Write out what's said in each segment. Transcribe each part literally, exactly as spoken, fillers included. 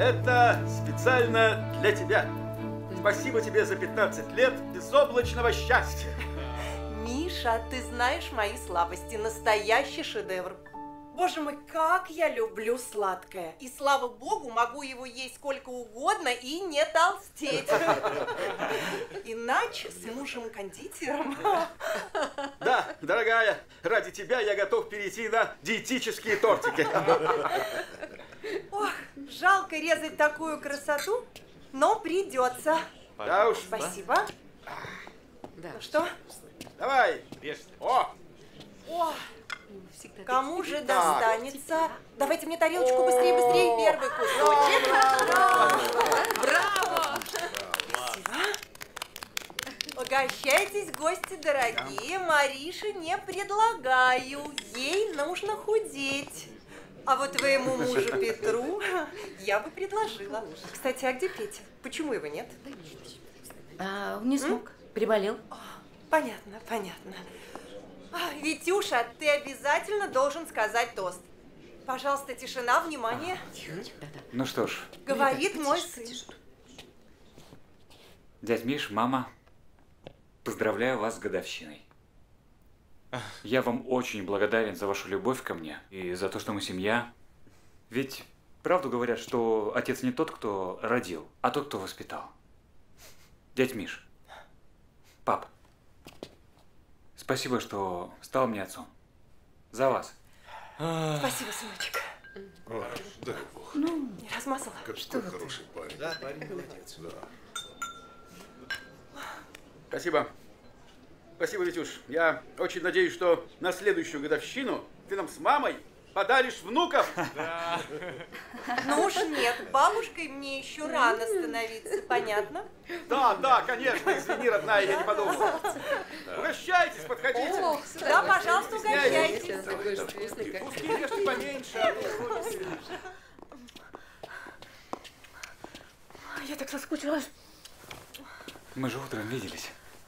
Это специально для тебя. Спасибо тебе за пятнадцать лет безоблачного счастья. Миша, ты знаешь мои слабости. Настоящий шедевр. Боже мой, как я люблю сладкое. И слава богу, могу его есть сколько угодно и не толстеть. Иначе с мужем-кондитером. Да, дорогая, ради тебя я готов перейти на диетические тортики. Ох, жалко резать такую красоту, но придется. Да уж. Спасибо. Да. Ну что? Давай. О! О! Кому же достанется? Давайте мне тарелочку быстрее, быстрее. Первый кусочек. Браво! Спасибо. Угощайтесь, гости дорогие. Марише не предлагаю. Ей нужно худеть. А вот твоему мужу Петру я бы предложила. Кстати, а где Петя? Почему его нет? А, он не смог. Приболел. О, понятно, понятно. А, Витюша, ты обязательно должен сказать тост. Пожалуйста, тишина, внимание. Ну что ж. Говорит мой сын. Дядь Миш, мама, поздравляю вас с годовщиной. Я вам очень благодарен за вашу любовь ко мне и за то, что мы семья. Ведь правду говорят, что отец не тот, кто родил, а тот, кто воспитал. Дядь Миш, пап, спасибо, что стал мне отцом. За вас. Спасибо, сыночек. Ой, дай бог. Ну, не размазала. Какой хороший парень. Да, парень молодец. Да. Спасибо. Спасибо, Витюш. Я очень надеюсь, что на следующую годовщину ты нам с мамой подаришь внуков. Да. Ну уж нет, бабушкой мне еще рано становиться, понятно? Да, да, конечно. Извини, родная, я не подумал. Угощайтесь, подходите. О, Да, пожалуйста, угощайтесь. Сейчас такой же вкусный, как Куски ешьте поменьше. Я так соскучилась. Мы же утром виделись.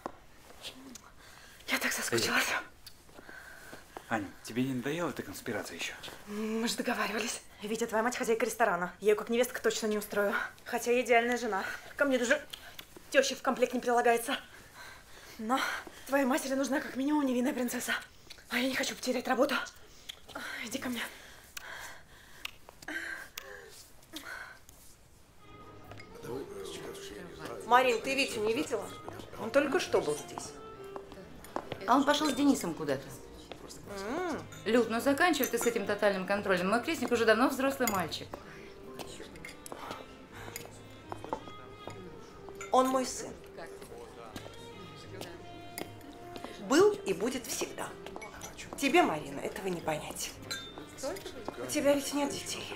Я так соскучилась. Ань, тебе не надоела эта конспирация еще? Мы же договаривались. Витя, твоя мать хозяйка ресторана. Я ее как невестка точно не устрою. Хотя я идеальная жена. Ко мне даже теща в комплект не прилагается. Но твоей матери нужна как минимум невинная принцесса. А я не хочу потерять работу. Иди ко мне. Марин, ты Витю не видела? Он только что был здесь. А он пошел с Денисом куда-то. Mm. Люд, ну заканчивай ты с этим тотальным контролем. Мой крестник уже давно взрослый мальчик. Он мой сын. Был и будет всегда. Тебе, Марина, этого не понять. У тебя ведь нет детей.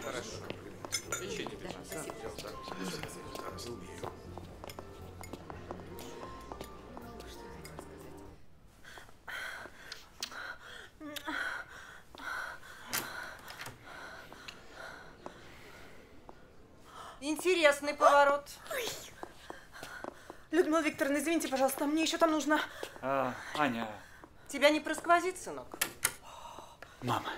Интересный поворот. Людмила Викторовна, извините, пожалуйста, мне еще там нужно… А, Аня. Тебя не просквозит, сынок? Мама,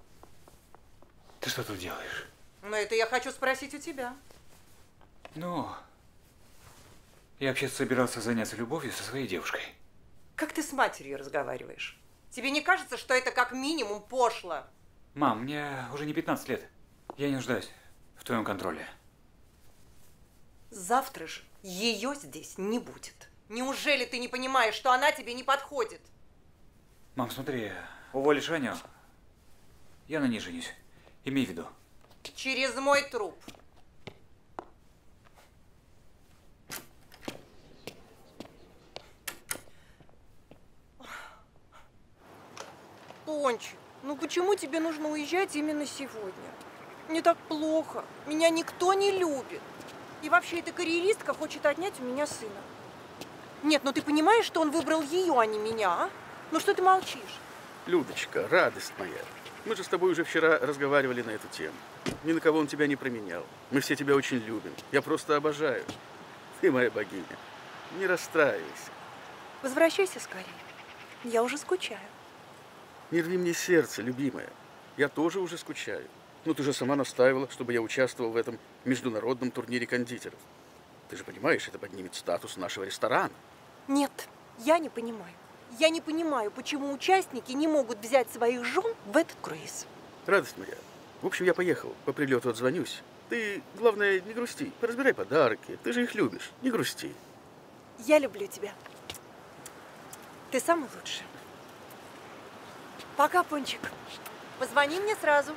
ты что тут делаешь? Ну, это я хочу спросить у тебя. Ну, я вообще собирался заняться любовью со своей девушкой. Как ты с матерью разговариваешь? Тебе не кажется, что это как минимум пошло? Мам, мне уже не пятнадцать лет. Я не нуждаюсь в твоем контроле. Завтра же ее здесь не будет. Неужели ты не понимаешь, что она тебе не подходит? Мам, смотри, уволишь Аню, я на ней женюсь. Имей в виду. Через мой труп. Пончик, ну почему тебе нужно уезжать именно сегодня? Мне так плохо. Меня никто не любит. И вообще, эта карьеристка хочет отнять у меня сына. Нет, ну ты понимаешь, что он выбрал ее, а не меня, а? Ну что ты молчишь? Людочка, радость моя. Мы же с тобой уже вчера разговаривали на эту тему. Ни на кого он тебя не променял. Мы все тебя очень любим. Я просто обожаю. Ты моя богиня. Не расстраивайся. Возвращайся скорее. Я уже скучаю. Не рви мне сердце, любимая. Я тоже уже скучаю. Ну, ты же сама настаивала, чтобы я участвовал в этом международном турнире кондитеров. Ты же понимаешь, это поднимет статус нашего ресторана. Нет, я не понимаю. Я не понимаю, почему участники не могут взять своих жен в этот круиз. Радость моя. В общем, я поехал. По прилету отзвонюсь. Ты, главное, не грусти. Поразбирай подарки. Ты же их любишь. Не грусти. Я люблю тебя. Ты самый лучший. Пока, Пончик. Позвони мне сразу.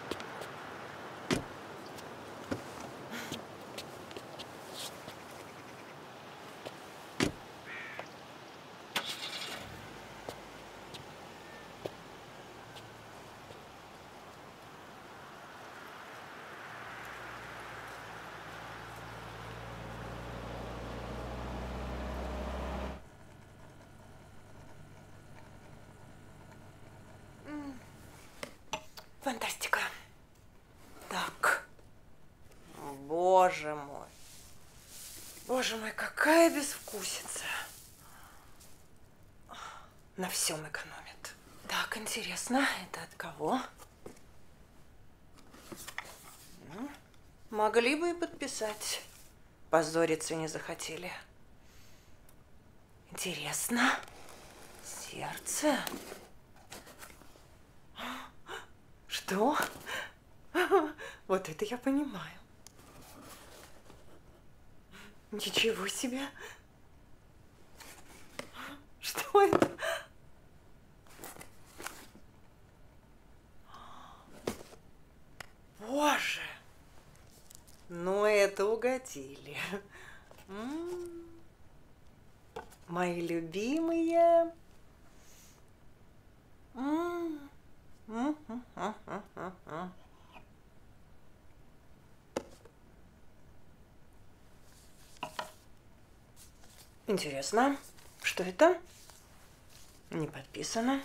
Фантастика. Так. Боже мой. Боже мой, какая безвкусица. На всем экономит. Так, интересно, это от кого? Ну, могли бы и подписать. Позориться не захотели. Интересно. Сердце. Что? Вот это я понимаю. Ничего себе. Что это? Боже. Ну, это угодили. М-м-м. Мои любимые. М-м. Интересно, что это? Не подписано.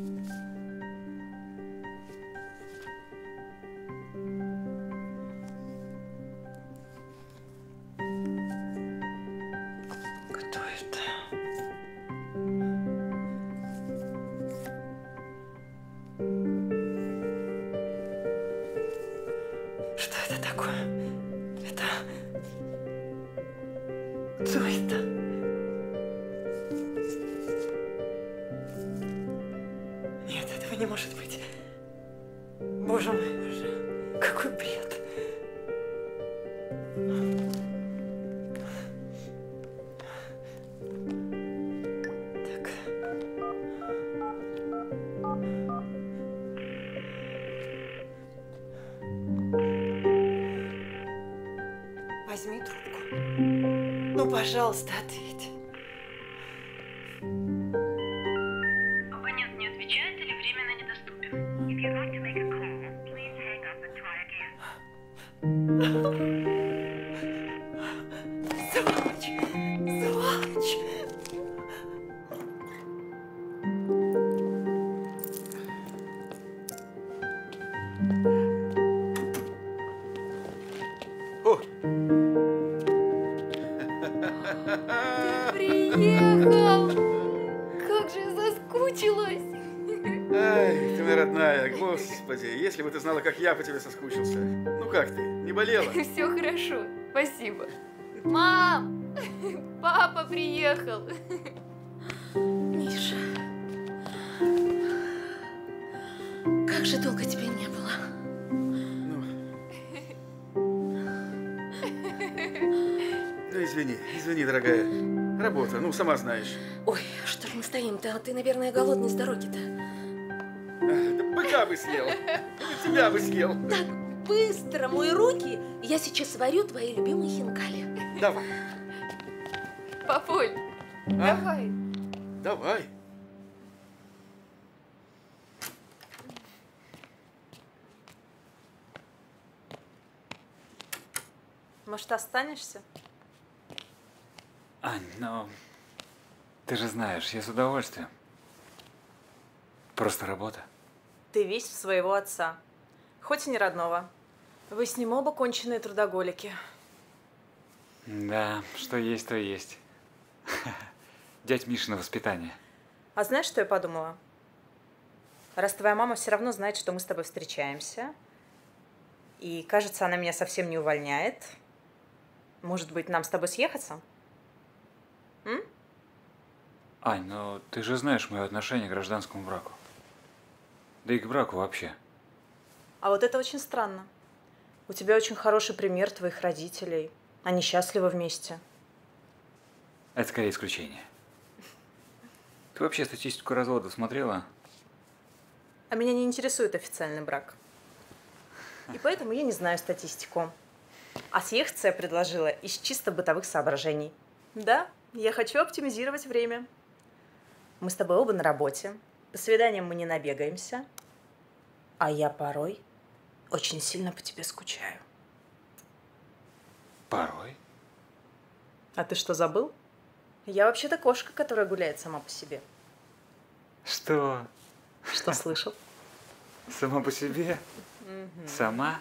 Кто это? Что это такое? Это... Кто это? Нет, этого не может быть. Боже мой, боже, какой бред. Так. Возьми трубку. Ну, пожалуйста, ответь. Абонент не отвечает или временно недоступен. If you'd like to make a call, please hang up and try again. Сволочь! Сволочь! О! Приехал! Как же я соскучилась! Ай, ты моя родная, господи, если бы ты знала, как я по тебе соскучился. Ну как ты, не болела? Все хорошо, спасибо. Мам! Папа приехал! Миша, как же долго тебя не было? Ну, извини, извини, дорогая. Работа, ну, сама знаешь. Ой, что ж мы стоим-то? Ты, наверное, голодный с дороги-то. А, да быка бы съел. Да тебя бы съел. Так, быстро мой руки. Я сейчас сварю твои любимые хинкали. Давай. Папуль, А? давай. Давай. Может, останешься? Ань, ну, ты же знаешь, я с удовольствием. Просто работа. Ты весь в своего отца. Хоть и не родного. Вы с ним оба конченые трудоголики. Да, что есть, то есть. Дядь Миша на воспитание. А знаешь, что я подумала? Раз твоя мама все равно знает, что мы с тобой встречаемся, И, кажется, она меня совсем не увольняет. Может быть, нам с тобой съехаться? М? Ань, ну ты же знаешь мое отношение к гражданскому браку. Да и к браку вообще. А вот это очень странно. У тебя очень хороший пример твоих родителей. Они счастливы вместе. Это скорее исключение. Ты вообще статистику разводов смотрела? А меня не интересует официальный брак. И поэтому я не знаю статистику. А съехаться я предложила из чисто бытовых соображений. Да, я хочу оптимизировать время. Мы с тобой оба на работе. По свиданиям мы не набегаемся. А я порой очень сильно по тебе скучаю. Порой? А ты что, забыл? Я вообще-то кошка, которая гуляет сама по себе. Что? Что слышал? Сама по себе? Сама?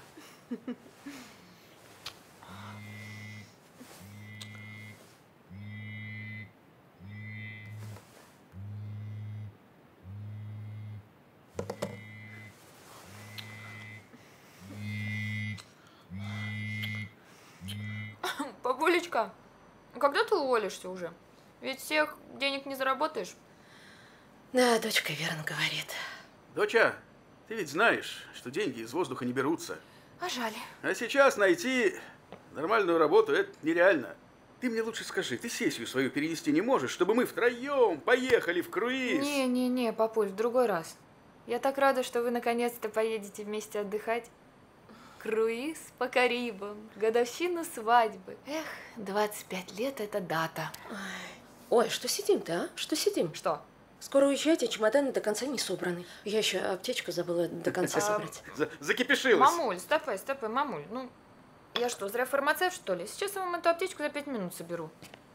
Бабулечка, когда ты уволишься уже? Ведь всех денег не заработаешь. Да, дочка верно говорит. Доча, ты ведь знаешь, что деньги из воздуха не берутся. А жаль. А сейчас найти нормальную работу – это нереально. Ты мне лучше скажи, ты сессию свою перенести не можешь, чтобы мы втроем поехали в круиз? Не-не-не, папуль, в другой раз. Я так рада, что вы наконец-то поедете вместе отдыхать. Круиз по Карибам, годовщина свадьбы. Эх, двадцать пять лет – это дата. Ой, что сидим-то, а? Что сидим? Что? Скоро уезжайте, чемоданы до конца не собраны. Я еще аптечку забыла до конца А, собрать. За- закипишилась. Мамуль, стопай, стопай, мамуль. Ну, я что, зря фармацевт, что ли? Сейчас я вам эту аптечку за пять минут соберу.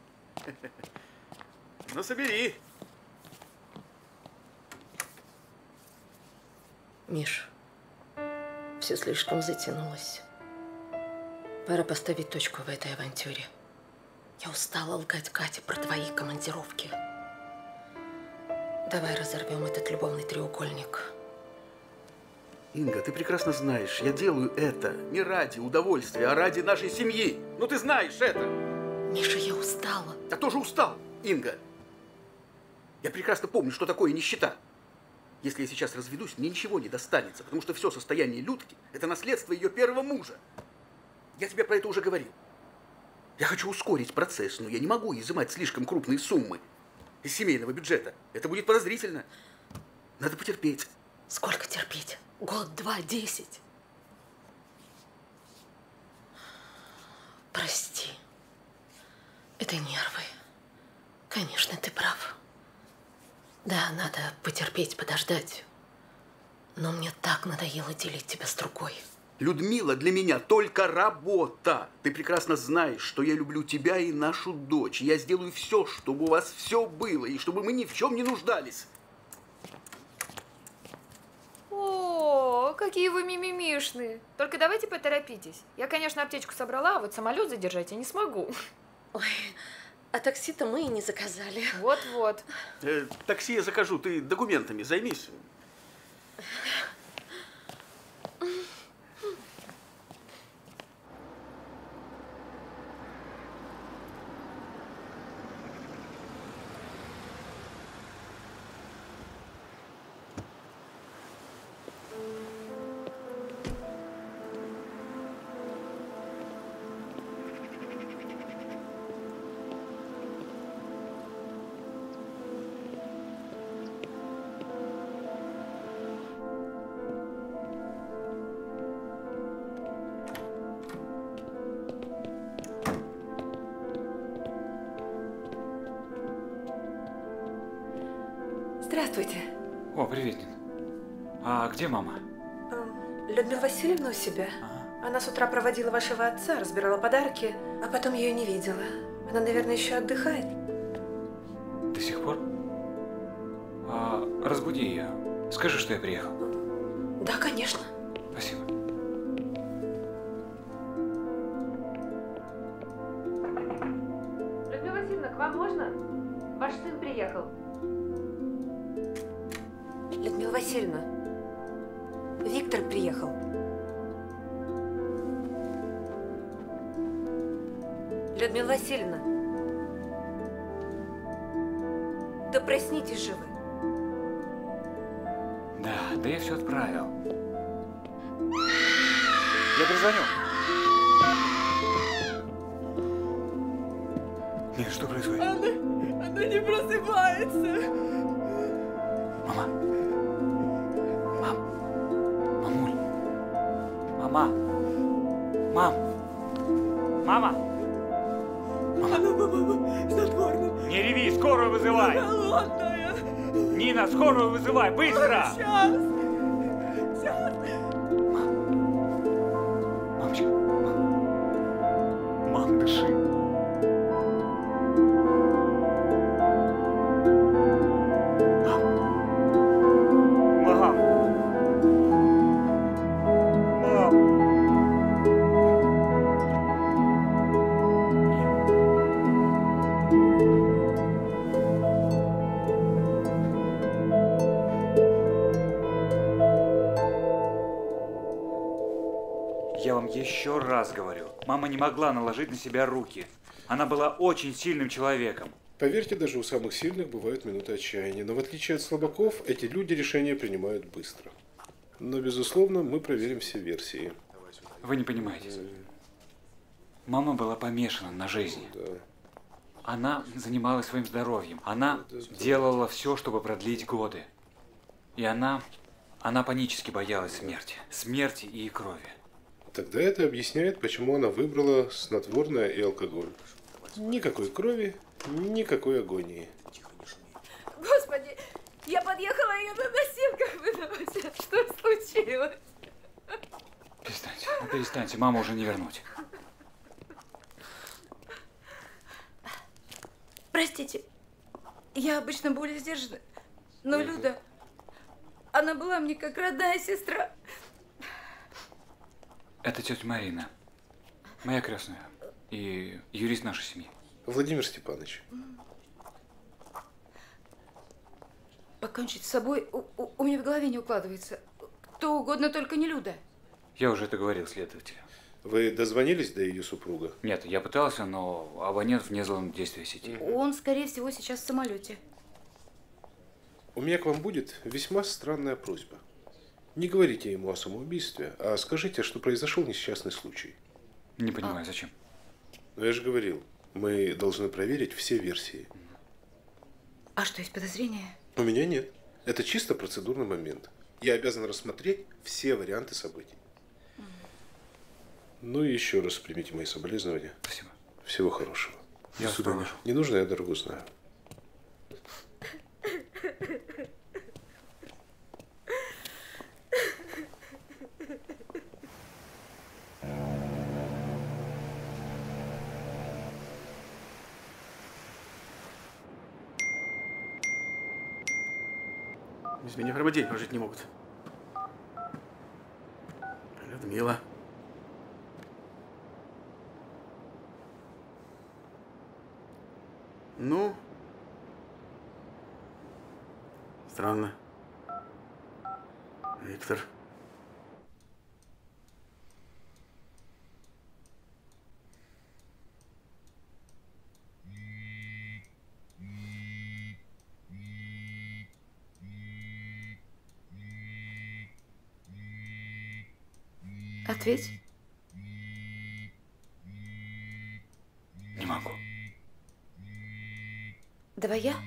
Ну, собери. Миш, все слишком затянулось. Пора поставить точку в этой авантюре. Я устала лгать Кате про твои командировки. Давай разорвем этот любовный треугольник. Инга, ты прекрасно знаешь, я делаю это не ради удовольствия, а ради нашей семьи. Ну, ты знаешь это. Миша, я устала. Я тоже устал, Инга. Я прекрасно помню, что такое нищета. Если я сейчас разведусь, мне ничего не достанется, потому что все состояние Людки – это наследство ее первого мужа. Я тебе про это уже говорил. Я хочу ускорить процесс, но я не могу изымать слишком крупные суммы из семейного бюджета. Это будет подозрительно. Надо потерпеть. Сколько терпеть? Год, два, десять. Прости. Это нервы. Конечно, ты прав. Да, надо потерпеть, подождать. Но мне так надоело делить тебя с другой. Людмила для меня только работа. Ты прекрасно знаешь, что я люблю тебя и нашу дочь. Я сделаю все, чтобы у вас все было, и чтобы мы ни в чем не нуждались. О, какие вы мимимишные. Только давайте поторопитесь. Я, конечно, аптечку собрала, а вот самолет задержать я не смогу. Ой, а такси-то мы и не заказали. Вот-вот. Э, такси я закажу, ты документами займись. Здравствуйте. О, привет, Нин. А где мама? Эм, Людмила Васильевна у себя. Она с утра проводила вашего отца, разбирала подарки, а потом ее не видела. Она, наверное, еще отдыхает. До сих пор? А, разбуди ее. Скажи, что я приехал. Да, конечно. Спасибо. Людмила Васильевна, к вам можно? Ваш сын приехал. Людмила Васильевна, Виктор приехал. Людмила Васильевна, да проснитесь же вы. Да, да я все отправил. Я перезвоню. Нет, что происходит? Она, она не просыпается. Мама. Мам. Мамуль. Мама. Мам. Мама. Мама. Она, мама, снотворным. Не реви, скорую вызывай. Голодная. Нина, скорую вызывай, быстро. Сейчас. Сейчас. Мамочка. Мам, мам, дыши. Я вам еще раз говорю, мама не могла наложить на себя руки. Она была очень сильным человеком. Поверьте, даже у самых сильных бывают минуты отчаяния. Но в отличие от слабаков, эти люди решения принимают быстро. Но, безусловно, мы проверим все версии. Вы не понимаете. Мама была помешана на жизни. Да. Она занималась своим здоровьем. Она делала все, чтобы продлить годы. И она, она панически боялась смерти. Смерти и крови. Тогда это объясняет, почему она выбрала снотворное и алкоголь. Никакой крови, никакой агонии. Господи, я подъехала ее на носилках выносят. Что случилось? Перестаньте, ну перестаньте, маму уже не вернуть. Простите, я обычно более сдержана, но Люда, она была мне как родная сестра. Это тетя Марина, моя крестная и юрист нашей семьи. Владимир Степанович. Покончить с собой у, у, у меня в голове не укладывается. Кто угодно, только не Люда. Я уже это говорил следователю. Вы дозвонились до ее супруга? Нет, я пытался, но абонент вне зоны действия сети. Он, скорее всего, сейчас в самолете. У меня к вам будет весьма странная просьба. Не говорите ему о самоубийстве, а скажите, что произошел несчастный случай. Не понимаю, зачем? Но я же говорил, мы должны проверить все версии. А что, есть подозрения? У меня нет. Это чисто процедурный момент. Я обязан рассмотреть все варианты событий. Ну и еще раз примите мои соболезнования. Спасибо. Всего хорошего. Я До свидания. вас Не нужно, я дорогу знаю. Без меня прямо день прожить не могут. Людмила. Ну, странно. Виктор. Ответь. Не могу. Давай я?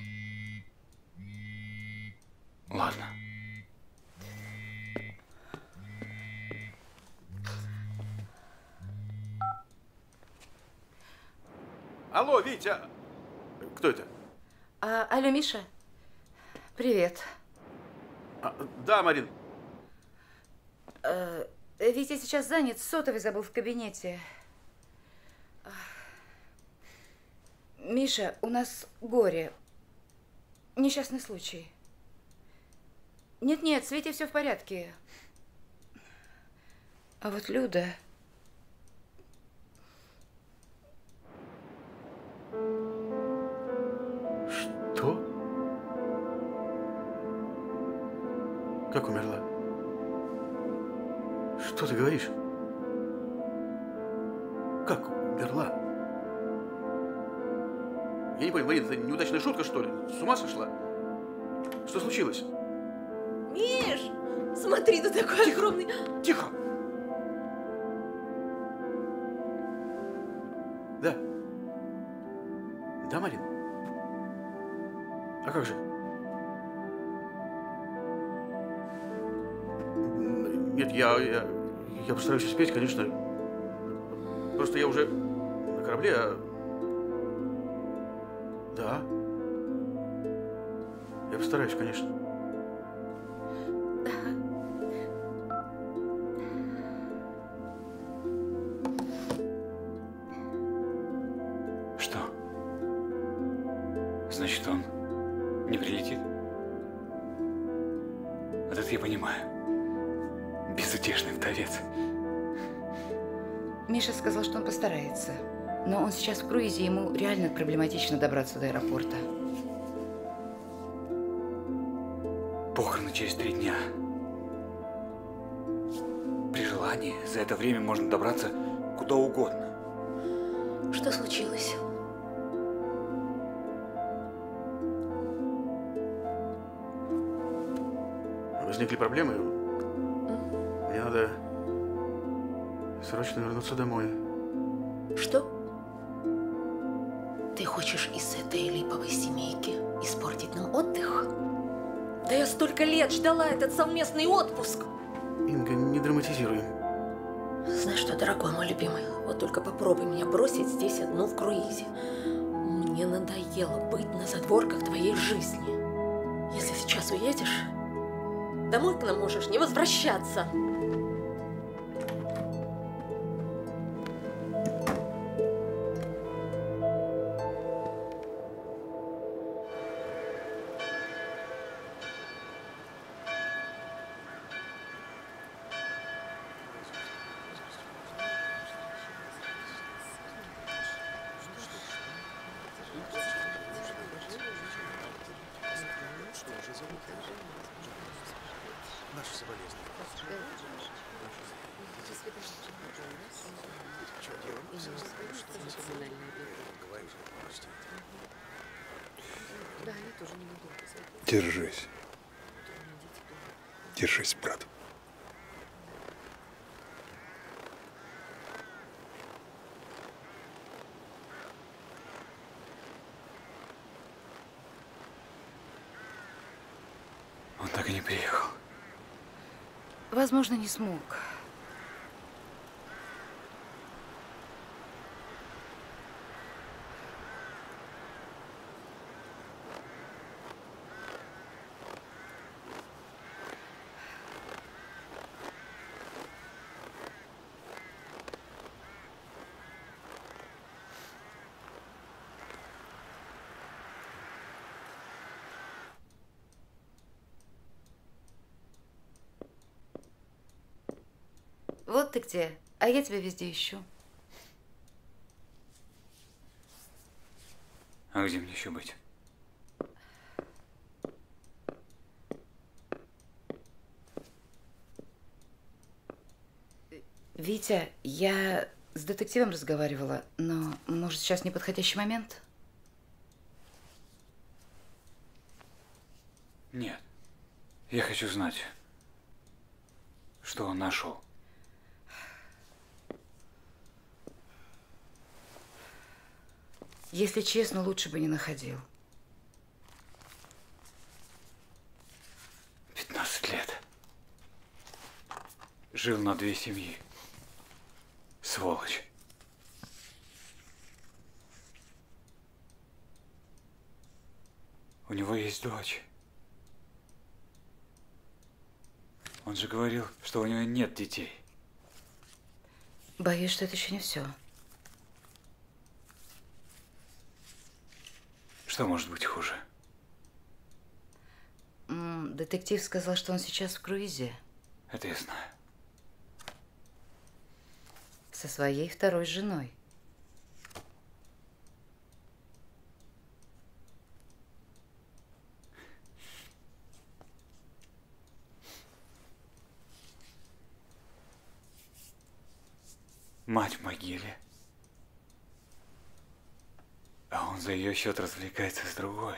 Ладно. Алло, Витя! Кто это? А, алло, Миша. Привет. А, да, Марин. Э, Витя сейчас занят, сотовый забыл в кабинете. Миша, у нас горе. Несчастный случай. Нет-нет, с Витей все в порядке. А вот Люда... Что? Как умерла? Что ты говоришь? Как умерла? Марин, Марин, это неудачная шутка, что ли? С ума сошла? Что случилось? Миш, смотри, ты такой Тихо. огромный. Тихо! Да. Да, Марин? А как же? Нет, я, я, я постараюсь успеть, конечно. Просто я уже на корабле, а... Да. Я постараюсь, конечно. Что? Значит, он не прилетит? Вот это я понимаю. Безутешный вдовец. Миша сказал, что он постарается. Но он сейчас в круизе, ему реально проблематично добраться до аэропорта. Похороны через три дня. При желании за это время можно добраться куда угодно. Что случилось? Возникли проблемы. Мне надо срочно вернуться домой. Что? Ты хочешь из этой липовой семейки испортить нам отдых? Да я столько лет ждала этот совместный отпуск. Инга, не драматизируй. Знаешь что, дорогой мой любимый, вот только попробуй меня бросить здесь одну в круизе. Мне надоело быть на задворках твоей жизни. Если сейчас уедешь, домой к нам можешь не возвращаться. Держись. Держись, брат. Он так и не приехал. Возможно, не смог. Вот ты где, а я тебя везде ищу. А где мне еще быть? Витя, я с детективом разговаривала, но, может, сейчас неподходящий момент? Нет. Я хочу знать, что он нашел. Если честно, лучше бы не находил. пятнадцать лет. Жил на две семьи. Сволочь. У него есть дочь. Он же говорил, что у него нет детей. Боюсь, что это еще не все. Что может быть хуже? М, Детектив сказал, что он сейчас в круизе. Это я знаю. Со своей второй женой. Мать в могиле. А он за ее счет развлекается с другой.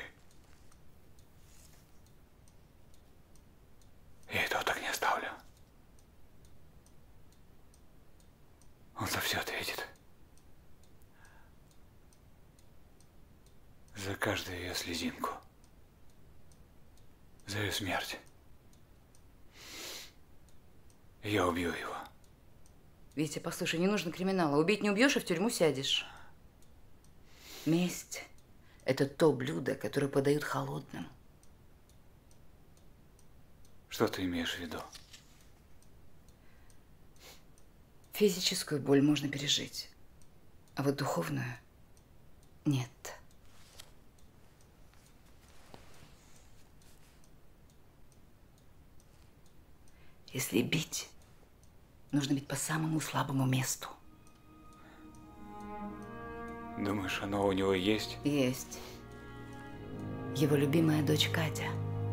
Я этого так не оставлю. Он за все ответит. За каждую ее слезинку. За ее смерть. Я убью его. Витя, послушай, не нужно криминала. Убить не убьешь, и в тюрьму сядешь. Месть – это то блюдо, которое подают холодным. Что ты имеешь в виду? Физическую боль можно пережить, а вот духовную – нет. Если бить, нужно бить по самому слабому месту. Думаешь, оно у него есть? Есть. Его любимая дочь Катя.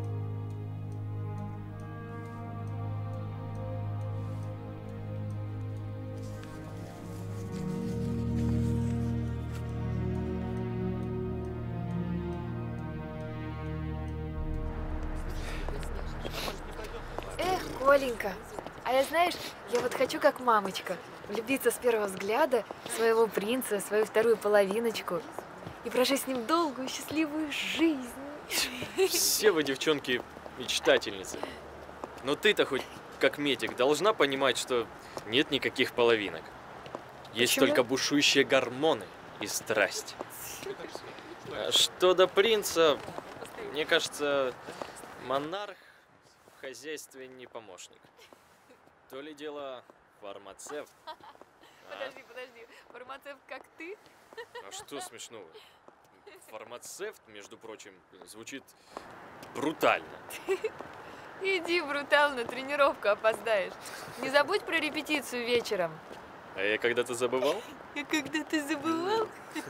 Эх, Коленька, а я, знаешь, я вот хочу как мамочка влюбиться с первого взгляда в своего принца, свою вторую половиночку и прожить с ним долгую счастливую жизнь. Все вы, девчонки, мечтательницы. Но ты-то хоть как метик должна понимать, что нет никаких половинок. Есть Почему? только бушующие гормоны и страсть. А что до принца, мне кажется, монарх в хозяйстве не помощник. То ли дело фармацевт. А? Подожди, подожди, фармацевт как ты? А что смешного? Фармацевт, между прочим, звучит брутально. Иди, брутал, на тренировку опоздаешь. Не забудь про репетицию вечером. А я когда-то забывал? Я когда-то забывал?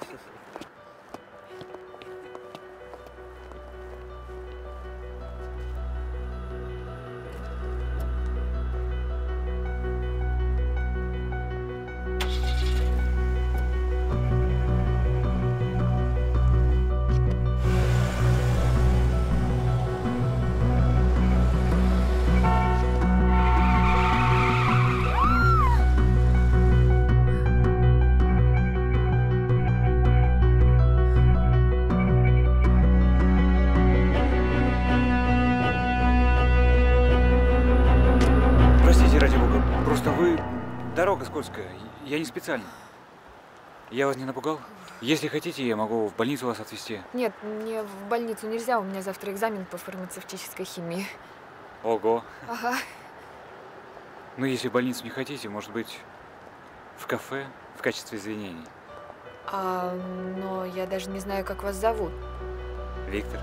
Дорога скользкая. Я не специально. Я вас не напугал? Если хотите, я могу в больницу вас отвезти. Нет, мне в больницу нельзя. У меня завтра экзамен по фармацевтической химии. Ого. Ага. Ну, если в больницу не хотите, может быть, в кафе в качестве извинений. А, но я даже не знаю, как вас зовут. Виктор.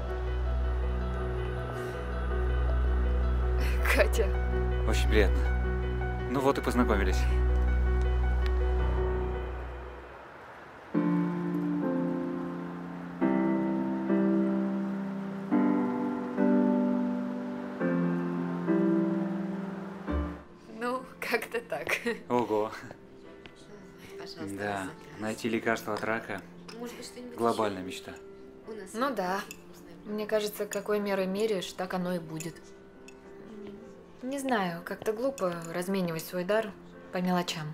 Катя. Очень приятно. Ну вот и познакомились. Ну, как-то так. Ого. Да, найти лекарство от рака – глобальная мечта. Ну да. Мне кажется, какой мерой меряешь, так оно и будет. Не знаю, как-то глупо разменивать свой дар по мелочам.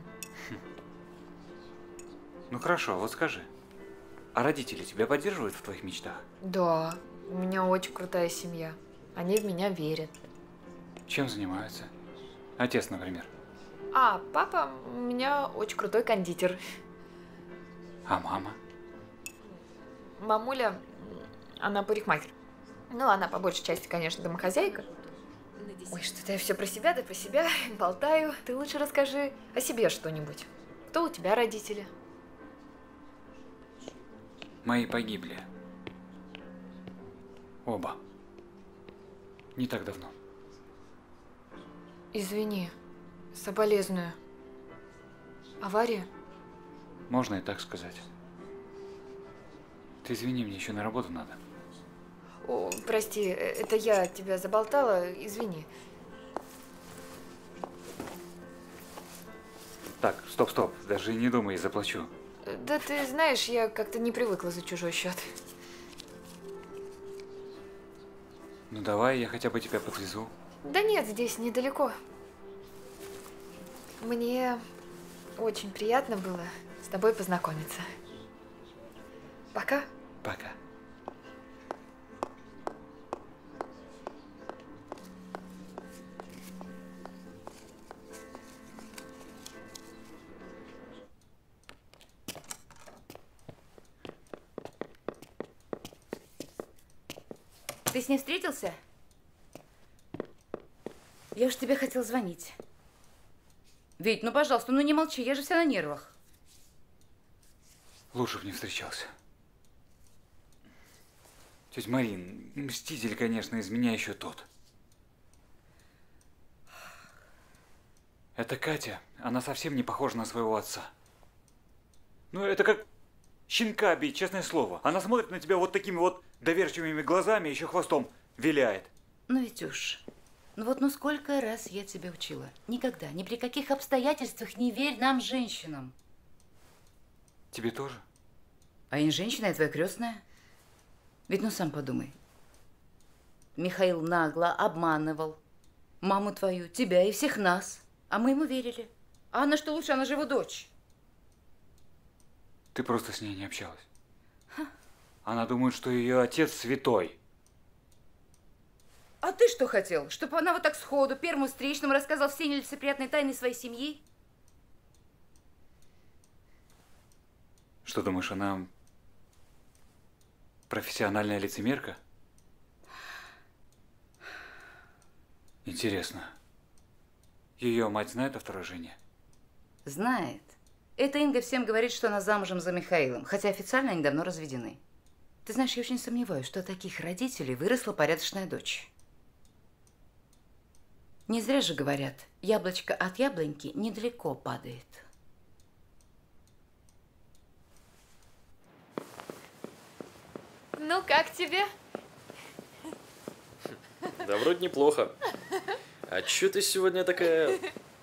Ну хорошо, вот скажи, а родители тебя поддерживают в твоих мечтах? Да, у меня очень крутая семья. Они в меня верят. Чем занимаются? Отец, например. А, папа у меня очень крутой кондитер. А мама? Мамуля, она парикмахер. Ну, она по большей части, конечно, домохозяйка. Ой, что-то я все про себя, да про себя болтаю. Ты лучше расскажи о себе что-нибудь. Кто у тебя родители? Мои погибли. Оба. Не так давно. Извини, соболезную. Авария? Можно и так сказать. Ты извини, мне еще на работу надо. О, прости, это я тебя заболтала, извини. Так, стоп, стоп, даже не думай, я заплачу. Да ты знаешь, я как-то не привыкла за чужой счет. Ну давай, я хотя бы тебя подвезу. Да нет, здесь недалеко. Мне очень приятно было с тобой познакомиться. Пока. Пока. Ты с ней встретился? Я уж тебе хотел звонить. Вить, ну пожалуйста, ну не молчи, я же вся на нервах. Лучше бы не встречался. Тетя Марин, мститель, конечно, из меня еще тот. Это Катя, она совсем не похожа на своего отца. Ну, это как щенка бить, честное слово. Она смотрит на тебя вот такими вот доверчивыми глазами, еще хвостом виляет. Ну, Витюш, ну вот ну сколько раз я тебя учила. Никогда, ни при каких обстоятельствах не верь нам, женщинам. Тебе тоже? А я не женщина, я твоя крестная. Ведь ну сам подумай. Михаил нагло обманывал маму твою, тебя и всех нас. А мы ему верили. А она что лучше, она же его дочь. Ты просто с ней не общалась. Ха. Она думает, что ее отец святой. А ты что хотел? Чтобы она вот так сходу первому встречному рассказала все нелицеприятные тайны своей семьи? Что думаешь, она профессиональная лицемерка? Интересно, ее мать знает о вторжении? Знает. Эта Инга всем говорит, что она замужем за Михаилом, хотя официально они давно разведены. Ты знаешь, я очень сомневаюсь, что от таких родителей выросла порядочная дочь. Не зря же говорят, яблочко от яблоньки недалеко падает. Ну, как тебе? Да вроде неплохо. А чё ты сегодня такая...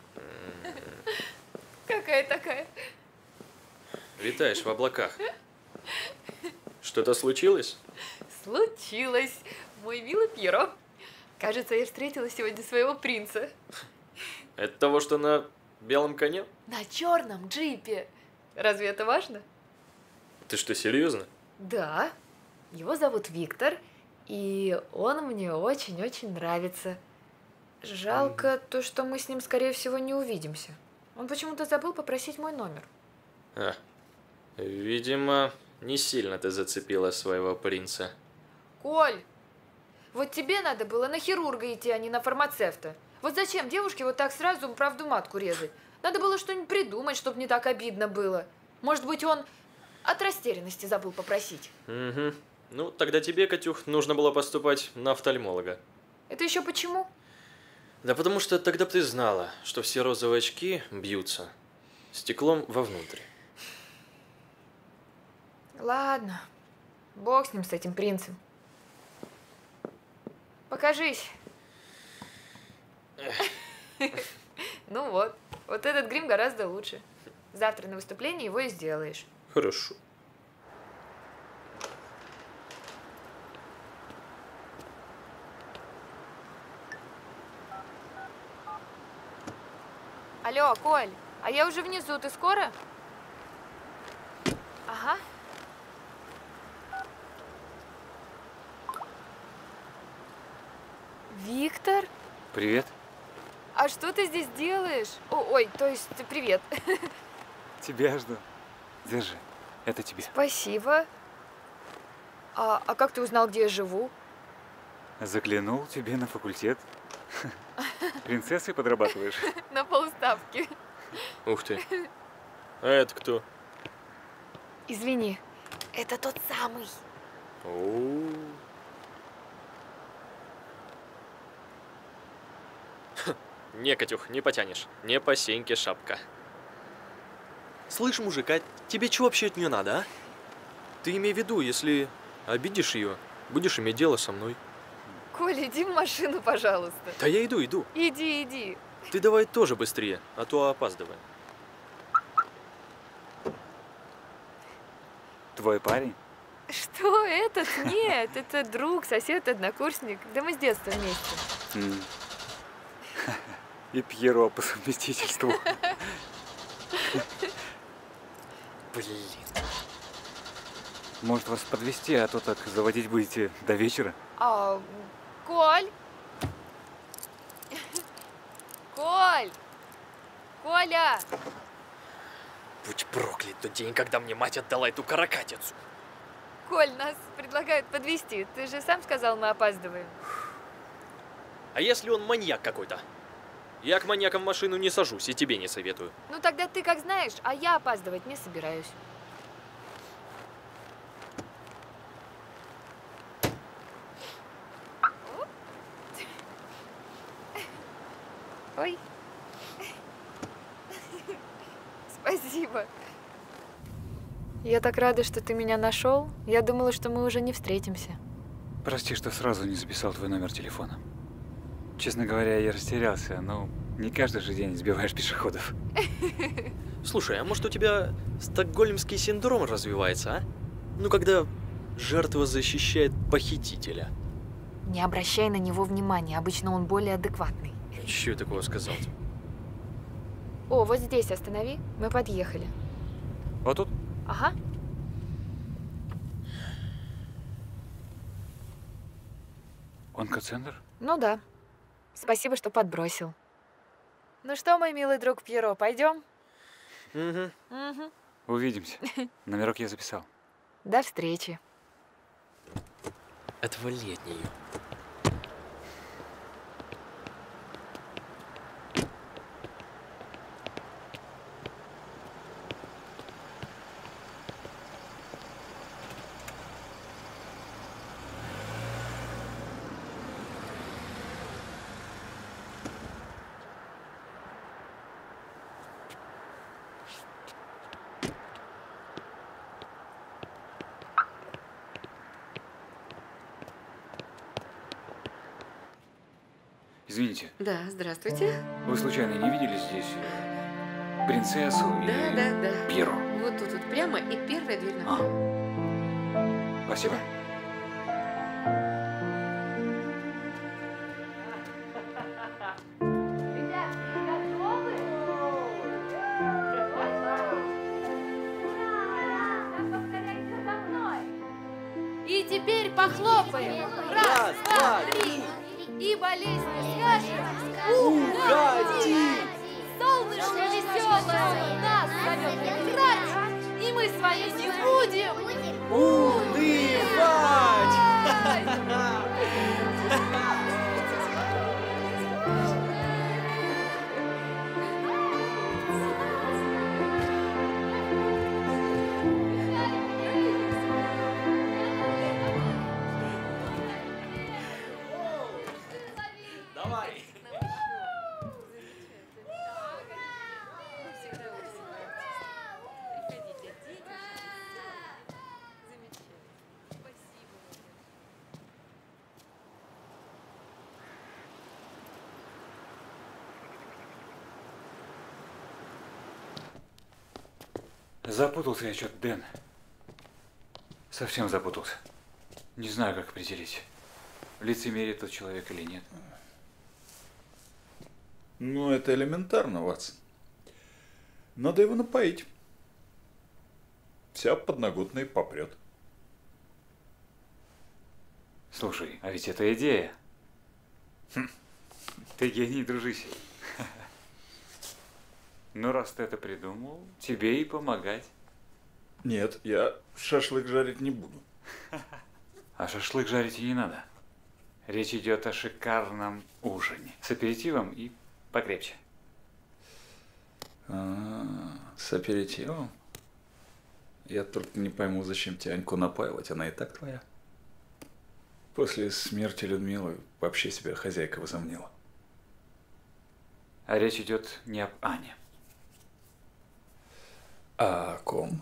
Какая такая? Витаешь в облаках. Что-то случилось? Случилось, мой милый Пьеро. Кажется, я встретила сегодня своего принца. Это того, что на белом коне? На черном джипе. Разве это важно? Ты что, серьезно? Да. Его зовут Виктор, и он мне очень-очень нравится. Жалко то, что мы с ним, скорее всего, не увидимся. Он почему-то забыл попросить мой номер. А, видимо, не сильно ты зацепила своего принца. Коль, вот тебе надо было на хирурга идти, а не на фармацевта. Вот зачем девушке вот так сразу правду матку резать? Надо было что-нибудь придумать, чтобы не так обидно было. Может быть, он от растерянности забыл попросить. Угу. Ну, тогда тебе, Катюх, нужно было поступать на офтальмолога. Это еще почему? Да потому что тогда бы ты знала, что все розовые очки бьются стеклом вовнутрь. Ладно, бог с ним, с этим принцем. Покажись. Ну вот, вот этот грим гораздо лучше. Завтра на выступлении его и сделаешь. Хорошо. Алло, Коль, а я уже внизу, ты скоро? Ага. Виктор? Привет. А что ты здесь делаешь? О, ой, то есть привет. Тебя жду. Держи, это тебе. Спасибо. А, а как ты узнал, где я живу? Заглянул тебе на факультет. Принцессой подрабатываешь? На полставки. Ух ты. А это кто? Извини, это тот самый. О-о-о. Не, Катюх, не потянешь. Не по сеньке шапка. Слышь, мужик, а тебе чего вообще от нее надо, а? Ты имей в виду, если обидишь ее, будешь иметь дело со мной. Коля, иди в машину, пожалуйста. Да я иду, иду. Иди, иди. Ты давай тоже быстрее, а то опаздываем. Твой парень? Что, этот? Нет, это друг, сосед, однокурсник. Да мы с детства вместе. М. И Пьеро по совместительству. Блин. Может вас подвезти, а то так заводить будете до вечера? А, Коль! Коль! Коля! Будь проклят тот день, когда мне мать отдала эту каракатицу. Коль, нас предлагают подвезти. Ты же сам сказал, мы опаздываем. А если он маньяк какой-то? Я к маньякам в машину не сажусь и тебе не советую. Ну тогда ты как знаешь, а я опаздывать не собираюсь. Ой. Спасибо. Я так рада, что ты меня нашел. Я думала, что мы уже не встретимся. Прости, что сразу не записал твой номер телефона. Честно говоря, я растерялся, но не каждый же день сбиваешь пешеходов. Слушай, а может у тебя стокгольмский синдром развивается, а? Ну, когда жертва защищает похитителя. Не обращай на него внимания, обычно он более адекватный. Чего я такого сказал-то? О, вот здесь останови, мы подъехали. Вот тут? Ага. Онкоцентр? Ну да. Спасибо, что подбросил. Ну что, мой милый друг Пьеро, пойдем? Угу. Угу. Увидимся. Номерок я записал. До встречи. Отвали от нее. Извините. Да, здравствуйте. Вы случайно не видели здесь э, принцессу Да, и да, да. Пьеро? Вот тут вот прямо и первая дверь А. направо. Спасибо. И теперь похлопаем. Раз, два, три. И болезнь скажем. Уходи! Солнышко веселое нас зовет играть, и мы свои не будем унывать! Давай! Запутался я что-то, Дэн. Совсем запутался. Не знаю, как определить, лицемерие тот человек или нет. Ну, это элементарно, Ватсон. Надо его напоить. Вся подноготная попрет. Слушай, а ведь это идея. Хм. Ты гений, дружище. Ну, раз ты это придумал, тебе и помогать. Нет, я шашлык жарить не буду. А шашлык жарить и не надо. Речь идет о шикарном ужине. С аперитивом и покрепче. А, с аперитивом? Я только не пойму, зачем тебе Аньку напаивать, она и так твоя. После смерти Людмилы вообще себя хозяйка возомнила. А речь идет не об Ане. А о ком?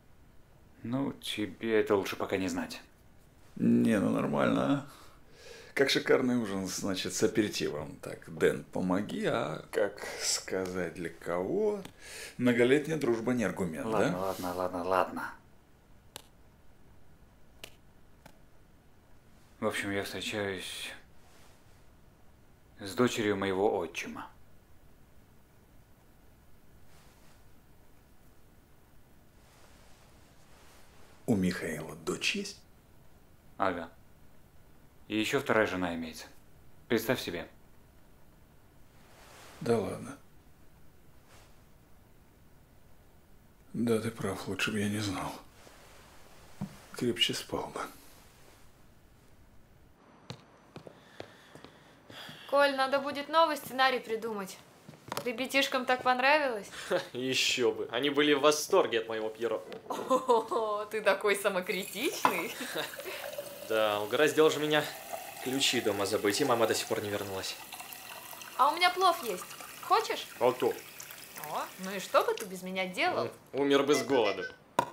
Ну, тебе это лучше пока не знать. Не, ну нормально. Как шикарный ужин, значит, с аперитивом. Так, Дэн, помоги, а как сказать для кого? Многолетняя дружба не аргумент, ладно, да? Ладно, ладно, ладно. В общем, я встречаюсь с дочерью моего отчима. У Михаила дочь есть? Ага. И еще вторая жена имеется. Представь себе. Да ладно. Да, ты прав, лучше бы я не знал. Крепче спал бы. Коль, надо будет новый сценарий придумать. Ребятишкам так понравилось? Еще бы. Они были в восторге от моего Пьеро. О, ты такой самокритичный. Да, угораздило же меня ключи дома забыть, и мама до сих пор не вернулась. А у меня плов есть. Хочешь? А то? О, ну и что бы ты без меня делал? Умер бы с голоду.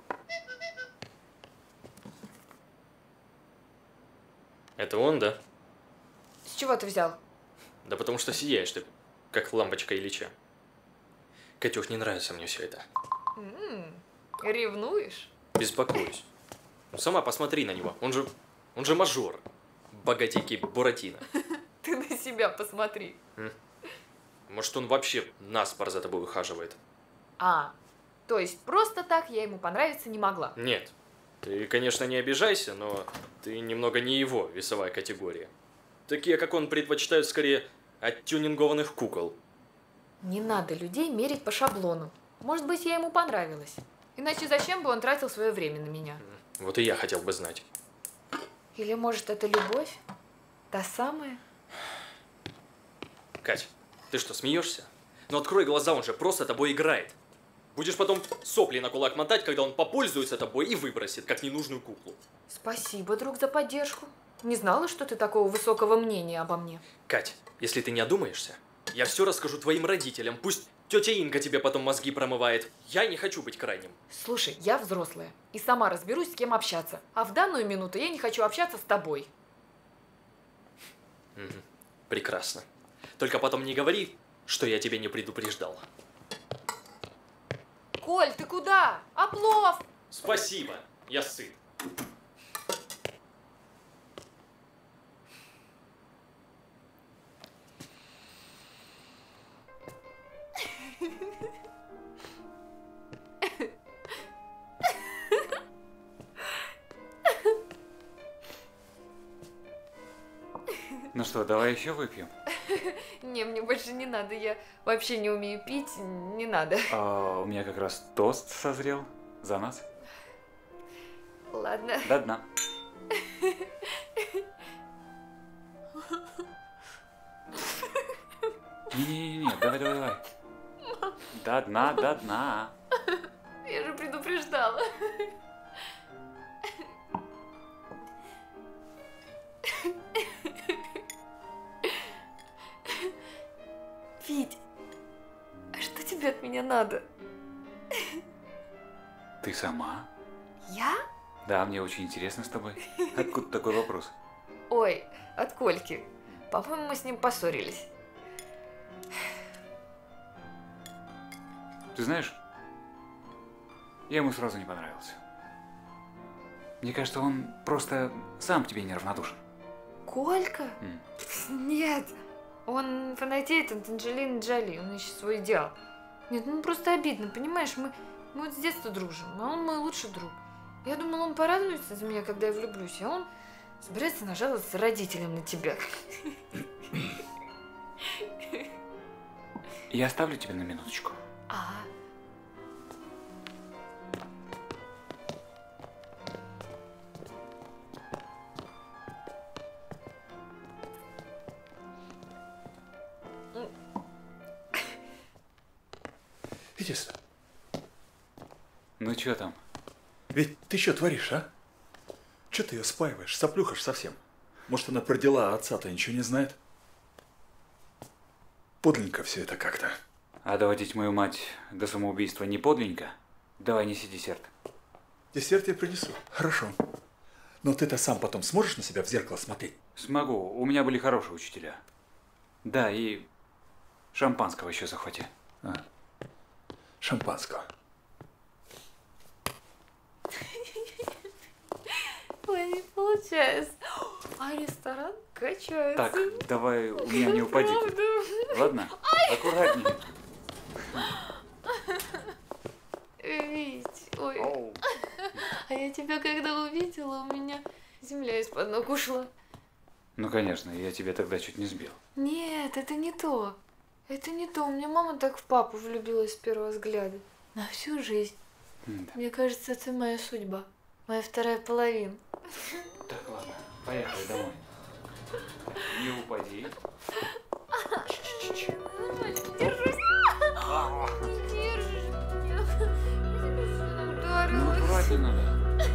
Это он, да? С чего ты взял? Да потому что сияешь ты, как лампочка Ильича. Катюх, не нравится мне все это. М-м, ревнуешь? Беспокоюсь. Ну сама посмотри на него. Он же, он же мажор. Богатенький Буратино. Ты на себя посмотри. Может, он вообще наспор за тобой ухаживает? А, то есть просто так я ему понравиться не могла? Нет. Ты, конечно, не обижайся, но ты немного не его весовая категория. Такие, как он, предпочитают скорее оттюнингованных кукол. Не надо людей мерить по шаблону. Может быть, я ему понравилась. Иначе зачем бы он тратил свое время на меня? Вот и я хотел бы знать. Или, может, это любовь? Та самая? Кать, ты что, смеешься? Ну открой глаза, он же просто тобой играет. Будешь потом сопли на кулак мотать, когда он попользуется тобой и выбросит, как ненужную куклу. Спасибо, друг, за поддержку. Не знала, что ты такого высокого мнения обо мне. Кать, если ты не одумаешься, я все расскажу твоим родителям. Пусть тетя Инга тебе потом мозги промывает. Я не хочу быть крайним. Слушай, я взрослая и сама разберусь, с кем общаться. А в данную минуту я не хочу общаться с тобой. Угу. Прекрасно. Только потом не говори, что я тебя не предупреждал. Коль, ты куда? А плов? Спасибо, я сыт. Ну что, давай еще выпьем? Не, мне больше не надо. Я вообще не умею пить. Не надо. А, у меня как раз тост созрел. За нас. Ладно. До дна. Не-не-не, давай, давай, давай. До дна, до дна. Я же предупреждала. Вить, а что тебе от меня надо? Ты сама? Я? Да, мне очень интересно с тобой. Откуда такой вопрос? Ой, от Кольки. По-моему, мы с ним поссорились. Ты знаешь, я ему сразу не понравился. Мне кажется, он просто сам к тебе неравнодушен. Колька? М. Нет, он фанатеет от Анджелины Джоли, он ищет свой идеал. Нет, ну просто обидно, понимаешь, мы, мы вот с детства дружим, а он мой лучший друг. Я думала, он порадуется за меня, когда я влюблюсь, а он собирается нажаловаться родителям на тебя. Я оставлю тебя на минуточку. Ага. Иди сюда. Ну что там? Ведь ты что творишь, а? Че ты ее спаиваешь, соплюхаешь совсем? Может, она про дела отца-то ничего не знает? Подлинненько все это как-то. А доводить мою мать до самоубийства не подлинненько? Давай, неси десерт. Десерт я принесу. Хорошо. Но ты-то сам потом сможешь на себя в зеркало смотреть? Смогу. У меня были хорошие учителя. Да, и шампанского еще захвати. А. Шампанского. Ой, не получается. А ресторан качается. Так, давай у меня не упади. Правда? Ладно? Аккуратнее. Вить, ой. А я тебя когда увидела, у меня земля из-под ног ушла. Ну, конечно, я тебя тогда чуть не сбил. Нет, это не то. Это не то. У меня мама так в папу влюбилась с первого взгляда. На всю жизнь. Да. Мне кажется, это моя судьба. Моя вторая половина. Так, ладно, поехали домой. Так, не упади. Держись. Держишь меня. Я тебя сильно ударила. Ну, аккуратнее надо.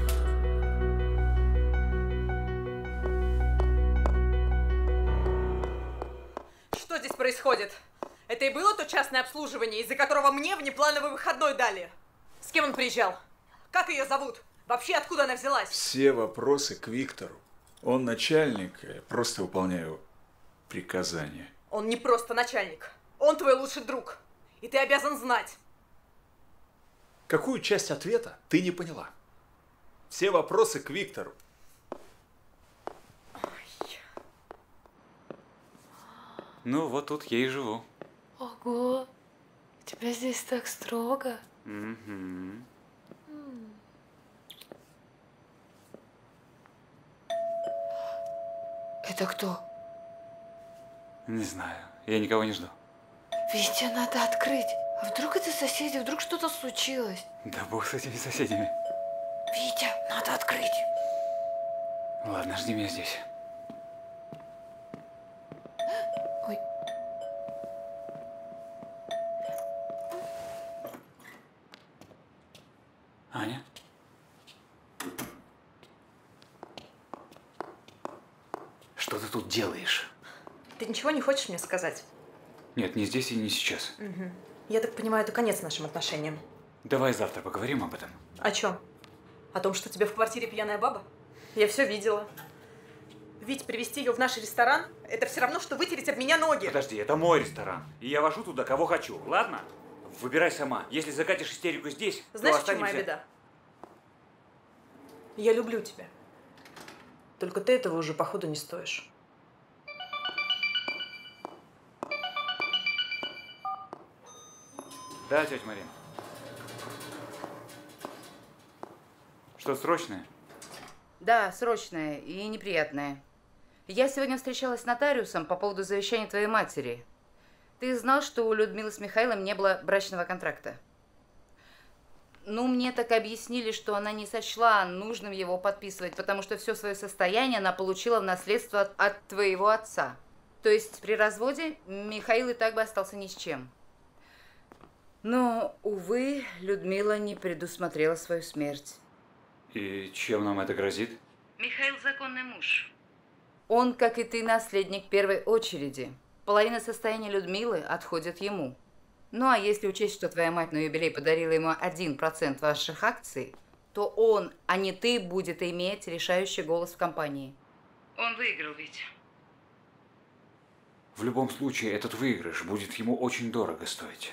Что здесь происходит? Это и было то частное обслуживание, из-за которого мне внеплановый выходной дали? С кем он приезжал? Как ее зовут? Вообще, откуда она взялась? Все вопросы к Виктору. Он начальник, я просто выполняю приказания. Он не просто начальник. Он твой лучший друг. И ты обязан знать. Какую часть ответа ты не поняла? Все вопросы к Виктору. Ну, вот тут я и живу. Ого, у тебя здесь так строго. Угу. Это кто? Не знаю, я никого не жду. Витя, надо открыть. А вдруг это соседи, вдруг что-то случилось? Да бог с этими соседями. Витя, надо открыть. Ладно, жди меня здесь. Ой. Аня? Что ты тут делаешь? Ты ничего не хочешь мне сказать? Нет, не здесь и не сейчас. Угу. Я так понимаю, это конец нашим отношениям. Давай завтра поговорим об этом. О чем? О том, что у тебя в квартире пьяная баба? Я все видела. Ведь привезти ее в наш ресторан – это все равно, что вытереть об меня ноги. Подожди, это мой ресторан. И я вожу туда, кого хочу. Ладно? Выбирай сама. Если закатишь истерику здесь, Знаешь, то в чем останемся... моя беда? Я люблю тебя. Только ты этого уже, походу, не стоишь. Да, тетя Марина. Что, срочное? Да, срочное и неприятное. Я сегодня встречалась с нотариусом по поводу завещания твоей матери. Ты знал, что у Людмилы с Михаилом не было брачного контракта? Ну, мне так объяснили, что она не сочла нужным его подписывать, потому что все свое состояние она получила в наследство от, от твоего отца. То есть при разводе Михаил и так бы остался ни с чем. Но, увы, Людмила не предусмотрела свою смерть. И чем нам это грозит? Михаил законный муж. Он, как и ты, наследник первой очереди. Половина состояния Людмилы отходит ему. Ну, а если учесть, что твоя мать на юбилей подарила ему один процент ваших акций, то он, а не ты, будет иметь решающий голос в компании. Он выиграл ведь. В любом случае, этот выигрыш будет ему очень дорого стоить.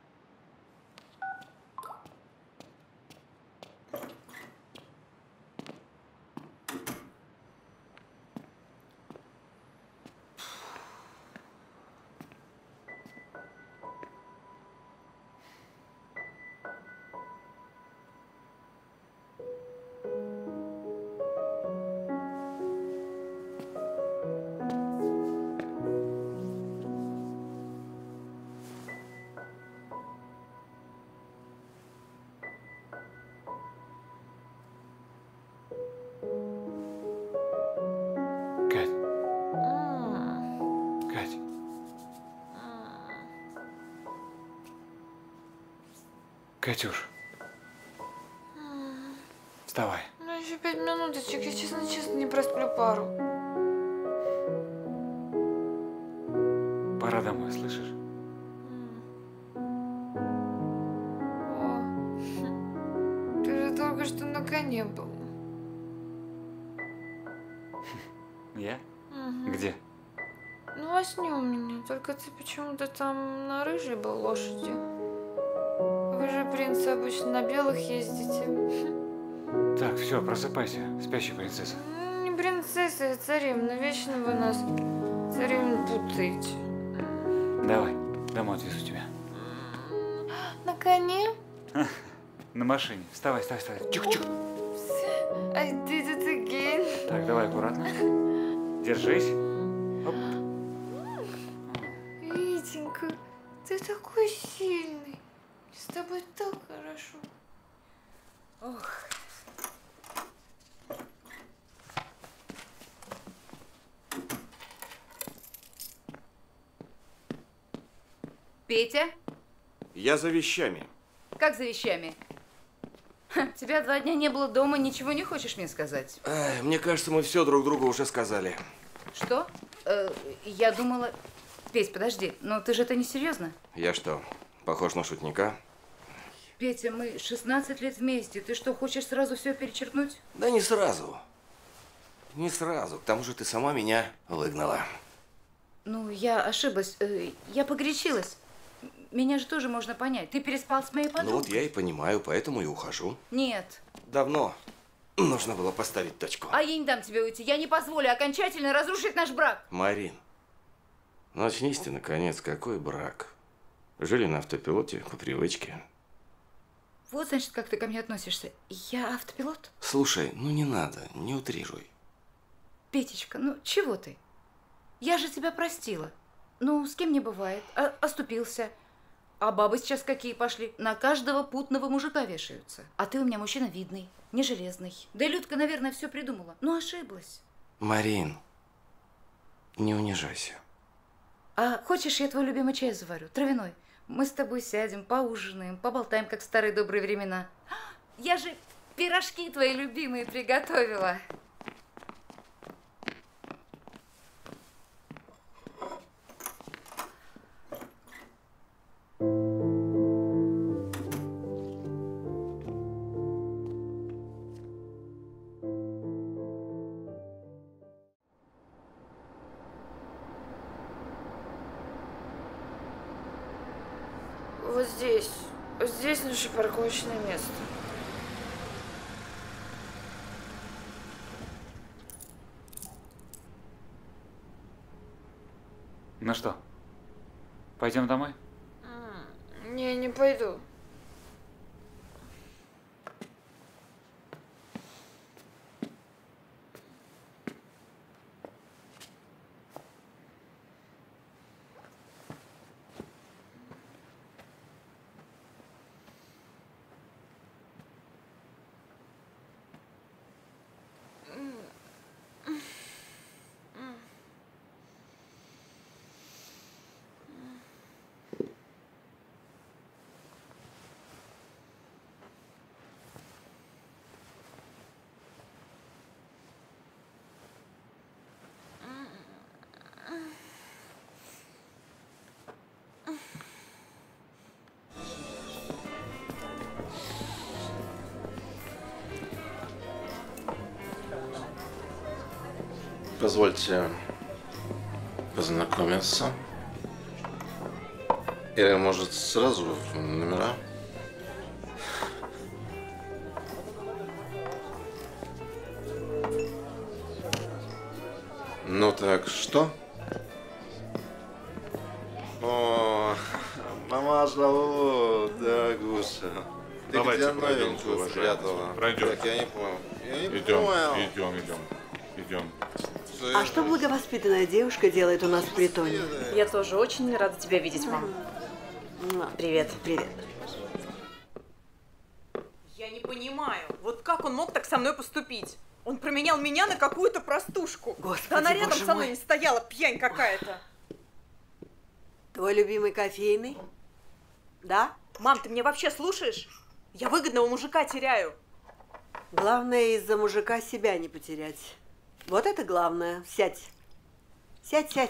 Катюш, вставай. Ну, еще пять минуточек, я честно-честно не просплю пару. Пора домой, слышишь? О, ты же только что на коне был. Я? Угу. Где? Ну, во сне у меня. Только ты почему-то там на рыжей был лошади. Вы же, принцы, обычно на белых ездите. Так, все, просыпайся, спящая принцесса. Не принцесса, а царевна. Вечно вы нас царевну путаете. Давай, домой отвезу тебя. На коне? На машине. Вставай, вставай, вставай. Чук-чук. I did it again. Так, давай аккуратно. Держись. Оп. Витенька, ты такой сильный. С тобой так хорошо. Ох. Петя? Я за вещами. Как за вещами? Ха, тебя два дня не было дома, ничего не хочешь мне сказать? Ай, мне кажется, мы все друг другу уже сказали. Что? Э, я думала... Петь, подожди, но ты же это не серьезно? Я что, похож на шутника? Петя, мы шестнадцать лет вместе. Ты что, хочешь сразу все перечеркнуть? Да не сразу. Не сразу. К тому же ты сама меня выгнала. Ну, я ошиблась. Э, я погорячилась. Меня же тоже можно понять. Ты переспал с моей подругой. Ну вот я и понимаю, поэтому и ухожу. Нет. Давно нужно было поставить точку. А я не дам тебе уйти. Я не позволю окончательно разрушить наш брак. Марин, ну очнись ты, наконец, какой брак. Жили на автопилоте по привычке. Вот, значит, как ты ко мне относишься. Я автопилот? Слушай, ну не надо, не утрируй. Петечка, ну чего ты? Я же тебя простила. Ну, с кем не бывает. А, оступился. А бабы сейчас какие пошли? На каждого путного мужика вешаются. А ты у меня мужчина видный, не железный. Да и Людка, наверное, все придумала. Но ошиблась. Марин, не унижайся. А хочешь, я твой любимый чай заварю? Травяной. Мы с тобой сядем, поужинаем, поболтаем, как в старые добрые времена. Я же пирожки твои любимые приготовила. Вот здесь. Вот здесь наше парковочное место. Ну что, пойдем домой? Не, не пойду. Позвольте познакомиться. Или, может, сразу номера? Ну так что? О, мамаша, дорогуша. Ты Давайте где пройдем, новенькую спрятала? Пройдем. Так, я не понял. Я не Идем, понял. идем, идем, идем. А что благовоспитанная девушка делает у нас в притоне? Я тоже очень рада тебя видеть, мам. Привет. Привет. Я не понимаю, вот как он мог так со мной поступить? Он променял меня на какую-то простушку. Господи, да она рядом боже со мной мой. не стояла, пьянь какая-то. Твой любимый кофейный? Да? Мам, ты меня вообще слушаешь? Я выгодного мужика теряю. Главное, из-за мужика себя не потерять. Вот это главное. Сядь. Сядь, сядь.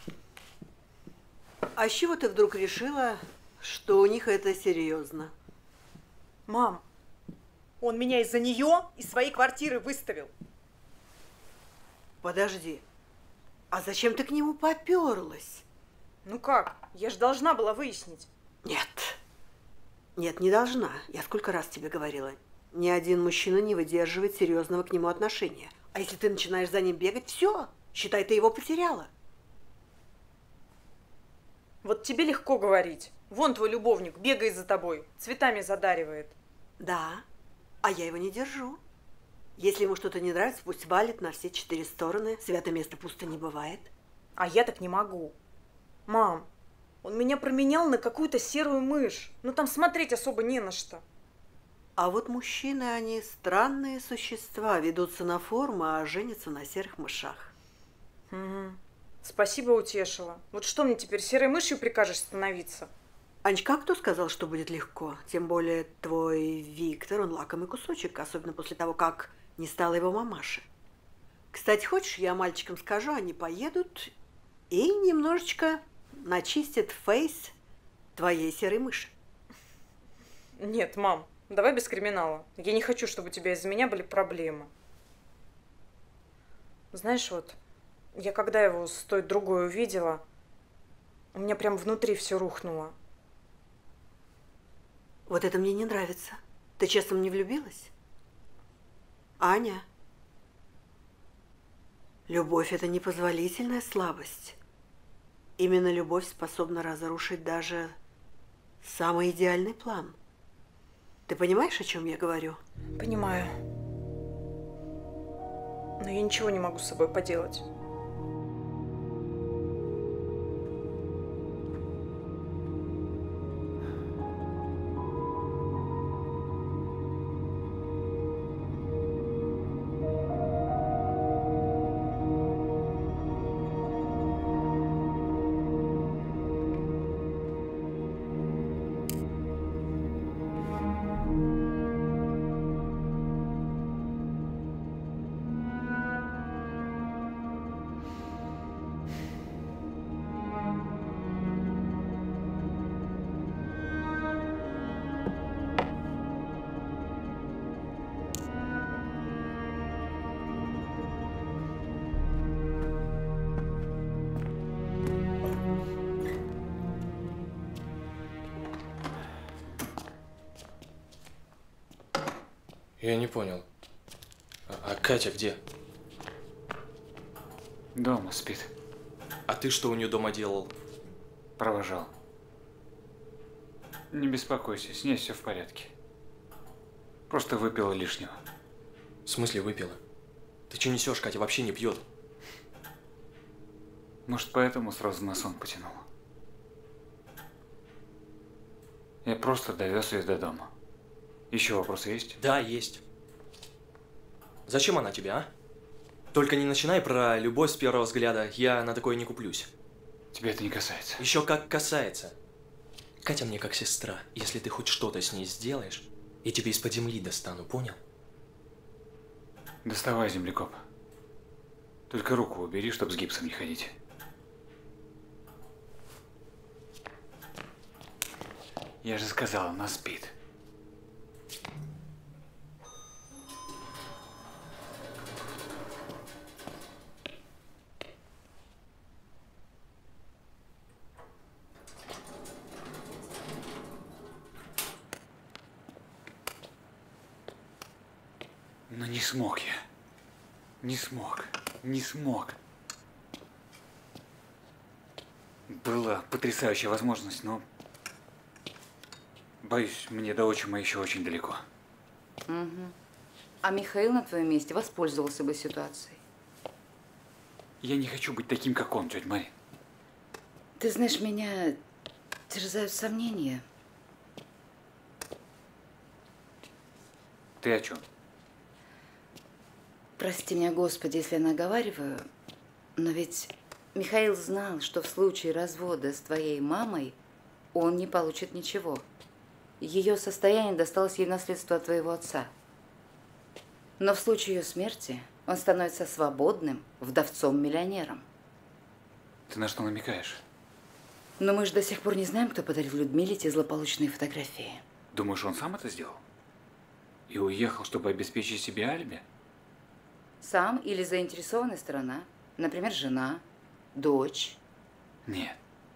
А с чего ты вдруг решила, что у них это серьезно? Мам, он меня из-за нее из своей квартиры выставил. Подожди. А зачем ты к нему поперлась? Ну как? Я же должна была выяснить. Нет. Нет, не должна. Я сколько раз тебе говорила. Ни один мужчина не выдерживает серьезного к нему отношения. А если ты начинаешь за ним бегать, все, считай, ты его потеряла. Вот тебе легко говорить. Вон твой любовник бегает за тобой, цветами задаривает. Да, а я его не держу. Если ему что-то не нравится, пусть валит на все четыре стороны. Святое место пусто не бывает. А я так не могу. Мам, он меня променял на какую-то серую мышь. Ну там смотреть особо не на что. А вот мужчины, они странные существа, ведутся на форму, а женятся на серых мышах. Угу. Спасибо, утешила. Вот что мне теперь, серой мышью прикажешь становиться? Анечка, а кто сказал, что будет легко? Тем более твой Виктор, он лакомый кусочек, особенно после того, как не стала его мамаши. Кстати, хочешь, я мальчикам скажу, они поедут и немножечко начистят фейс твоей серой мыши. Нет, мам, давай без криминала. Я не хочу, чтобы у тебя из-за меня были проблемы. Знаешь, вот, я когда его с той другой увидела, у меня прям внутри все рухнуло. Вот это мне не нравится. Ты честно не влюбилась? Аня, любовь – это непозволительная слабость. Именно любовь способна разрушить даже самый идеальный план. Ты понимаешь, о чем я говорю? Понимаю. Но я ничего не могу с собой поделать. Я не понял. А, а Катя где? Дома спит. А ты что у нее дома делал? Провожал. Не беспокойся, с ней все в порядке. Просто выпила лишнего. В смысле выпила? Ты что несешь, Катя вообще не пьет. Может, поэтому сразу на сон потянула. Я просто довез ее до дома. Еще вопросы есть? Да, есть. Зачем она тебе, а? Только не начинай про любовь с первого взгляда, я на такое не куплюсь. Тебя это не касается. Еще как касается. Катя мне как сестра. Если ты хоть что-то с ней сделаешь, я тебе из-под земли достану, понял? Доставай, землекоп. Только руку убери, чтобы с гипсом не ходить. Я же сказал, она спит. Но не смог я. Не смог. Не смог. Была потрясающая возможность, но... Боюсь, мне до отчима еще очень далеко. Угу. А Михаил на твоем месте воспользовался бы ситуацией. Я не хочу быть таким, как он, тетя Марин. Ты знаешь, меня терзают сомнения. Ты о чем? Прости меня, Господи, если я наговариваю, но ведь Михаил знал, что в случае развода с твоей мамой он не получит ничего. Ее состояние досталось ей в наследство от твоего отца. Но в случае ее смерти он становится свободным вдовцом-миллионером. Ты на что намекаешь? Но мы же до сих пор не знаем, кто подарил Людмиле те злополучные фотографии. Думаешь, он сам это сделал? И уехал, чтобы обеспечить себе алиби? Сам или заинтересованная сторона, например, жена, Дочь? Нет.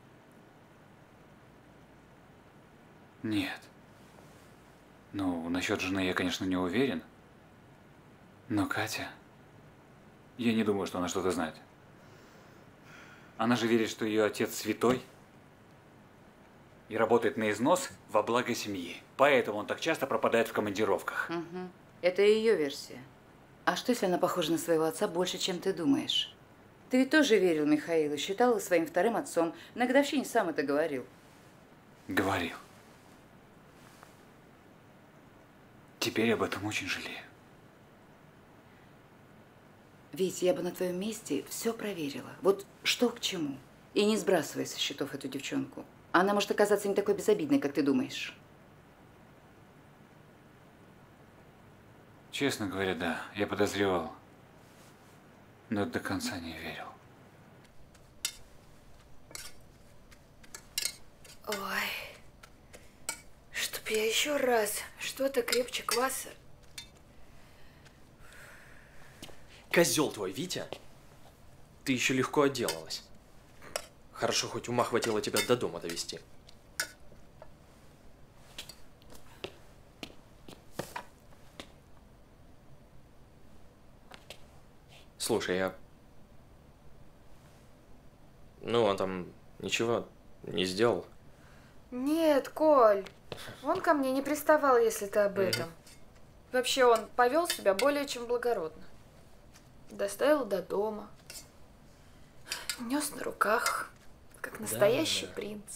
Нет. Ну, насчет жены я, конечно, не уверен. Но Катя... Я не думаю, что она что-то знает. Она же верит, что ее отец святой. И работает на износ во благо семьи. Поэтому он так часто пропадает в командировках. Угу. Это ее версия. А что, если она похожа на своего отца больше, чем ты думаешь? Ты ведь тоже верил Михаилу, считал его своим вторым отцом. На годовщине сам это говорил. Говорил. Теперь об этом очень жалею. Вить, я бы на твоем месте все проверила. Вот что к чему. И не сбрасывай со счетов эту девчонку. Она может оказаться не такой безобидной, как ты думаешь. Честно говоря, да, я подозревал, но до конца не верил. Ой, чтоб я еще раз что-то крепче кваса. Козел твой, Витя. Ты еще легко отделалась. Хорошо, хоть ума хватило тебя до дома довести. Слушай, я... Ну, он там ничего не сделал. Нет, Коль, он ко мне не приставал, если ты об этом. Вообще, он повел себя более чем благородно. Доставил до дома. Нес на руках, как настоящий Да, да. принц.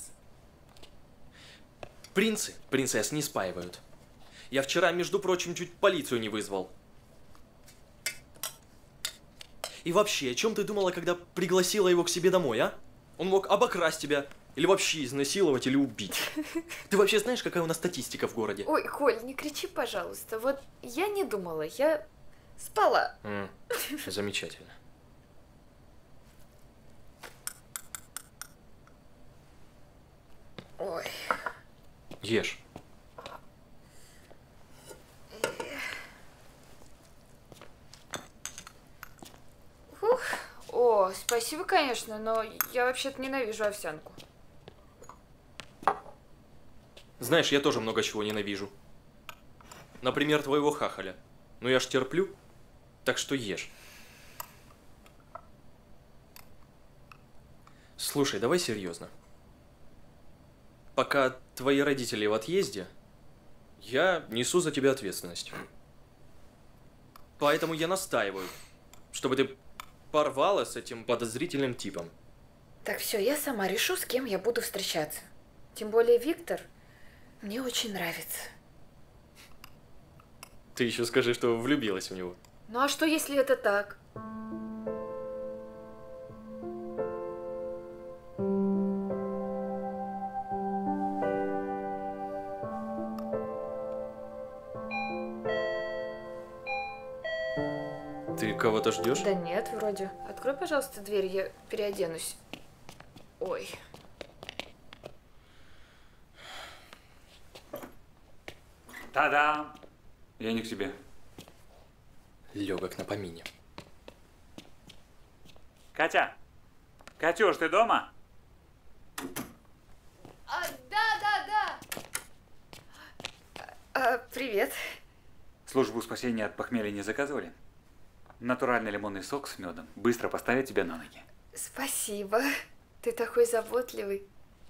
Принцы принцесс не спаивают. Я вчера, между прочим, чуть полицию не вызвал. И вообще, о чем ты думала, когда пригласила его к себе домой, а? Он мог обокрасть тебя, или вообще изнасиловать, или убить. Ты вообще знаешь, какая у нас статистика в городе? Ой, Коль, не кричи, пожалуйста. Вот я не думала, я спала. М, замечательно. Ой. Ешь. Фух. О, спасибо, конечно, но я вообще-то ненавижу овсянку. Знаешь, я тоже много чего ненавижу. Например, твоего хахаля. Но я ж терплю, так что ешь. Слушай, давай серьезно. Пока твои родители в отъезде, я несу за тебя ответственность. Поэтому я настаиваю, чтобы ты порвала с этим подозрительным типом. Так, все, я сама решу, с кем я буду встречаться. Тем более Виктор мне очень нравится. Ты еще скажи, что влюбилась в него. Ну а что, если это так? Ты кого-то ждешь? Да нет, вроде. Открой, пожалуйста, дверь, я переоденусь. Ой. Та-дам! Я не к тебе. Легок на помине. Катя! Катюш, ты дома? А, да, да, да. А, привет. Службу спасения от похмелья не заказывали? Натуральный лимонный сок с медом быстро поставит тебя на ноги. Спасибо. Ты такой заботливый.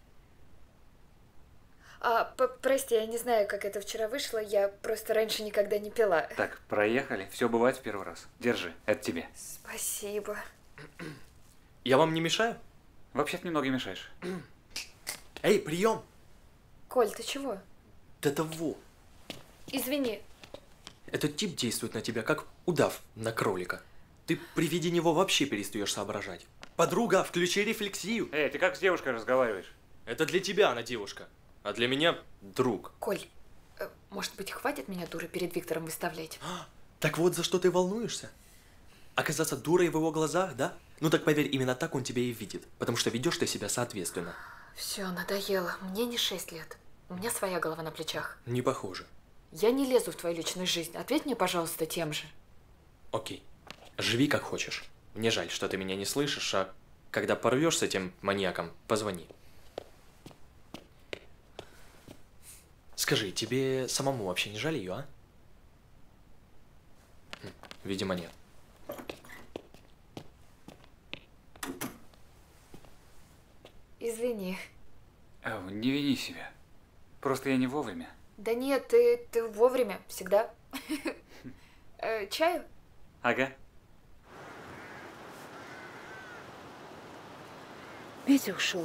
А, прости, я не знаю, как это вчера вышло. Я просто раньше никогда не пила. Так, проехали. Все бывает в первый раз. Держи, это тебе. Спасибо. Я вам не мешаю? Вообще-то немного мешаешь. Эй, прием! Коль, ты чего? Да того. Извини. Этот тип действует на тебя, как удав на кролика. Ты при виде него вообще перестаешь соображать. Подруга, включи рефлексию. Эй, ты как с девушкой разговариваешь? Это для тебя она девушка, а для меня друг. Коль, э, может быть, хватит меня дурой перед Виктором выставлять? Так вот, за что ты волнуешься? Оказаться дурой в его глазах, да? Ну так поверь, именно так он тебя и видит, потому что ведешь ты себя соответственно. Все, надоело. Мне не шесть лет. У меня своя голова на плечах. Не похоже. Я не лезу в твою личную жизнь. Ответь мне, пожалуйста, тем же. Окей. Живи как хочешь. Мне жаль, что ты меня не слышишь, а Когда порвешь с этим маньяком, позвони. Скажи, тебе самому вообще не жаль ее, а? Видимо, нет. Извини. Эл, не вини себя. Просто я не вовремя. Да нет, ты, ты вовремя, всегда. Э, Чаю? Ага. Петя ушел.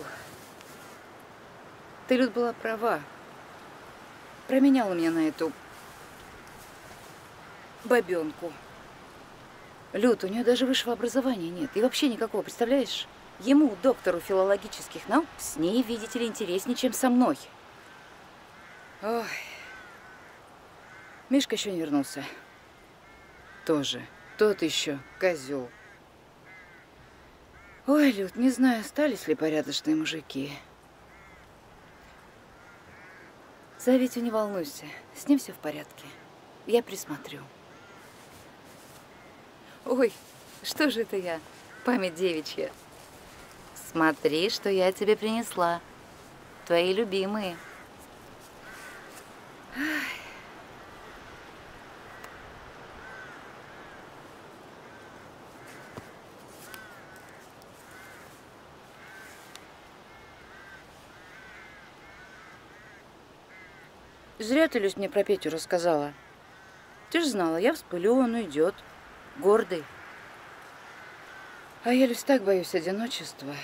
Ты, Люд, была права. Променяла меня на эту бабенку. Люд, у нее даже высшего образования нет. И вообще никакого, представляешь? Ему, доктору филологических наук, с ней, видите ли, интереснее, чем со мной. Ой. Мишка еще не вернулся. Тоже. Тот еще козел. Ой, Люд, не знаю, остались ли порядочные мужики. За Витю не волнуйся, с ним все в порядке. Я присмотрю. Ой, что же это я? Память девичья. Смотри, что я тебе принесла. Твои любимые. Ай. Зря ты, Люсь, мне про Петю рассказала. Ты же знала, я вспылю, он уйдет. Гордый. А я, Люсь, так боюсь одиночества.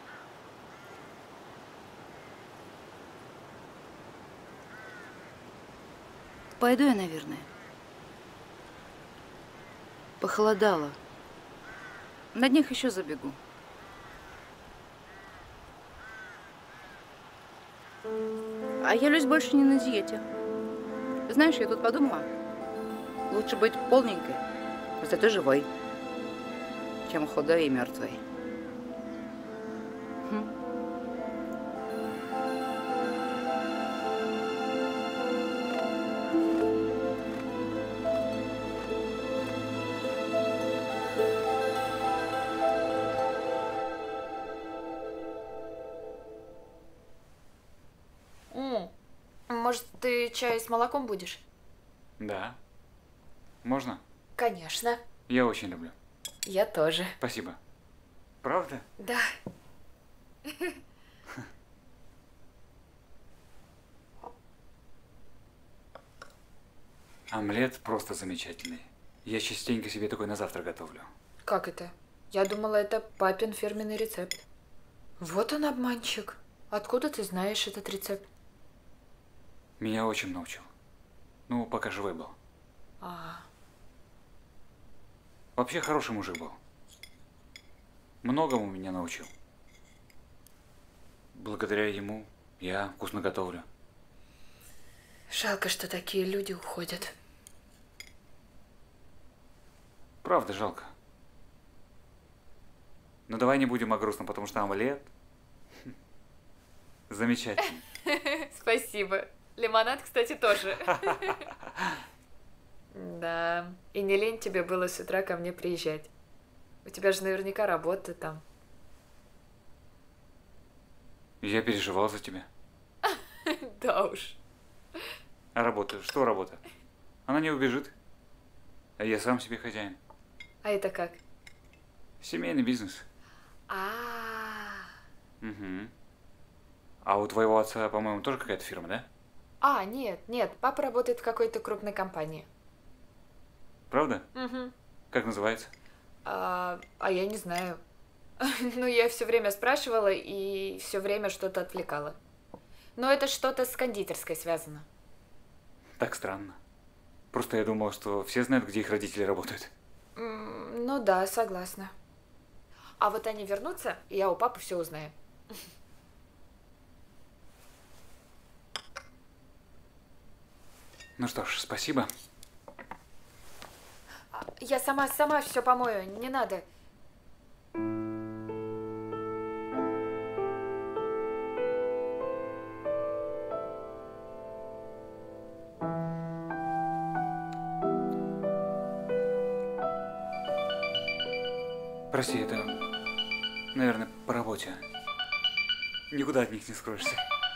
Пойду я, наверное. Похолодало. На днях еще забегу. А я, Люсь, больше не на диете. Знаешь, я тут подумала, лучше быть полненькой, зато живой, чем худой и мертвой. Хм. Может, ты чай с молоком будешь? Да. Можно? Конечно. Я очень люблю. Я тоже. Спасибо. Правда? Да. Омлет просто замечательный. Я частенько себе такой на завтрак готовлю. Как это? Я думала, это папин фирменный рецепт. Вот он, обманщик. Откуда ты знаешь этот рецепт? Меня очень научил. Ну, пока живой был. А. Вообще хороший мужик был. Многому меня научил. Благодаря ему я вкусно готовлю. Жалко, что такие люди уходят. Правда, жалко. Но давай не будем о грустном, потому что омлет замечательный. Спасибо. Лимонад, кстати, тоже. Да. И не лень тебе было с утра ко мне приезжать. У тебя же наверняка работа там. Я переживал за тебя. Да уж. А работа? Что работа? Она не убежит. А я сам себе хозяин. А это как? Семейный бизнес. А. Угу. А у твоего отца, по-моему, тоже какая-то фирма, да? А, нет, нет, папа работает в какой-то крупной компании. Правда? Угу. Как называется? А, а я не знаю. Ну, я все время спрашивала и все время что-то отвлекала. Но это что-то с кондитерской связано. Так странно. Просто я думал, что все знают, где их родители работают. М, Ну да, согласна. А вот они вернутся, и я у папы все узнаю. Ну что ж, спасибо. Я сама, сама все помою, не надо. Прости, это Наверное, по работе. Никуда от них не скроешься.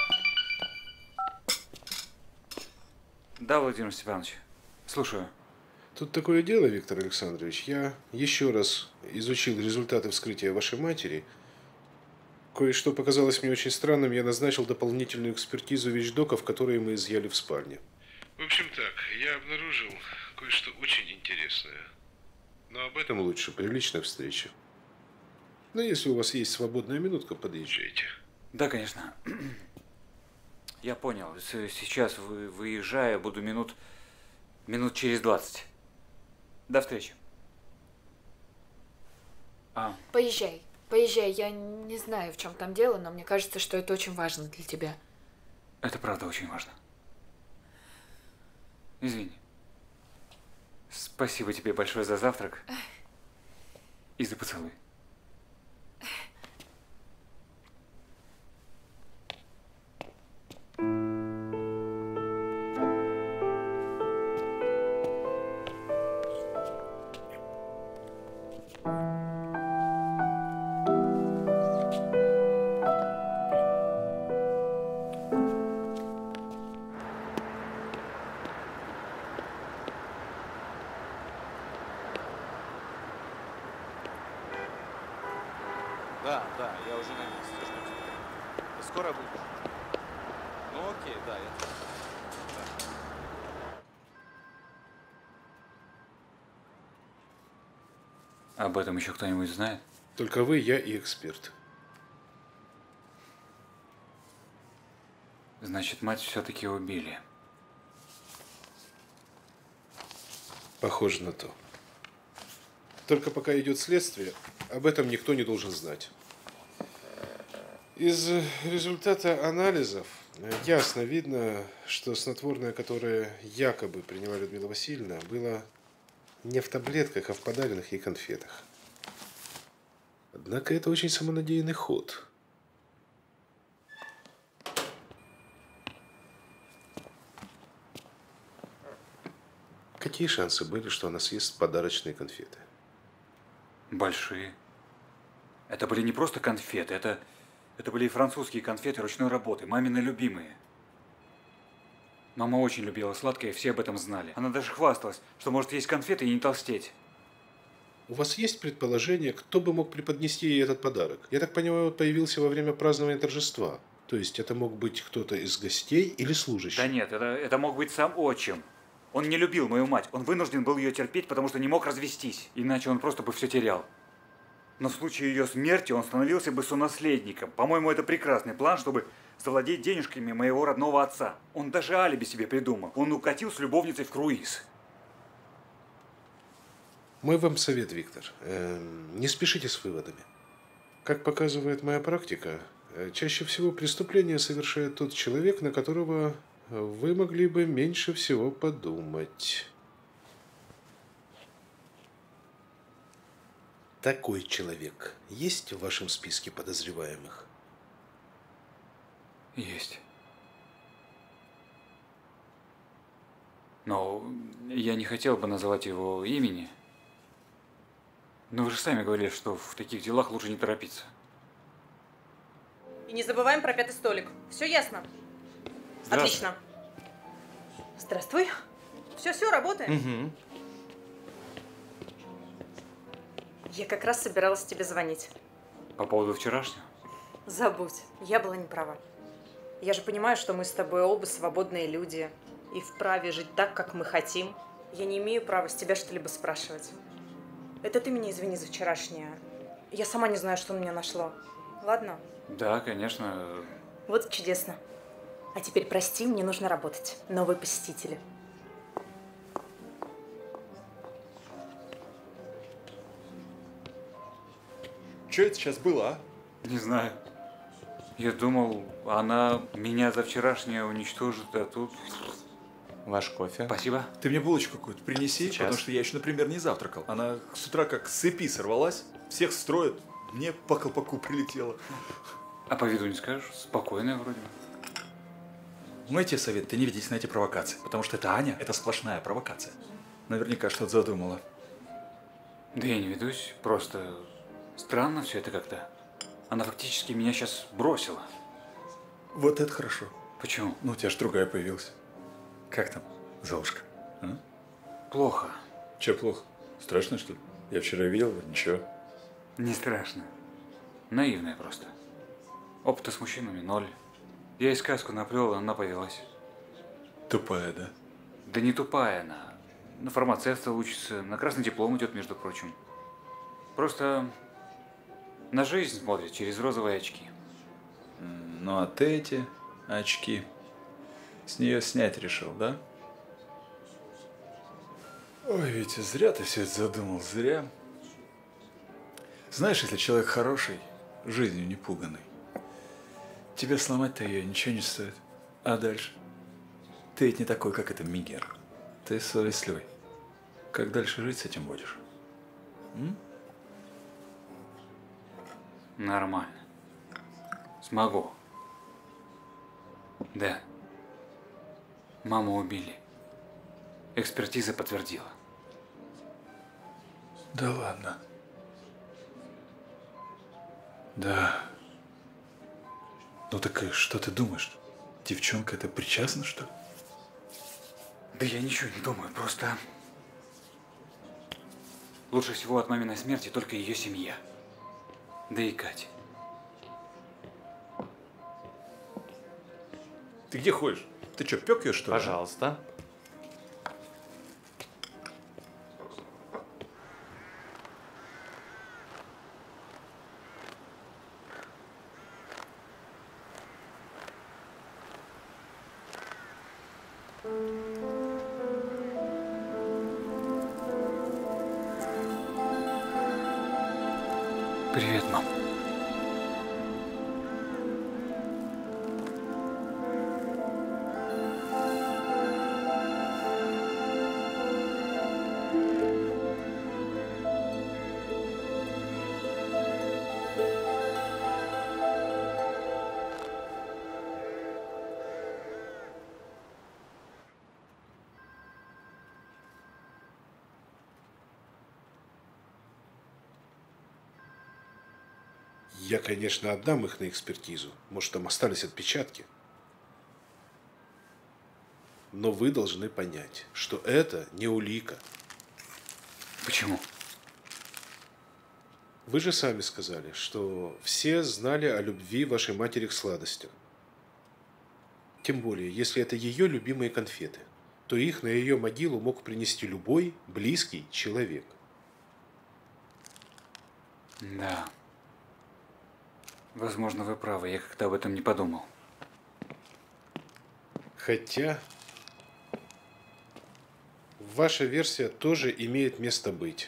Да, Владимир Степанович, слушаю. Тут такое дело, Виктор Александрович. Я еще раз изучил результаты вскрытия вашей матери. Кое-что показалось мне очень странным. Я назначил дополнительную экспертизу вещдоков, которые мы изъяли в спальне. В общем так, я обнаружил кое-что очень интересное. Но об этом лучше при личной встрече. Но если у вас есть свободная минутка, подъезжайте. Да, конечно. Я понял. Сейчас вы, выезжаю, буду минут, минут через двадцать. До встречи. А. Поезжай, поезжай. Я не знаю, в чем там дело, но мне кажется, что это очень важно для тебя. Это правда очень важно. Извини. Спасибо тебе большое за завтрак и за поцелуй. Да, да, я уже на месте, жду тебя. Ты скоро будешь? Ну окей, да, я... Да. Об этом еще кто-нибудь знает? Только вы, я и эксперт. Значит, мать все-таки убили. Похоже на то. Только пока идет следствие, об этом никто не должен знать. Из результата анализов ясно видно, что снотворное, которое якобы приняла Людмила Васильевна, было не в таблетках, а в подаренных ей конфетах. Однако это очень самонадеянный ход. Какие шансы были, что она съест подарочные конфеты? Большие. Это были не просто конфеты, это, это были и французские конфеты ручной работы, мамины любимые. Мама очень любила сладкое, и все об этом знали. Она даже хвасталась, что может есть конфеты и не толстеть. У вас есть предположение, кто бы мог преподнести ей этот подарок? Я так понимаю, он появился во время празднования торжества. То есть это мог быть кто-то из гостей или служащий? Да нет, это, это мог быть сам отчим. Он не любил мою мать. Он вынужден был ее терпеть, потому что не мог развестись. Иначе он просто бы все терял. Но в случае ее смерти он становился бы сонаследником. По-моему, это прекрасный план, чтобы завладеть денежками моего родного отца. Он даже алиби себе придумал. Он укатил с любовницей в круиз. Мой вам совет, Виктор. Эм, не спешите с выводами. Как показывает моя практика, чаще всего преступление совершает тот человек, на которого вы могли бы меньше всего подумать. Такой человек есть в вашем списке подозреваемых? Есть. Но я не хотел бы называть его имени. Но вы же сами говорили, что в таких делах лучше не торопиться. И не забываем про пятый столик. Все ясно? Отлично. Здравствуй. Все-все, работаем. Угу. Я как раз собиралась тебе звонить. По поводу вчерашнего? Забудь, я была не права. Я же понимаю, что мы с тобой оба свободные люди и вправе жить так, как мы хотим. Я не имею права с тебя что-либо спрашивать. Это ты меня извини за вчерашнее. Я сама не знаю, что на меня нашло. Ладно? Да, конечно. Вот чудесно. А теперь прости, мне нужно работать. Новые посетители. Что это сейчас было, а? Не знаю. Я думал, она меня за вчерашнее уничтожит, а тут... Ваш кофе. Спасибо. Ты мне булочку какую-то принеси, Сейчас. потому что я еще, например, не завтракал. Она с утра как с цепи сорвалась, всех строит, мне по колпаку прилетело. А по виду не скажешь? Спокойная вроде. Мой тебе совет, ты не ведись на эти провокации, потому что это Аня, это сплошная провокация. Наверняка что-то задумала. Да я не ведусь, просто странно все это как-то. Она фактически меня сейчас бросила. Вот это хорошо. Почему? Ну, у тебя ж другая появилась. Как там, Золушка? А? Плохо. Че плохо? Страшно, что ли? Я вчера видел, ничего. Не страшно. Наивная просто. Опыта с мужчинами ноль. Я ей сказку наплел, она повелась. Тупая, да? Да не тупая она. На фармацевта учится, на красный диплом идет, между прочим. Просто на жизнь смотрит через розовые очки. Ну, а ты эти очки с нее снять решил, да? Ой, Витя, зря ты все это задумал, зря. Знаешь, если человек хороший, жизнью не пуганный, тебе сломать-то ее ничего не стоит. А дальше? Ты ведь не такой, как это Мигер. Ты совестливый. Как дальше жить с этим будешь? М? Нормально. Смогу. Да. Маму убили. Экспертиза подтвердила. Да ладно. Да. Ну так и что ты думаешь? Девчонка это причастна, что ли? Да я ничего не думаю, просто... Лучше всего от маминой смерти только ее семья. Да и Катя. Ты где ходишь? Ты что, пек ее, что ли? Пожалуйста. Привет, мам. Я, конечно, отдам их на экспертизу. Может, там остались отпечатки. Но вы должны понять, что это не улика. Почему? Вы же сами сказали, что все знали о любви вашей матери к сладостям. Тем более, если это ее любимые конфеты, то их на ее могилу мог принести любой близкий человек. Да. Возможно, вы правы, я как-то об этом не подумал. Хотя, ваша версия тоже имеет место быть.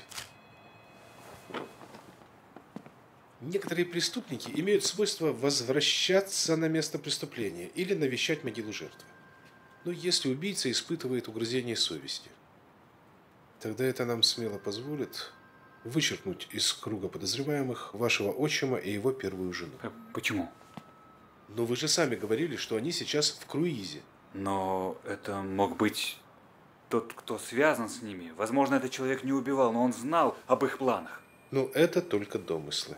Некоторые преступники имеют свойство возвращаться на место преступления или навещать могилу жертвы. Но если убийца испытывает угрызение совести, тогда это нам смело позволит вычеркнуть из круга подозреваемых вашего отчима и его первую жену. Почему? Но вы же сами говорили, что они сейчас в круизе. Но это мог быть тот, кто связан с ними. Возможно, этот человек не убивал, но он знал об их планах. Но это только домыслы.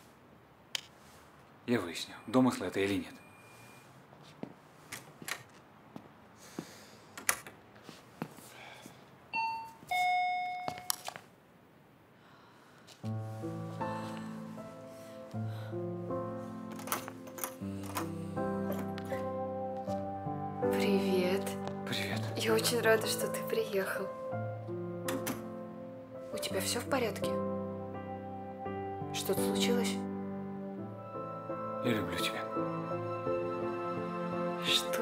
Я выясню, домыслы это или нет. Привет. Привет. Я очень рада, что ты приехал. У тебя все в порядке? Что-то случилось? Я люблю тебя. Что?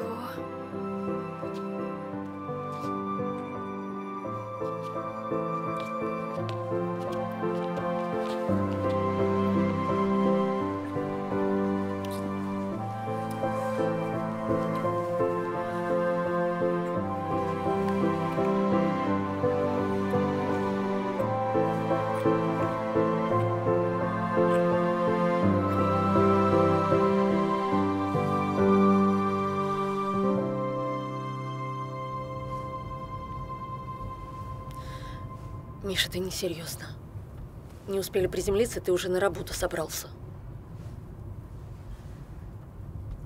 Миша, ты несерьезно. Не успели приземлиться, ты уже на работу собрался.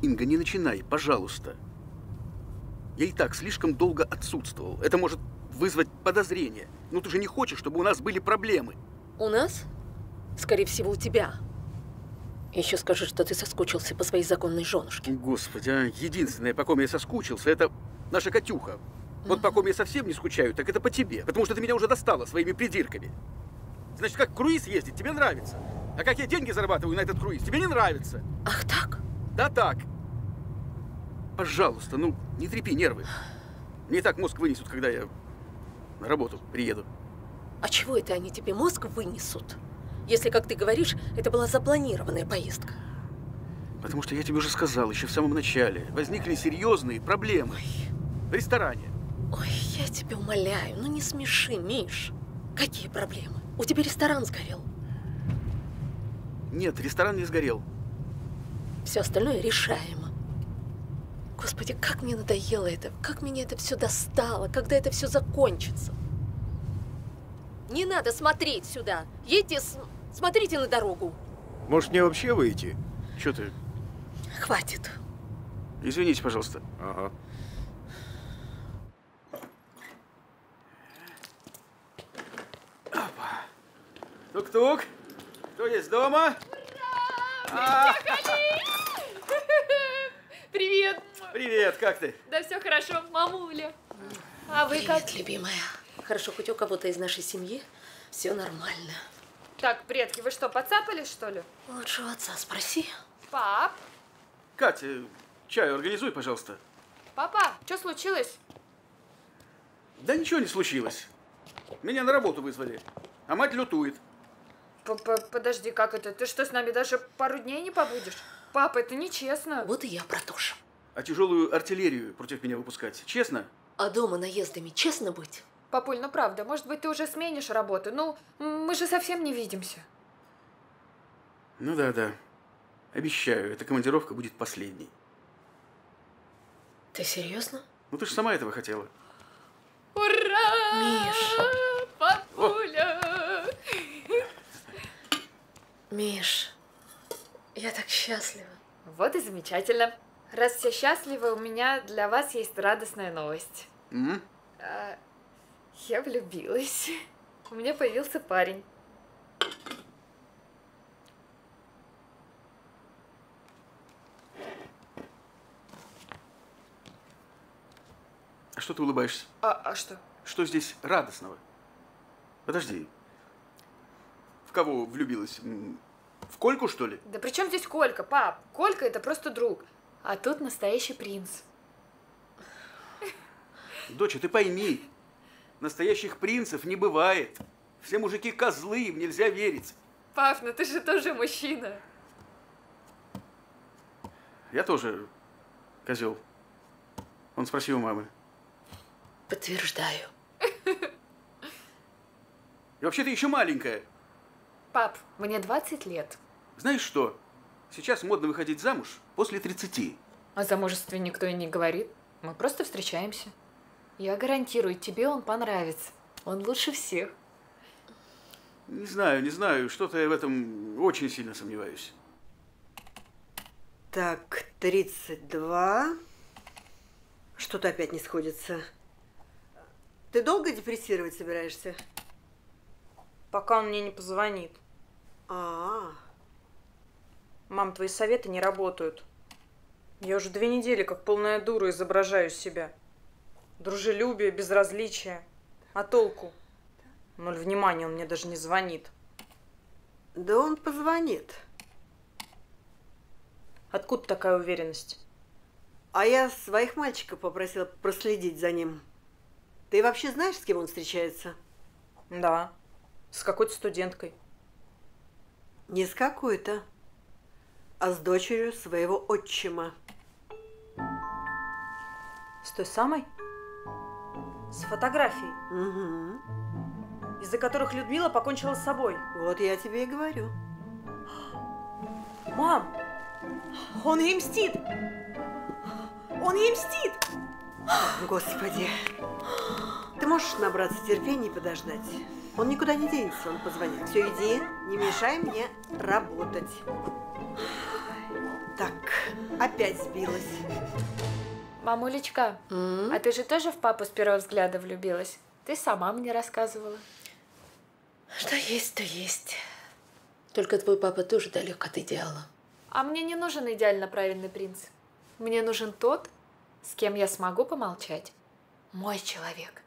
Инга, не начинай, пожалуйста. Я и так слишком долго отсутствовал. Это может вызвать подозрение. Но ты же не хочешь, чтобы у нас были проблемы. У нас? Скорее всего, у тебя. Еще скажи, что ты соскучился по своей законной женушке. Господи, а единственное, по ком я соскучился, это наша Катюха. Вот по ком я совсем не скучаю, так это по тебе. Потому что ты меня уже достала своими придирками. Значит, как круиз ездить тебе нравится. А как я деньги зарабатываю на этот круиз, тебе не нравится. Ах так? Да так. Пожалуйста, ну, не трепи нервы. Мне и так мозг вынесут, когда я на работу приеду. А чего это они тебе мозг вынесут? Если, как ты говоришь, это была запланированная поездка. Потому что я тебе уже сказал еще в самом начале. Возникли серьезные проблемы. Ой. В ресторане. Ой, я тебя умоляю, ну не смеши, Миш. Какие проблемы? У тебя ресторан сгорел. Нет, ресторан не сгорел. Все остальное решаемо. Господи, как мне надоело это, как меня это все достало, когда это все закончится. Не надо смотреть сюда. Едьте, смотрите на дорогу. Может, мне вообще выйти? Че ты? Хватит. Извините, пожалуйста. Ага. Опа. Тук-тук. Кто есть дома? Ура! Привет! Привет, как ты? Да все хорошо, мамуля. А вы Привет, как? любимая. Хорошо, хоть у кого-то из нашей семьи все нормально. Так, предки, вы что, подцапались, что ли? Лучше у отца спроси. Пап? Катя, чаю организуй, пожалуйста. Папа, что случилось? Да ничего не случилось. Меня на работу вызвали, а мать лютует. Подожди, как это? Ты что, с нами даже пару дней не побудешь? Папа, это нечестно. Вот и я про то же. А тяжелую артиллерию против меня выпускать, честно? А дома наездами честно быть? Папуль, ну правда, может быть, ты уже сменишь работу? Ну, мы же совсем не видимся. Ну да, да. Обещаю, эта командировка будет последней. Ты серьезно? Ну ты же сама этого хотела. Ура! Миш! Папуля! Миш, я так счастлива. Вот и замечательно. Раз все счастливы, у меня для вас есть радостная новость. Mm-hmm. А, я влюбилась. У меня появился парень. А что ты улыбаешься? А, а что? Что здесь радостного? Подожди. В кого влюбилась? В Кольку, что ли? Да при чем здесь Колька, пап? Колька это просто друг. А тут настоящий принц. Доча, ты пойми, настоящих принцев не бывает. Все мужики козлы, им нельзя верить. Пап, ну ты же тоже мужчина. Я тоже козел. Он спросил у мамы. Подтверждаю. И вообще ты еще маленькая. Пап, мне двадцать лет. Знаешь что? Сейчас модно выходить замуж после тридцати. О замужестве никто и не говорит. Мы просто встречаемся. Я гарантирую, тебе он понравится. Он лучше всех. Не знаю, не знаю. Что-то я в этом очень сильно сомневаюсь. Так, тридцать два. Что-то опять не сходится. Ты долго депрессировать собираешься? Пока он мне не позвонит. А-а-а. Мам, твои советы не работают. Я уже две недели как полная дура изображаю себя. Дружелюбие, безразличие. А толку? Ноль внимания, он мне даже не звонит. Да он позвонит. Откуда такая уверенность? А я своих мальчиков попросила проследить за ним. Ты вообще знаешь, с кем он встречается? Да, с какой-то студенткой. Не с какой-то, а с дочерью своего отчима. С той самой? С фотографией? Угу. Из-за которых Людмила покончила с собой. Вот я тебе и говорю. Мам, он ей мстит! Он ей мстит! Господи, ты можешь набраться терпения и подождать? Он никуда не денется, он позвонит. Все, иди, не мешай мне работать. Так, Опять сбилась. Мамулечка, а ты же тоже в папу с первого взгляда влюбилась? Ты сама мне рассказывала. Что есть, то есть. Только твой папа тоже далек от идеала. А мне не нужен идеально правильный принц. Мне нужен тот, с кем я смогу помолчать. Мой человек.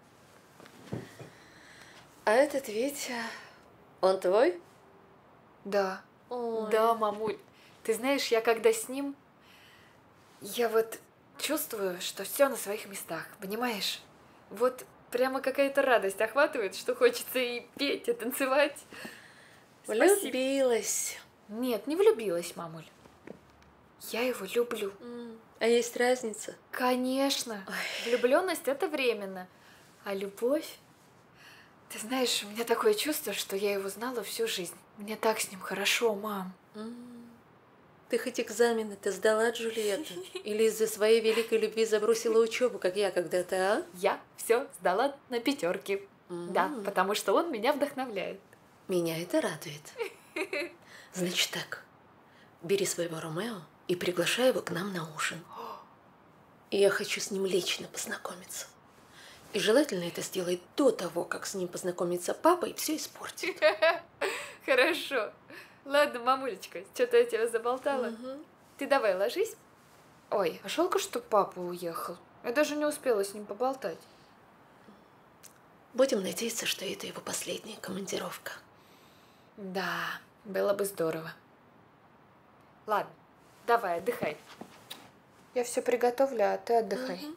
А этот Витя, он твой? Да. Ой. Да, мамуль. Ты знаешь, я когда с ним, я вот чувствую, что все на своих местах, понимаешь? Вот прямо какая-то радость охватывает, что хочется и петь, и танцевать. Влюбилась. Нет, не влюбилась, мамуль. Я его люблю. А есть разница? Конечно. Влюбленность это временно. А любовь? Ты знаешь, у меня такое чувство, что я его знала всю жизнь. Мне так с ним хорошо, мам. Ты хоть экзамены-то сдала, Джульетта? Или из-за своей великой любви забросила учебу, как я когда-то, а? Я все сдала на пятерки. Mm-hmm. Да, потому что он меня вдохновляет. Меня это радует. Значит так, бери своего Ромео и приглашай его к нам на ужин. И я хочу с ним лично познакомиться. И желательно это сделать до того, как с ним познакомится папа и все испортит. Хорошо. Ладно, мамулечка, что-то я тебя заболтала. Угу. Ты давай ложись. Ой, а жалко, что папа уехал. Я даже не успела с ним поболтать. Будем надеяться, что это его последняя командировка. Да, было бы здорово. Ладно, давай, отдыхай. Я все приготовлю, а ты отдыхай. Угу.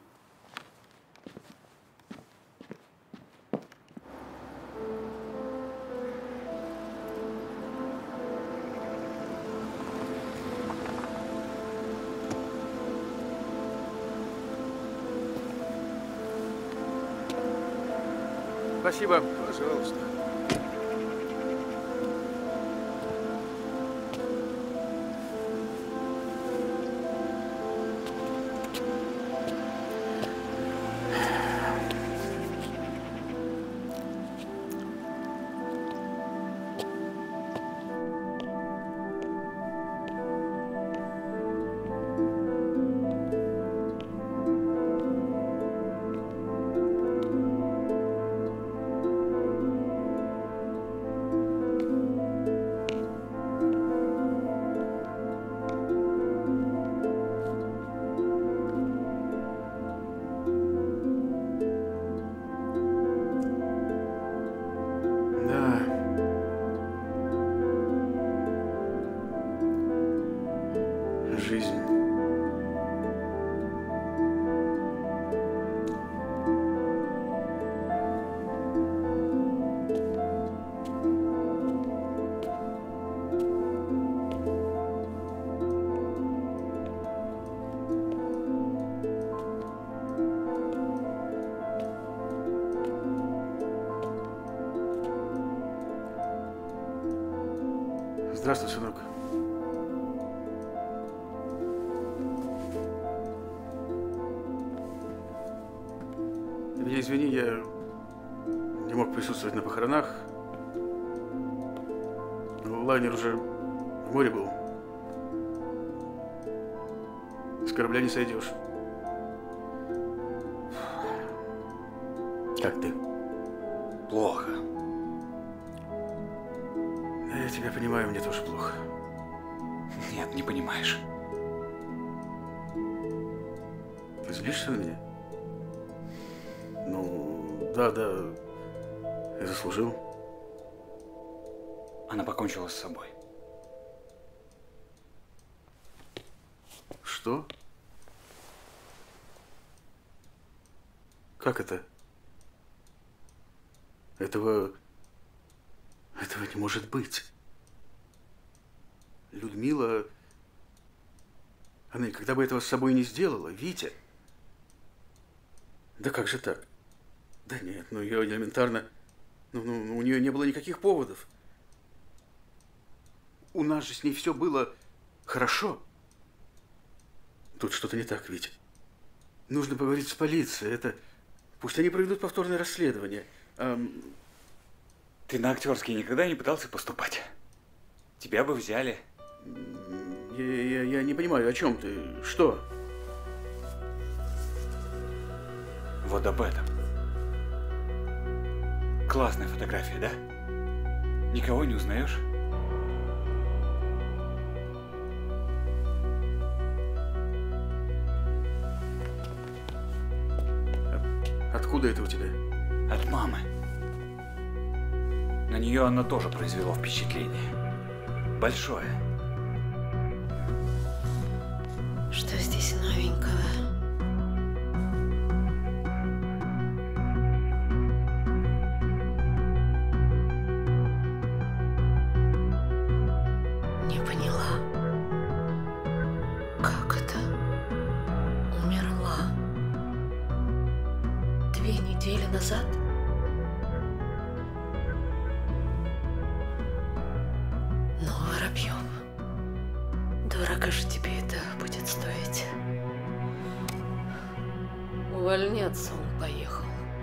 Спасибо. Пожалуйста. Жизнь. Здравствуй, сынок. Меня извини, я не мог присутствовать на похоронах. Лайнер уже в море был. С корабля не сойдешь. Как ты? Плохо. Я тебя понимаю, мне тоже плохо. Нет, не понимаешь. Ты злишься на меня? Ну, да, да, я заслужил. Она покончила с собой. Что? Как это? Этого... Этого не может быть. Людмила... Она никогда бы этого с собой не сделала, Витя. Да как же так? Да нет, ну ее элементарно... Ну, ну, у нее не было никаких поводов. У нас же с ней все было хорошо. Тут что-то не так, Витя. Нужно поговорить с полицией. Это... Пусть они проведут повторное расследование. А... Ты на актерский никогда не пытался поступать? Тебя бы взяли. Я, я, я не понимаю, о чем ты? Что? Вот об этом. Классная фотография, да? Никого не узнаешь? Откуда это у тебя? От мамы. На нее оно тоже произвело впечатление. Большое. Что здесь новенького? Не поняла. Как это? Умерла. Две недели назад? Ну, Воробьев, дорого же тебе это будет стоить. Увольняться он поехал.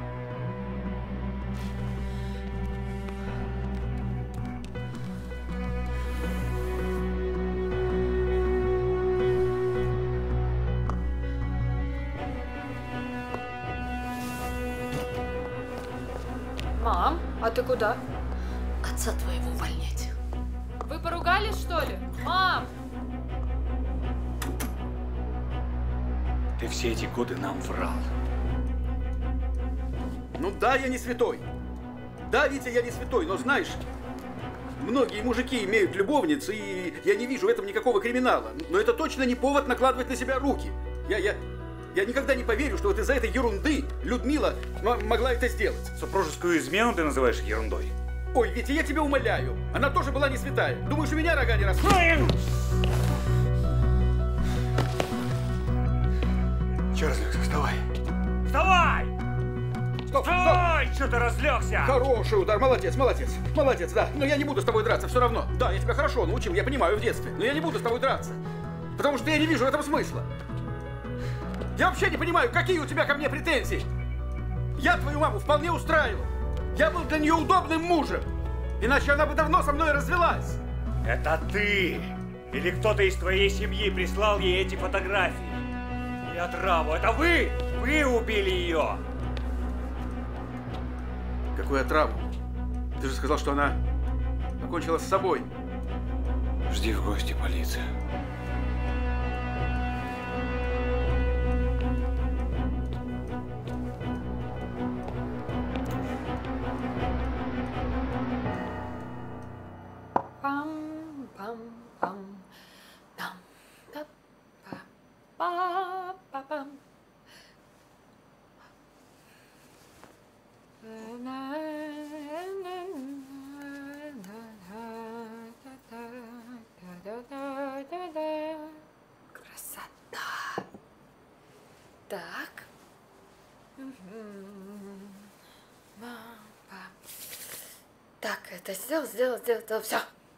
Мам, а ты куда? Отца твоего увольнять. Вы поругались, что ли? Мам! Ты все эти годы нам врал. Ну да, я не святой. Да, Витя, я не святой, но знаешь, многие мужики имеют любовниц, и я не вижу в этом никакого криминала. Но это точно не повод накладывать на себя руки. Я, я, я никогда не поверю, что вот из-за этой ерунды Людмила могла это сделать. Супружескую измену ты называешь ерундой? Ой, Витя, я тебя умоляю. Она тоже была не святая. Думаешь, у меня рога не росли? Че разлегся? Вставай! Вставай! Стоп, Вставай! Че ты разлегся? Хороший удар, молодец, молодец, молодец, да. Но я не буду с тобой драться, все равно. Да, я тебя хорошо научил, я понимаю в детстве. Но я не буду с тобой драться. Потому что я не вижу в этом смысла. Я вообще не понимаю, какие у тебя ко мне претензии. Я твою маму вполне устраивал. Я был для нее удобным мужем. Иначе она бы давно со мной развелась. Это ты! Или кто-то из твоей семьи прислал ей эти фотографии? И отраву. Это вы! Вы убили ее! Какую отраву? Ты же сказал, что она покончила с собой. Жди в гости полицию. Пам-пам-пам. Там. Па-па-па-пам. Красота. Так. Так, это сделал, сделал, сделал, сделал, все.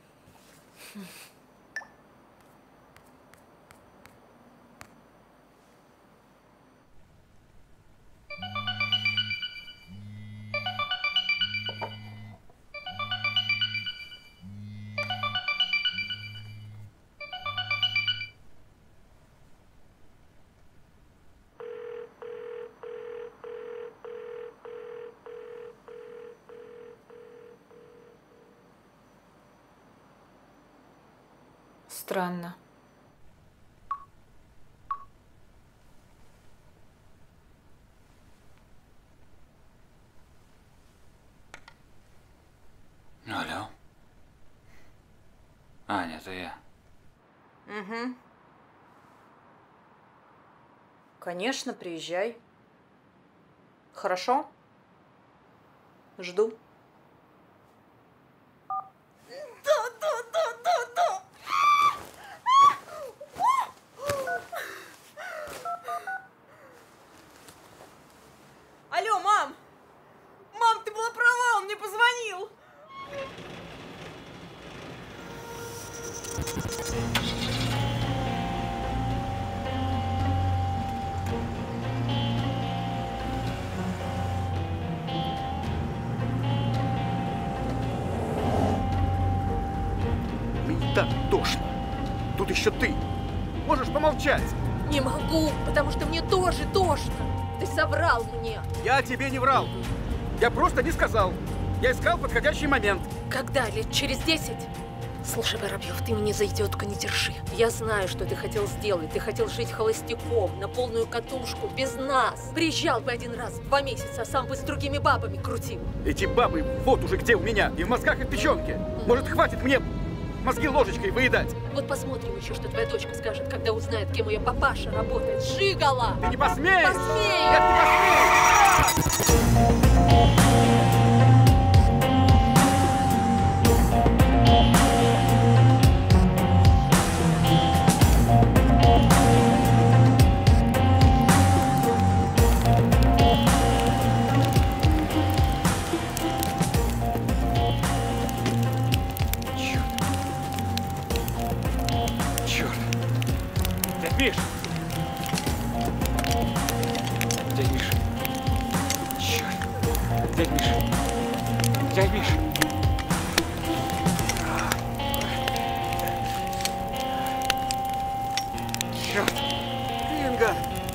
Странно. Алло. Аня, это я. Угу. Конечно, приезжай. Хорошо? Жду. Алло, мам! Мам, ты была права, он мне позвонил! Мне так тошно. Тут еще ты. Можешь помолчать? Не могу, потому что мне тоже тошно. Ты соврал мне. Я тебе не врал. Я просто не сказал. Я искал подходящий момент. Когда? Лет через десять? Слушай, Воробьев, ты меня за идиотку не держи. Я знаю, что ты хотел сделать. Ты хотел жить холостяком, на полную катушку, без нас. Приезжал бы один раз в два месяца, а сам бы с другими бабами крутил. Эти бабы вот уже где у меня. И в мозгах, и в печенке. Может, хватит мне мозги ложечкой выедать? Вот посмотрим еще, что твоя дочка скажет, когда узнает, кем ее папаша работает. Жигала! Ты не посмеешь! Посмею! Нет, не посмеешь! Миш! Дядь Миш! Черт! Дядь Миш! Дядь Миш! Черт! Инга!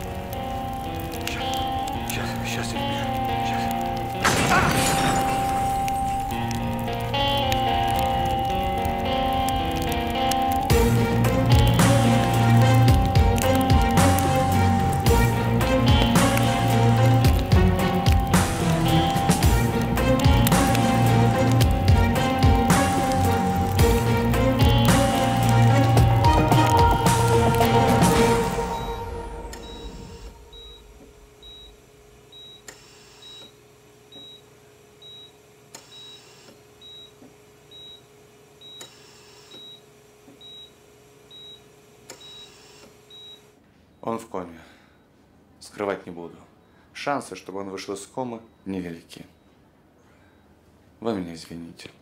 Сейчас, сейчас, дядь Миш! Сейчас! А! Он в коме. Скрывать не буду. Шансы, чтобы он вышел из комы, невелики. Вы меня извините.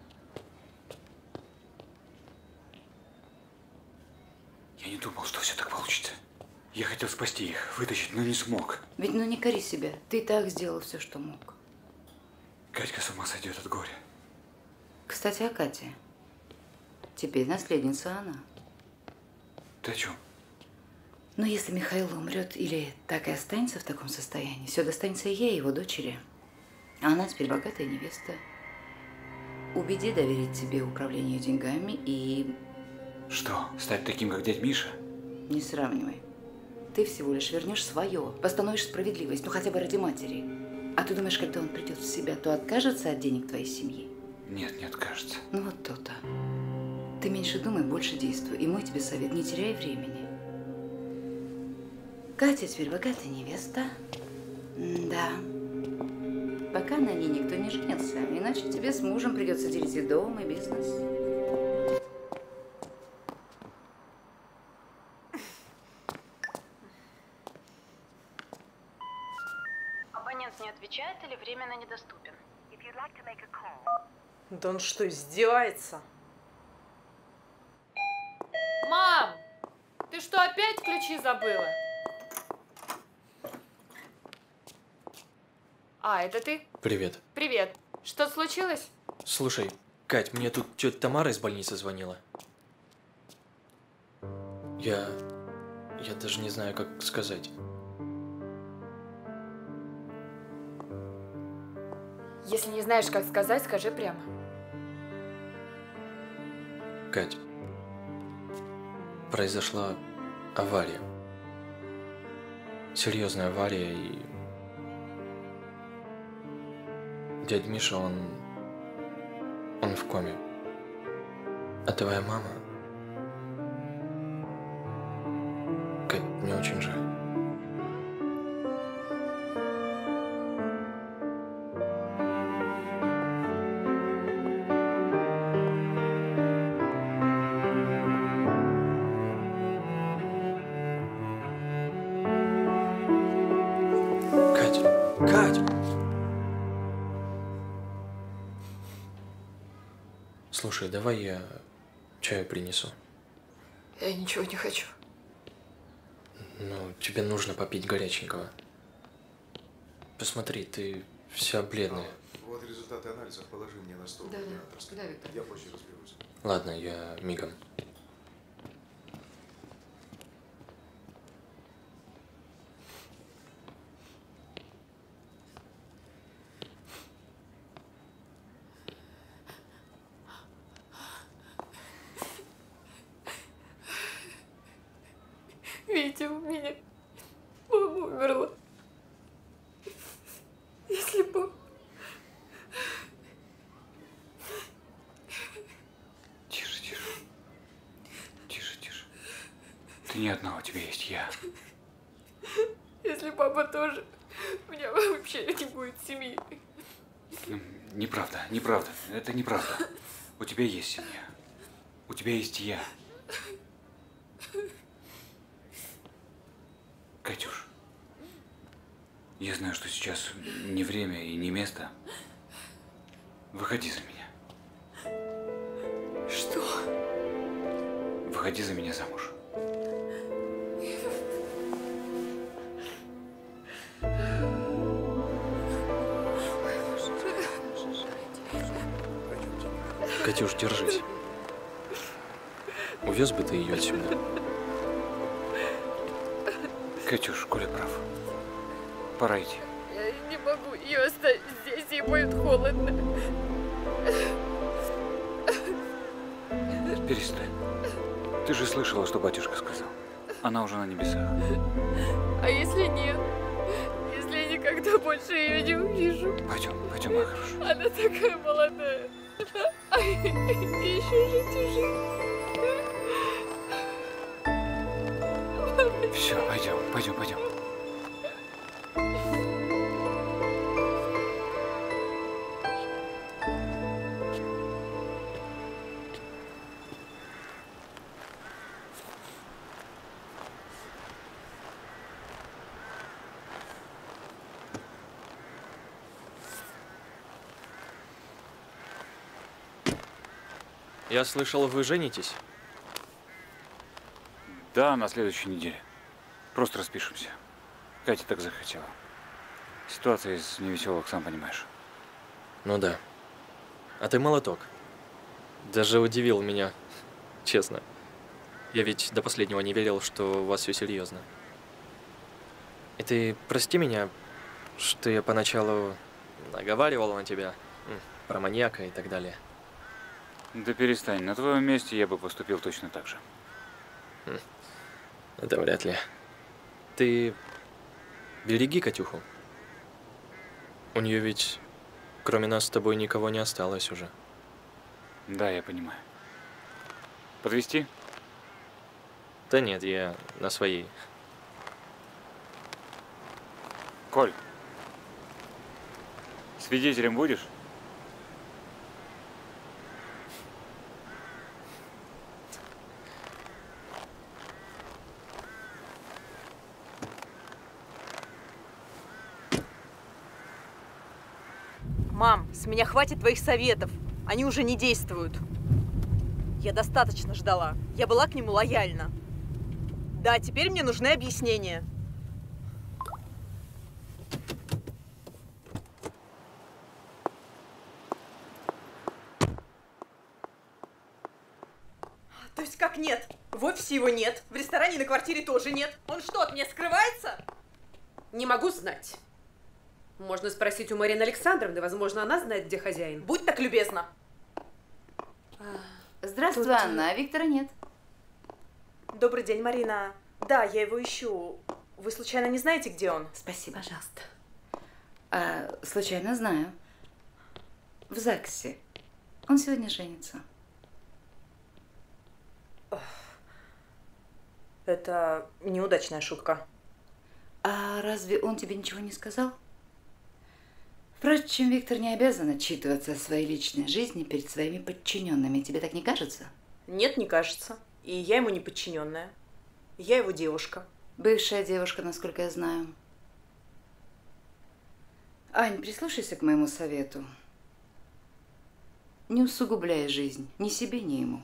Я не думал, что все так получится. Я хотел спасти их, вытащить, но не смог. Ведь ну не кори себя. Ты и так сделал все, что мог. Катька с ума сойдет от горя. Кстати, о Кате. Теперь наследница она. Ты о чем? Но если Михаил умрет или так и останется в таком состоянии, все достанется ей, его дочери. А она теперь богатая невеста. Убеди доверить тебе управление деньгами и… Что, стать таким, как дядь Миша? Не сравнивай. Ты всего лишь вернешь свое, восстановишь справедливость, ну хотя бы ради матери. А ты думаешь, когда он придет в себя, то откажется от денег твоей семьи? Нет, не откажется. Ну вот то-то. Ты меньше думай, больше действуй. И мой тебе совет, не теряй времени. Катя теперь богатая невеста. Да. Пока на ней никто не женится, иначе тебе с мужем придется делить и дом, и бизнес. Абонент не отвечает или временно недоступен. Да он что, издевается? Мам, ты что, опять ключи забыла? А, это ты? Привет. Привет. Что случилось? Слушай, Кать, мне тут тетя Тамара из больницы звонила. Я... Я даже не знаю, как сказать. Если не знаешь, как сказать, скажи прямо. Кать, произошла авария. Серьезная авария, и дядь Миша, он... он в коме. А твоя мама... Кать, мне очень жаль. Кать! Слушай, давай я чаю принесу. Я ничего не хочу. Ну, тебе нужно попить горяченького. Посмотри, ты вся бледная. Вот результаты анализов, положи мне на стол. Да, да. Да, Виктор. Я позже разберусь. Ладно, я мигом. Витя у меня. Мама умерла. Если бы... Тише, тише. Тише, тише. Ты не одна, у тебя есть я. Если папа тоже, у меня вообще не будет семьи. Неправда, неправда. Это неправда. У тебя есть семья. У тебя есть я. Катюш, я знаю, что сейчас не время и не место. Выходи за меня. Что? Выходи за меня замуж. Катюш, держись. Увез бы ты ее отсюда. Катюш, Коля прав. Пора идти. Я не могу ее оставить здесь, ей будет холодно. Перестань. Ты же слышала, что батюшка сказал. Она уже на небесах. А если нет? Если я никогда больше ее не увижу? Пойдем, пойдем, моя хорошая. Она такая молодая. А еще жить и жить. Все, пойдем, пойдем, пойдем. Я слышал, вы женитесь? Да, на следующей неделе. Просто распишемся. Катя так захотела. Ситуация из невеселых, сам понимаешь. Ну да. А ты молоток. Даже удивил меня, честно. Я ведь до последнего не верил, что у вас все серьезно. И ты прости меня, что я поначалу наговаривал на тебя, про маньяка и так далее. Да перестань, на твоем месте я бы поступил точно так же. Это вряд ли. Ты береги Катюху. У нее ведь, кроме нас с тобой, никого не осталось уже. Да, я понимаю. Подвезти? Да нет, я на своей. Коль, свидетелем будешь? Мам, с меня хватит твоих советов. Они уже не действуют. Я достаточно ждала. Я была к нему лояльна. Да, теперь мне нужны объяснения. То есть как нет? В офисе его нет, в ресторане и на квартире тоже нет. Он что, от меня скрывается? Не могу знать. Можно спросить у Марины Александровны, возможно, она знает, где хозяин. Будь так любезна. Здравствуй, Тут... Анна, а Виктора нет. Добрый день, Марина. Да, я его ищу. Вы случайно не знаете, где он? Спасибо. Пожалуйста. А, случайно знаю. В ЗАГСе. Он сегодня женится. Это неудачная шутка. А разве он тебе ничего не сказал? Впрочем, Виктор не обязан отчитываться о своей личной жизни перед своими подчиненными. Тебе так не кажется? Нет, не кажется. И я ему не подчиненная. Я его девушка. Бывшая девушка, насколько я знаю. Ань, прислушайся к моему совету. Не усугубляй жизнь ни себе, ни ему.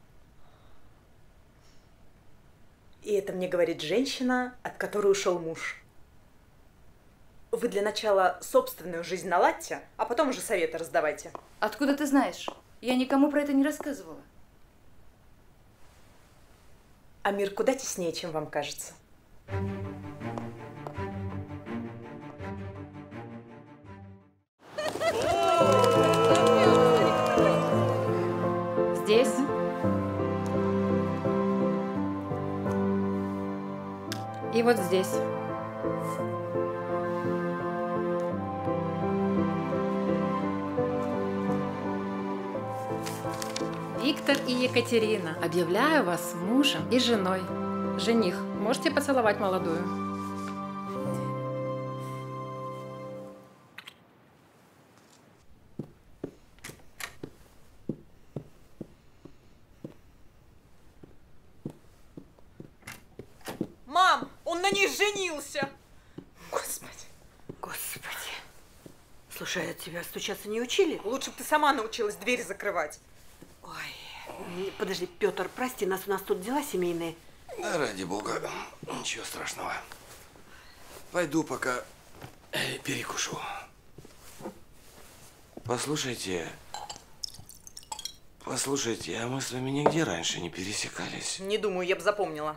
И это мне говорит женщина, от которой ушел муж. Вы для начала собственную жизнь наладьте, а потом уже советы раздавайте. Откуда ты знаешь? Я никому про это не рассказывала. А мир куда теснее, чем вам кажется. Здесь? И вот здесь. Виктор и Екатерина, объявляю вас мужем и женой. Жених, можете поцеловать молодую? Мам, он на ней женился! Господи. Господи. Слушай, а тебя стучаться не учили? Лучше бы ты сама научилась двери закрывать. Ой, подожди, Петр, прости, нас у нас тут дела семейные. Да ради бога, ничего страшного. Пойду пока перекушу. Послушайте, послушайте, а мы с вами нигде раньше не пересекались? Не думаю, я бы запомнила.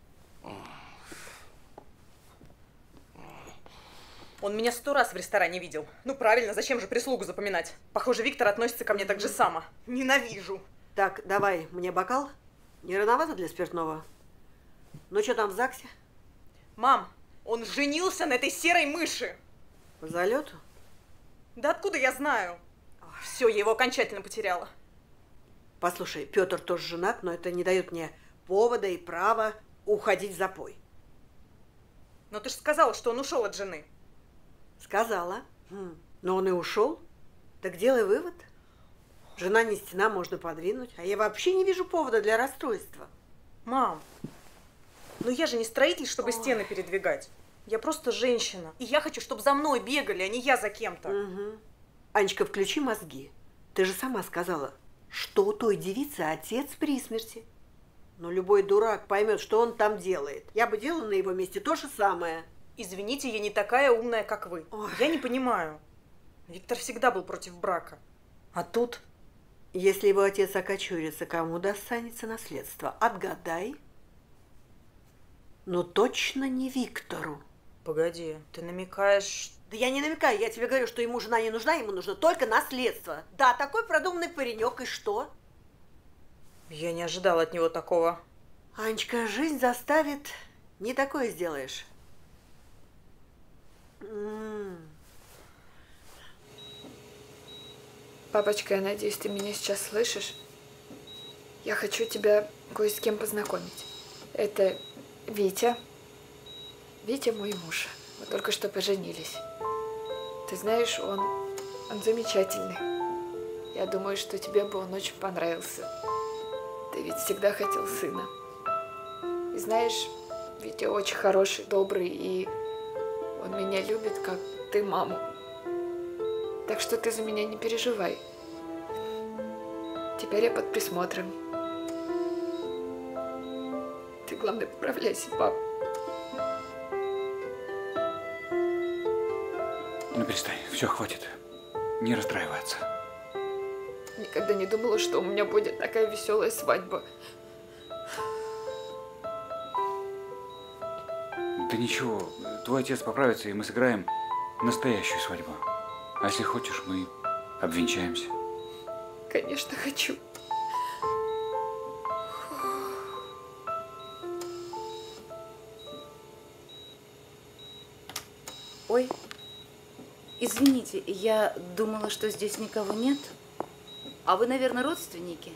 Он меня сто раз в ресторане видел. Ну правильно, зачем же прислугу запоминать? Похоже, Виктор относится ко мне так же само. Ненавижу. Так, давай мне бокал. Не рановато для спиртного? Ну что там в ЗАГСе? Мам, он женился на этой серой мыши. По залету? Да откуда я знаю? Все, я его окончательно потеряла. Послушай, Петр тоже женат, но это не дает мне повода и права уходить в запой. Но ты же сказала, что он ушел от жены. Сказала. Хм. Но он и ушел. Так делай вывод. Жена не стена, можно подвинуть. А я вообще не вижу повода для расстройства. Мам, ну я же не строитель, чтобы Ой. стены передвигать. Я просто женщина. И я хочу, чтобы за мной бегали, а не я за кем-то. Угу. Анечка, включи мозги. Ты же сама сказала, что у той девицы отец при смерти. Но любой дурак поймет, что он там делает. Я бы делала на его месте то же самое. Извините, я не такая умная, как вы. Ой. Я не понимаю. Виктор всегда был против брака. А тут... Если его отец окочурится, кому достанется наследство? Отгадай. Но точно не Виктору. Погоди, ты намекаешь... Да я не намекаю, я тебе говорю, что ему жена не нужна, ему нужно только наследство. Да, такой продуманный паренек, и что? Я не ожидала от него такого. Анечка, жизнь заставит, не такое сделаешь. М-м. Папочка, я надеюсь, ты меня сейчас слышишь. Я хочу тебя кое с кем познакомить. Это Витя. Витя мой муж. Мы только что поженились. Ты знаешь, он, он замечательный. Я думаю, что тебе бы он очень понравился. Ты ведь всегда хотел сына. И знаешь, Витя очень хороший, добрый, и он меня любит, как ты маму. Так что ты за меня не переживай. Теперь я под присмотром. Ты, главное, поправляйся, пап. Ну, перестань, все, хватит. Не расстраиваться. Никогда не думала, что у меня будет такая веселая свадьба. Да ничего, твой отец поправится, и мы сыграем настоящую свадьбу. А если хочешь, мы обвенчаемся. Конечно, хочу. Ой, извините, я думала, что здесь никого нет. А вы, наверное, родственники?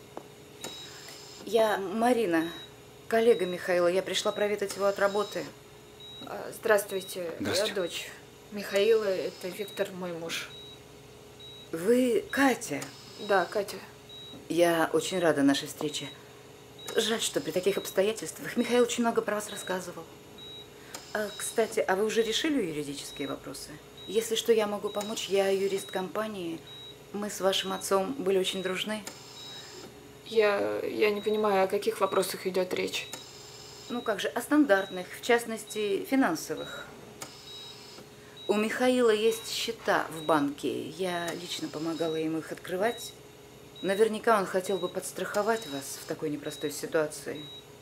Я Марина, коллега Михаила. Я пришла проведать его от работы. Здравствуйте, Здравствуйте. я дочь Михаила, это Виктор, мой муж. Вы Катя? Да, Катя. Я очень рада нашей встрече. Жаль, что при таких обстоятельствах Михаил очень много про вас рассказывал. А, кстати, а вы уже решили юридические вопросы? Если что, я могу помочь. Я юрист компании. Мы с вашим отцом были очень дружны. Я, я не понимаю, о каких вопросах идет речь. Ну как же, о стандартных, в частности, финансовых. У Михаила есть счета в банке. Я лично помогала ему их открывать. Наверняка он хотел бы подстраховать вас в такой непростой ситуации.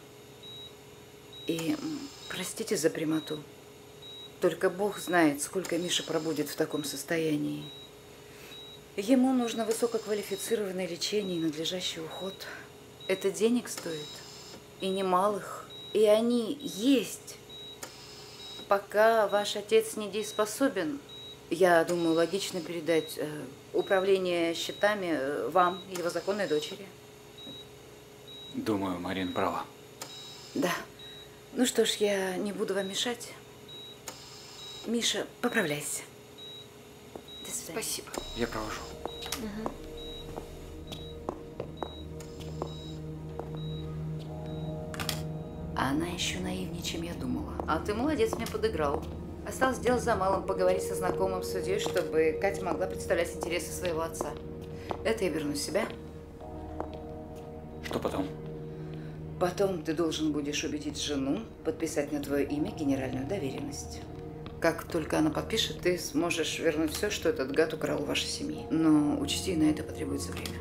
И простите за прямоту. Только Бог знает, сколько Миша пробудет в таком состоянии. Ему нужно высококвалифицированное лечение и надлежащий уход. Это денег стоит. И немалых. И они есть. пока ваш отец недееспособен, я думаю, логично передать э, управление счетами э, вам и его законной дочери. Думаю, Марина права. Да. Ну что ж, я не буду вам мешать. Миша, поправляйся. До свидания. Спасибо. Я провожу. Угу. А она еще наивнее, чем я думала. А ты молодец, мне подыграл. Осталось дело за малым, поговорить со знакомым судьей, чтобы Катя могла представлять интересы своего отца. Это я верну себя. Что потом? Потом ты должен будешь убедить жену подписать на твое имя генеральную доверенность. Как только она подпишет, ты сможешь вернуть все, что этот гад украл у вашей семьи. Но учти, на это потребуется время.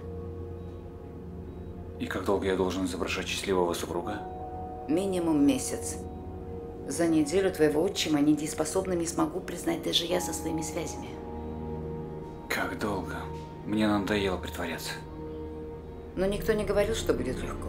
И как долго я должен изображать счастливого супруга? Минимум месяц. За неделю твоего отчима недееспособным не смогу признать даже я со своими связями. Как долго? Мне надоело притворяться. Но никто не говорил, что будет легко.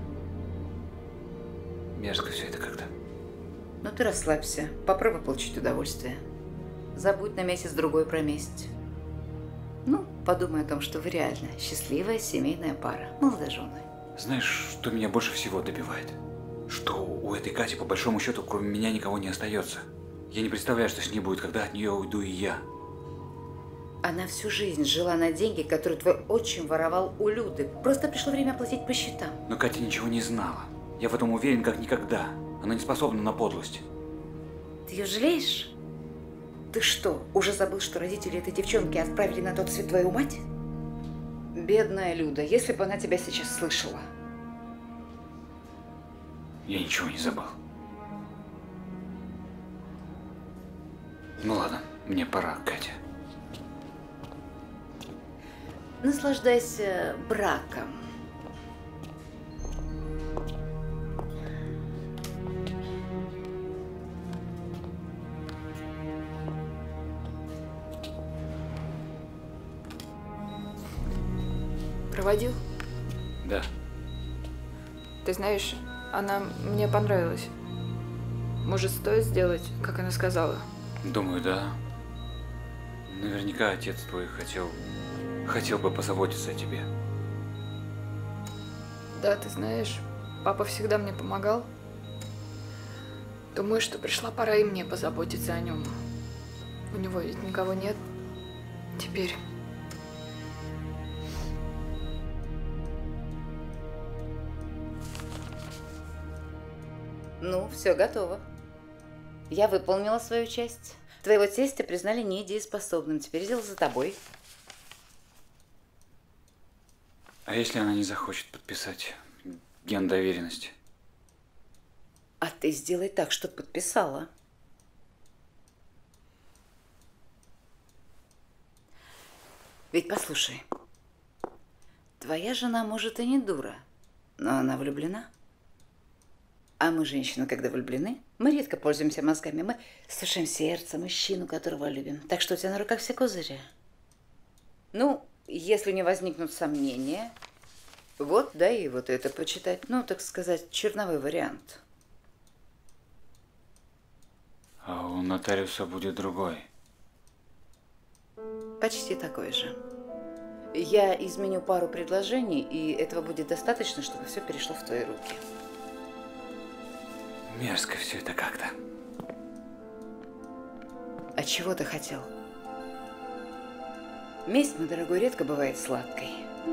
Мерзко все это как-то. Но ты расслабься, попробуй получить удовольствие. Забудь на месяц-другой про месть. Ну, подумай о том, что вы реально счастливая семейная пара, молодожены. Знаешь, что меня больше всего добивает? Что у этой Кати, по большому счету, кроме меня никого не остается. Я не представляю, что с ней будет, когда от нее уйду и я. Она всю жизнь жила на деньги, которые твой отчим воровал у Люды. Просто пришло время платить по счетам. Но Катя ничего не знала. Я в этом уверен, как никогда. Она не способна на подлость. Ты ее жалеешь? Ты что, уже забыл, что родители этой девчонки отправили на тот свет твою мать? Бедная Люда, если бы она тебя сейчас слышала. Я ничего не забыл. Ну ладно, мне пора, Катя. Наслаждайся браком. Проводил? Да. Ты знаешь, она мне понравилась. Может, стоит сделать, как она сказала? Думаю, да. Наверняка отец твой хотел, хотел бы позаботиться о тебе. Да, ты знаешь, папа всегда мне помогал. Думаю, что пришла пора и мне позаботиться о нем. У него ведь никого нет. Теперь. Ну, все готово. Я выполнила свою часть. Твоего тестя признали недееспособным. Теперь дело за тобой. А если она не захочет подписать гендоверенность? А ты сделай так, чтобы подписала. Ведь послушай, твоя жена, может, и не дура, но она влюблена. А мы, женщины, когда влюблены, мы редко пользуемся мозгами. Мы слушаем сердце мужчину, которого любим. Так что у тебя на руках все козыри. Ну, если не возникнут сомнения, вот, да, и вот это почитать. Ну, так сказать, черновой вариант. А у нотариуса будет другой. Почти такой же. Я изменю пару предложений, и этого будет достаточно, чтобы все перешло в твои руки. Мерзко все это как-то. А чего ты хотел? Месть, мой дорогой, редко бывает сладкой.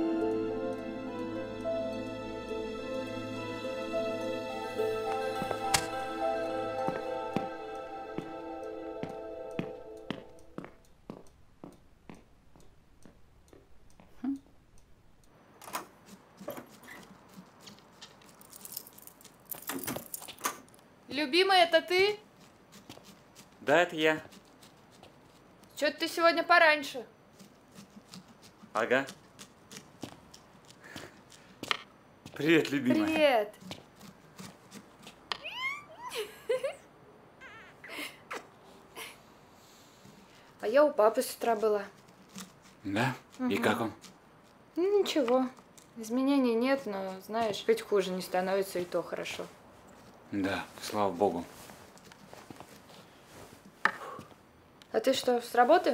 Любимый, это ты? Да, это я. Чё-то ты сегодня пораньше. Ага. Привет, любимая. Привет. А я у папы с утра была. Да? И Мгм. как он? Ну, ничего. Изменений нет, но, знаешь, хоть хуже не становится, и то хорошо. Да, слава богу. А ты что, с работы?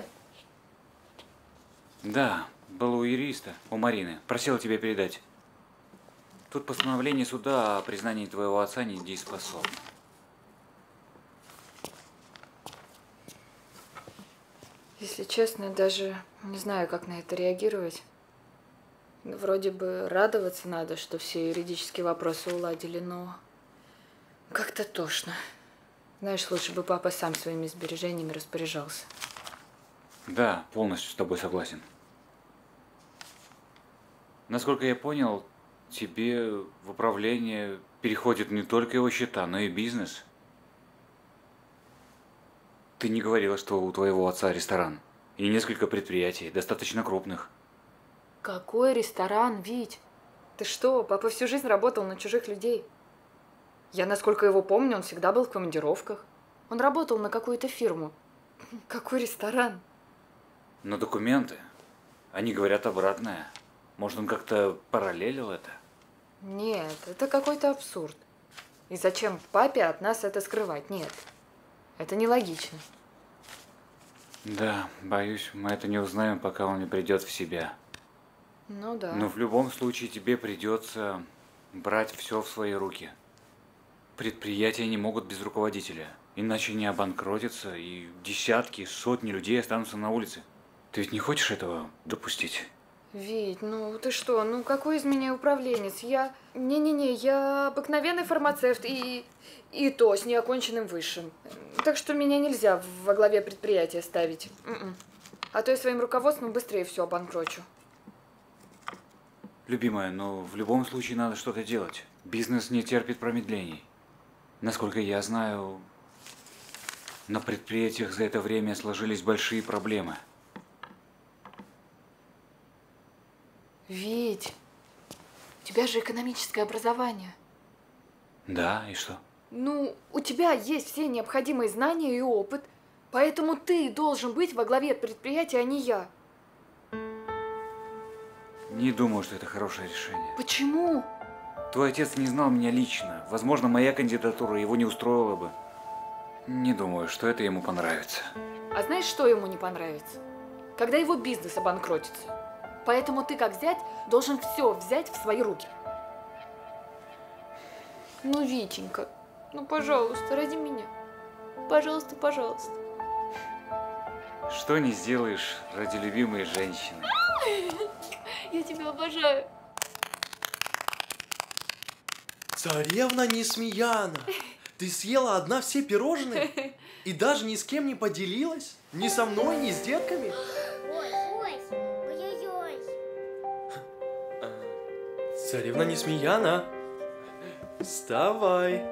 Да, был у юриста, у Марины. Просила тебе передать. Тут постановление суда о признании твоего отца недееспособным. Если честно, даже не знаю, как на это реагировать. Вроде бы радоваться надо, что все юридические вопросы уладили, но как-то тошно. Знаешь, лучше бы папа сам своими сбережениями распоряжался. Да, полностью с тобой согласен. Насколько я понял, тебе в управление переходит не только его счета, но и бизнес. Ты не говорила, что у твоего отца ресторан и несколько предприятий, достаточно крупных. Какой ресторан, Вить? Ты что, папа всю жизнь работал на чужих людей. Я, насколько его помню, он всегда был в командировках. Он работал на какую-то фирму. Какой ресторан? Но документы, они говорят обратное. Может, он как-то параллелил это? Нет, это какой-то абсурд. И зачем папе от нас это скрывать? Нет, это нелогично. Да, боюсь, мы это не узнаем, пока он не придет в себя. Ну да. Но в любом случае тебе придется брать все в свои руки. Предприятия не могут без руководителя, иначе не обанкротятся, и десятки, сотни людей останутся на улице. Ты ведь не хочешь этого допустить? Вить, ну ты что, ну какой из меня управленец? Я... Не-не-не, я обыкновенный фармацевт и... и то с неоконченным высшим. Так что меня нельзя во главе предприятия ставить. М-м. А то я своим руководством быстрее все обанкрочу. Любимая, но в любом случае надо что-то делать. Бизнес не терпит промедлений. Насколько я знаю, на предприятиях за это время сложились большие проблемы. Вить, у тебя же экономическое образование. Да, и что? Ну, у тебя есть все необходимые знания и опыт, поэтому ты должен быть во главе предприятия, а не я. Не думаю, что это хорошее решение. Почему? Твой отец не знал меня лично. Возможно, моя кандидатура его не устроила бы. Не думаю, что это ему понравится. А знаешь, что ему не понравится? Когда его бизнес обанкротится. Поэтому ты, как зять, должен все взять в свои руки. Ну, Витенька, ну, пожалуйста, ради меня. Пожалуйста, пожалуйста. Что не сделаешь ради любимой женщины? Я тебя обожаю. Царевна Несмеяна, ты съела одна все пирожные? И даже ни с кем не поделилась? Ни со мной, ни с детками? Царевна Несмеяна, вставай.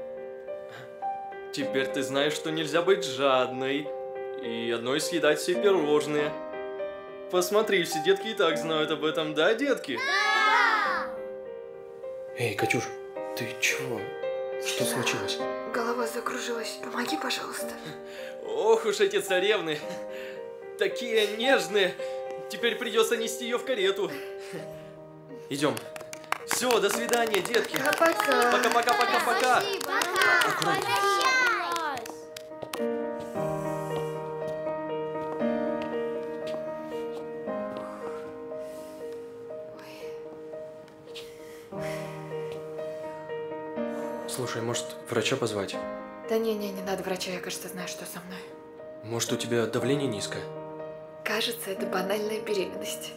Теперь ты знаешь, что нельзя быть жадной и одной съедать все пирожные. Посмотри, все детки и так знают об этом, да, детки? Да! Эй, Катюш, ты чего? Что случилось? Голова закружилась. Помоги, пожалуйста. Ох уж эти царевны. Такие нежные. Теперь придется нести ее в карету. Идем. Все, до свидания, детки. Пока-пока. Пока-пока-пока-пока. Слушай, может, врача позвать? Да не-не, не надо врача, я, кажется, знаю, что со мной. Может, у тебя давление низкое? Кажется, это банальная беременность.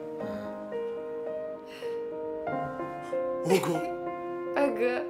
Ого! Ага.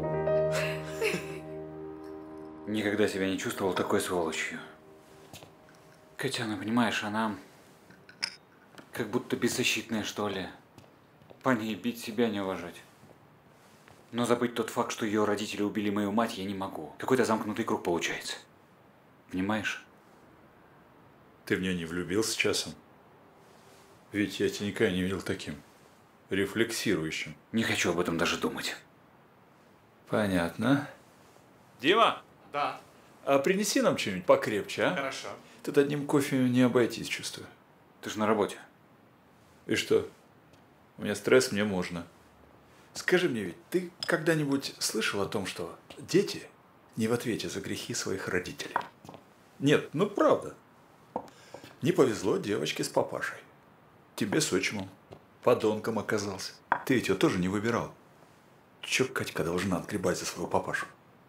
Никогда себя не чувствовал такой сволочью. Катяна, понимаешь, она как будто беззащитная, что ли. По ней бить себя не уважать. Но забыть тот факт, что ее родители убили мою мать, я не могу. Какой-то замкнутый круг получается. Понимаешь? Ты в нее не влюбился часом? Ведь я тебя никогда не видел таким. Рефлексирующим. Не хочу об этом даже думать. Понятно. Дима? Да. А принеси нам что-нибудь покрепче, а? Хорошо. Тут одним кофе не обойтись, чувствую. Ты же на работе. И что? У меня стресс, мне можно. Скажи мне, ведь ты когда-нибудь слышал о том, что дети не в ответе за грехи своих родителей? Нет, ну правда. Не повезло девочке с папашей. Тебе с отчимом. Подонком оказался. Ты ведь его тоже не выбирал. Чё Катька должна отгребать за своего папашу?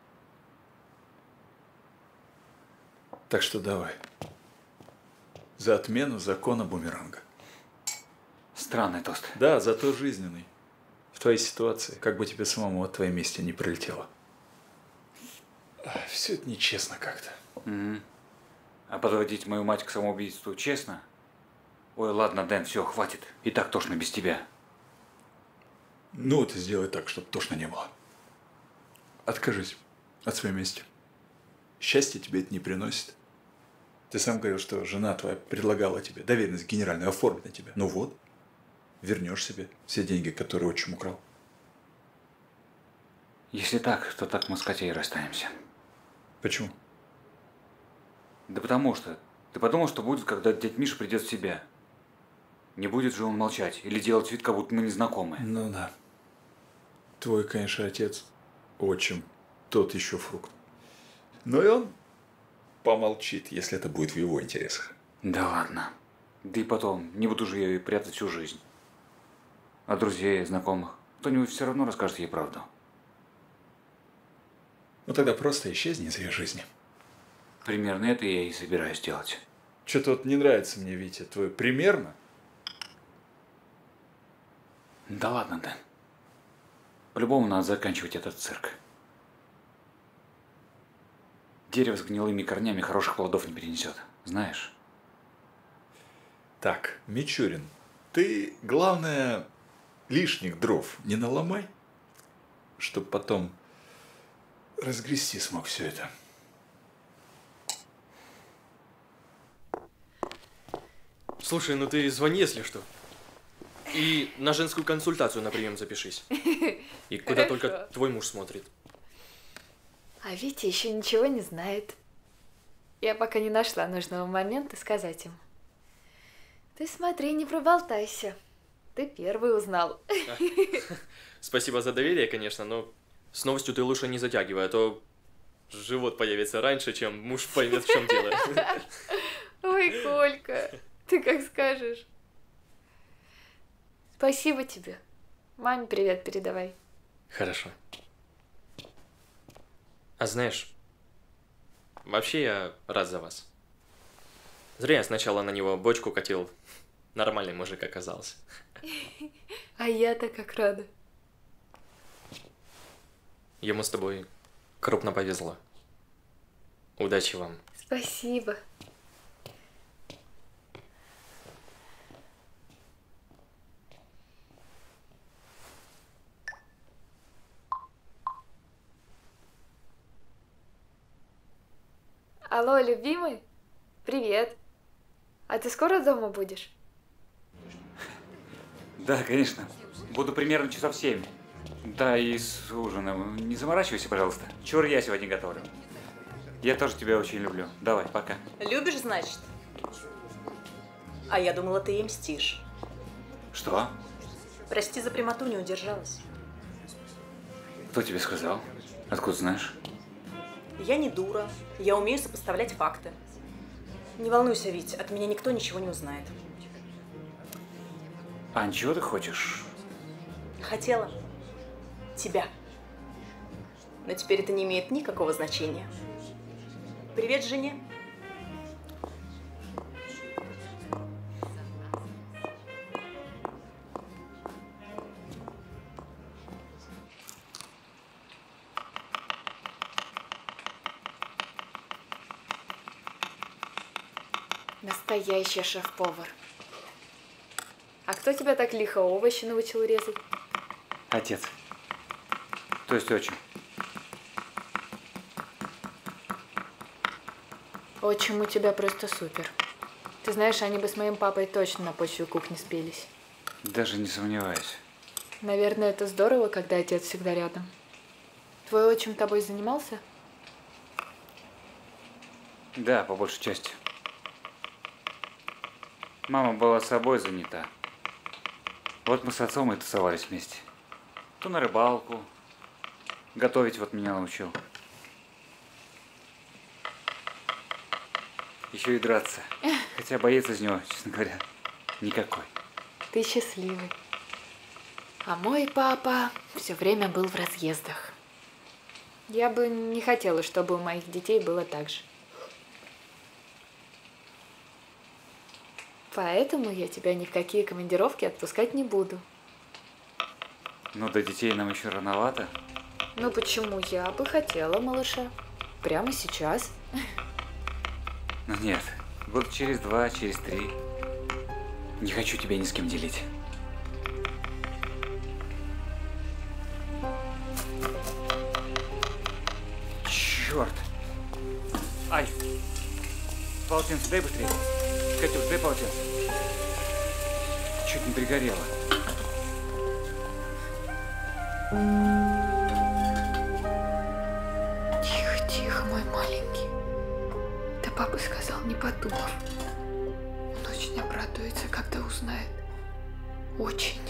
Так что давай. За отмену закона бумеранга. Странный тост. Да, зато жизненный. В твоей ситуации, как бы тебе самому от твоей мести не прилетело. Все это нечестно как-то. Угу. А подводить мою мать к самоубийству честно? Ой, ладно, Дэн, все, хватит. И так тошно без тебя. Ну вот и сделай так, чтобы тошно не было. Откажись от своей мести. Счастье тебе это не приносит. Ты сам говорил, что жена твоя предлагала тебе доверенность генеральную оформить на тебя. Ну вот, вернешь себе все деньги, которые отчим украл. Если так, то так мы с Катей и расстанемся. Почему? Да потому что. Ты подумал, что будет, когда дядь Миша придет в себя? Не будет же он молчать или делать вид, как будто мы не знакомы. Ну да. Твой, конечно, отец, отчим, тот еще фрукт. Но и он помолчит, если это будет в его интересах. Да ладно. Да и потом, не буду же я ее прятать всю жизнь. А друзей, знакомых, кто-нибудь все равно расскажет ей правду. Ну тогда просто исчезни из ее жизни. Примерно это я и собираюсь делать. Что-то вот не нравится мне, Витя, твой примерно. Да ладно, Дэн. По-любому надо заканчивать этот цирк. Дерево с гнилыми корнями хороших плодов не перенесет, знаешь? Так, Мичурин, ты, главное, лишних дров не наломай, чтобы потом разгрести смог все это. Слушай, ну ты звони, если что. И на женскую консультацию на прием запишись. И куда Хорошо. только твой муж смотрит. А Витя еще ничего не знает. Я пока не нашла нужного момента сказать им. Ты смотри, не проболтайся. Ты первый узнал. Спасибо за доверие, конечно, но с новостью ты лучше не затягивай, а то живот появится раньше, чем муж поймет, в чем дело. Ой, Колька, ты как скажешь. Спасибо тебе. Маме привет передавай. Хорошо. А знаешь, вообще я рад за вас. Зря я сначала на него бочку катил. Нормальный мужик оказался. А я-то как рада. Ему с тобой крупно повезло. Удачи вам. Спасибо. Алло, любимый? Привет. А ты скоро дома будешь? Да, конечно. Буду примерно часов семь. Да, и с ужином. Не заморачивайся, пожалуйста. Чур я сегодня готовлю. Я тоже тебя очень люблю. Давай, пока. Любишь, значит? А я думала, ты ей мстишь. Что? Прости за прямоту, не удержалась. Кто тебе сказал? Откуда знаешь? Я не дура. Я умею сопоставлять факты. Не волнуйся, Вить, от меня никто ничего не узнает. Ань, чего ты хочешь? Хотела. Тебя. Но теперь это не имеет никакого значения. Привет жене. Настоящий шеф-повар. А кто тебя так лихо овощи научил резать? Отец. То есть отчим. Отчим у тебя просто супер. Ты знаешь, они бы с моим папой точно на почве кухни спелись. Даже не сомневаюсь. Наверное, это здорово, когда отец всегда рядом. Твой отчим тобой занимался? Да, по большей части. Мама была собой занята. Вот мы с отцом и тусовались вместе. То на рыбалку. Готовить вот меня научил. Еще и драться. Хотя боец из него, честно говоря, никакой. Ты счастливый. А мой папа все время был в разъездах. Я бы не хотела, чтобы у моих детей было так же. Поэтому я тебя ни в какие командировки отпускать не буду. Ну, до детей нам еще рановато. Ну почему? Я бы хотела, малыша. Прямо сейчас. Ну нет, год через два, через три. Не хочу тебя ни с кем делить. Черт! Ай! Полотенце дай быстрее. Катюш, дай полотенце. Чуть не пригорело. Тихо, тихо, мой маленький. Да папа сказал, не подумав. Он очень обрадуется, когда узнает. Очень.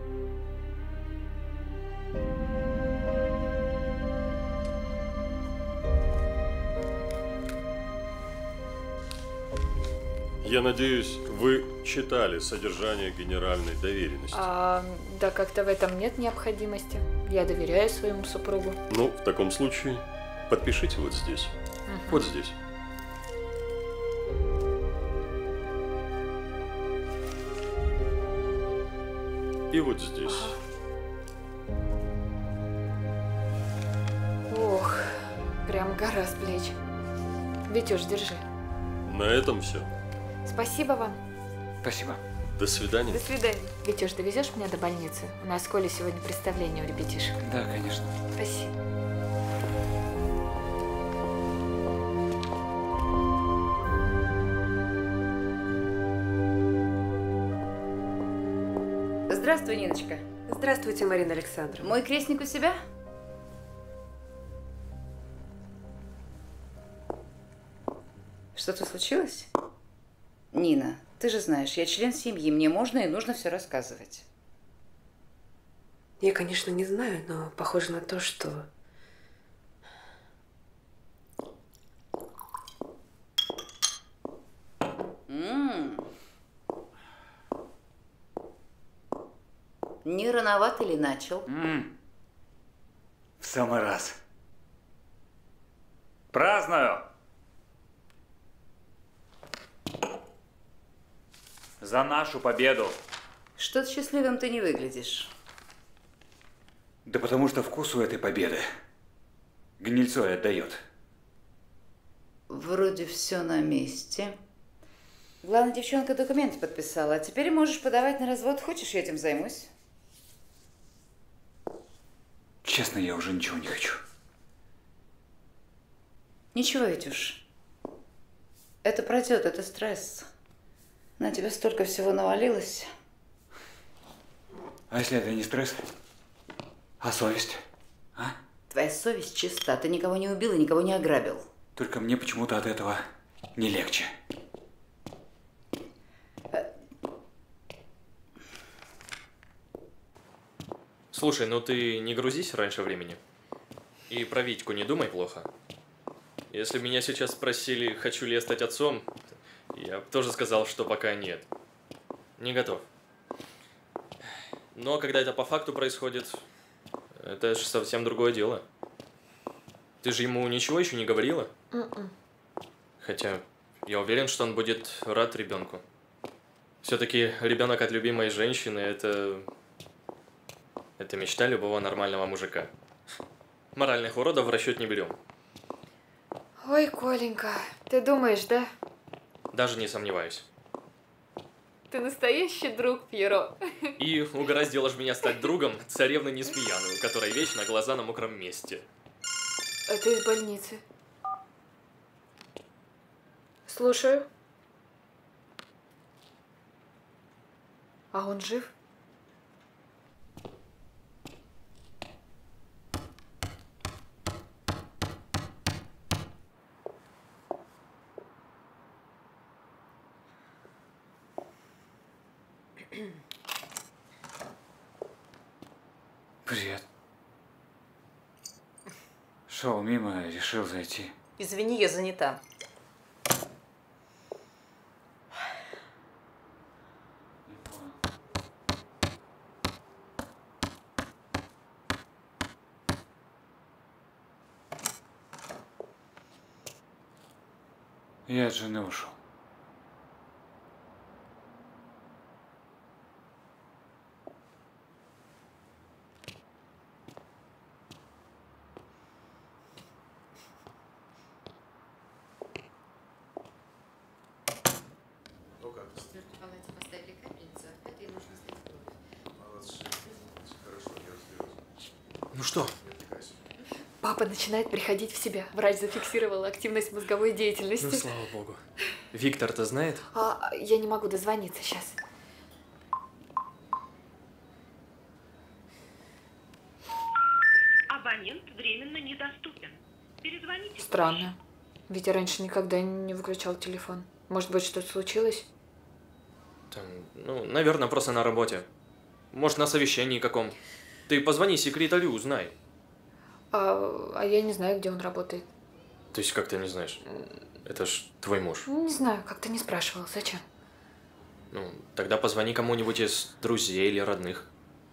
Я надеюсь, вы читали содержание генеральной доверенности. А, да как-то в этом нет необходимости. Я доверяю своему супругу. Ну, в таком случае, подпишите вот здесь. Угу. Вот здесь. И вот здесь. Ох, прям гора с плеч. Витюш, держи. На этом все. Спасибо вам. Спасибо. До свидания. До свидания. Витюш, довезешь меня до больницы? У нас с Колей сегодня представление у ребятишек. Да, конечно. Спасибо. Здравствуй, Ниночка. Здравствуйте, Марина Александровна. Мой крестник у себя? Что-то случилось? Нина, ты же знаешь, я член семьи, мне можно и нужно все рассказывать. Я, конечно, не знаю, но похоже на то, что... М-м. Не рановато ли начал? М-м. В самый раз. Праздную! За нашу победу! Что-то счастливым ты не выглядишь. Да потому что вкус у этой победы гнильцой отдает. Вроде все на месте. Главное, девчонка документы подписала. А теперь можешь подавать на развод. Хочешь, я этим займусь? Честно, я уже ничего не хочу. Ничего, Витюш. Это пройдет, это стресс. На тебя столько всего навалилось. А если это не стресс, а совесть? А? Твоя совесть чиста. Ты никого не убил и никого не ограбил. Только мне почему-то от этого не легче. Слушай, ну ты не грузись раньше времени. И про Витьку не думай плохо. Если меня сейчас спросили, хочу ли я стать отцом, я бы тоже сказал, что пока нет. Не готов. Но когда это по факту происходит, это же совсем другое дело. Ты же ему ничего еще не говорила? Mm-mm. Хотя я уверен, что он будет рад ребенку. Все-таки ребенок от любимой женщины – это… это мечта любого нормального мужика. Моральных уродов в расчет не берем. Ой, Коленька, ты думаешь, да? Даже не сомневаюсь. Ты настоящий друг, Пьеро. И угораздило ж меня стать другом царевны Неспияной, у которой вечно глаза на мокром месте. Это из больницы. Слушаю. А он жив? Привет. Шел мимо, решил зайти. Извини, я занята. Я от жены ушел. Ну что? Папа начинает приходить в себя. Врач зафиксировал активность мозговой деятельности. Ну, слава богу. Виктор-то знает? А, я не могу дозвониться сейчас. Абонент временно недоступен. Перезвоните. Странно. Ведь я раньше никогда не выключал телефон. Может быть, что-то случилось? Там, ну, наверное, просто на работе. Может, на совещании каком. Ты позвони секретарю, узнай. А, а я не знаю, где он работает. То есть, как ты не знаешь? Это ж твой муж. Не знаю, как-то не спрашивал. Зачем? Ну, тогда позвони кому-нибудь из друзей или родных.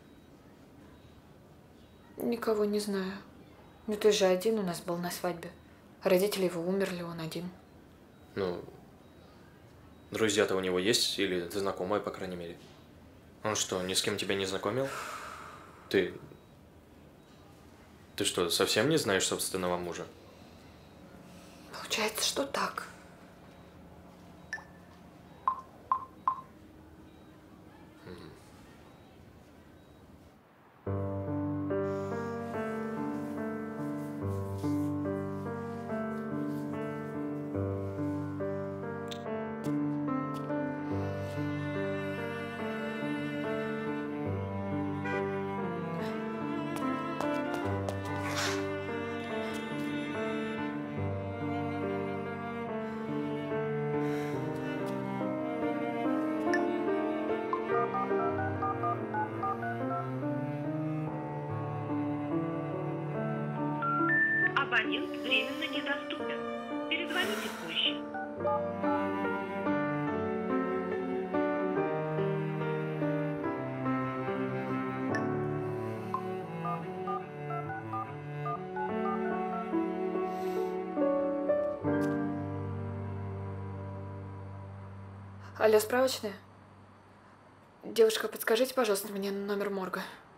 Никого не знаю. Ну, ты же один у нас был на свадьбе. Родители его умерли, он один. Ну, друзья-то у него есть? Или ты знакомая, по крайней мере? Он что, ни с кем тебя не знакомил? Ты... Ты что, совсем не знаешь собственного мужа? Получается, что так. Абонент временно недоступен. Перезвоните позже. Алло, справочная? Девушка, подскажите, пожалуйста, мне номер морга.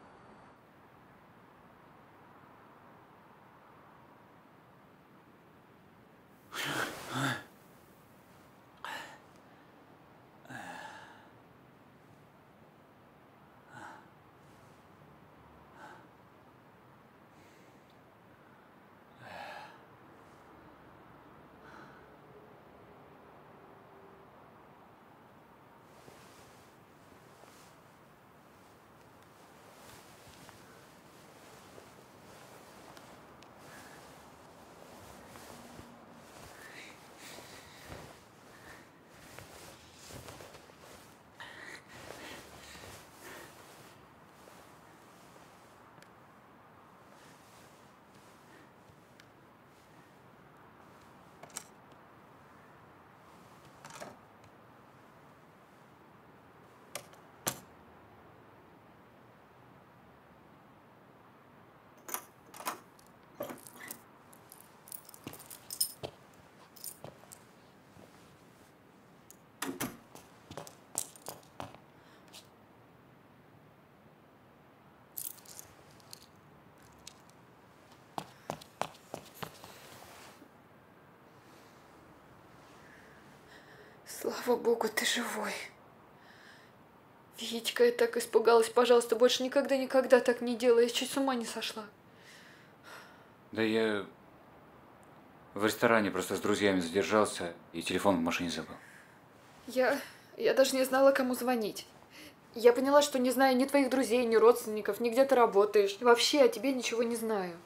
Слава богу, ты живой. Витька, я так испугалась. Пожалуйста, больше никогда-никогда так не делай. Я чуть с ума не сошла. Да я в ресторане просто с друзьями задержался и телефон в машине забыл. Я... я даже не знала, кому звонить. Я поняла, что не знаю ни твоих друзей, ни родственников, ни где ты работаешь. Вообще о тебе ничего не знаю.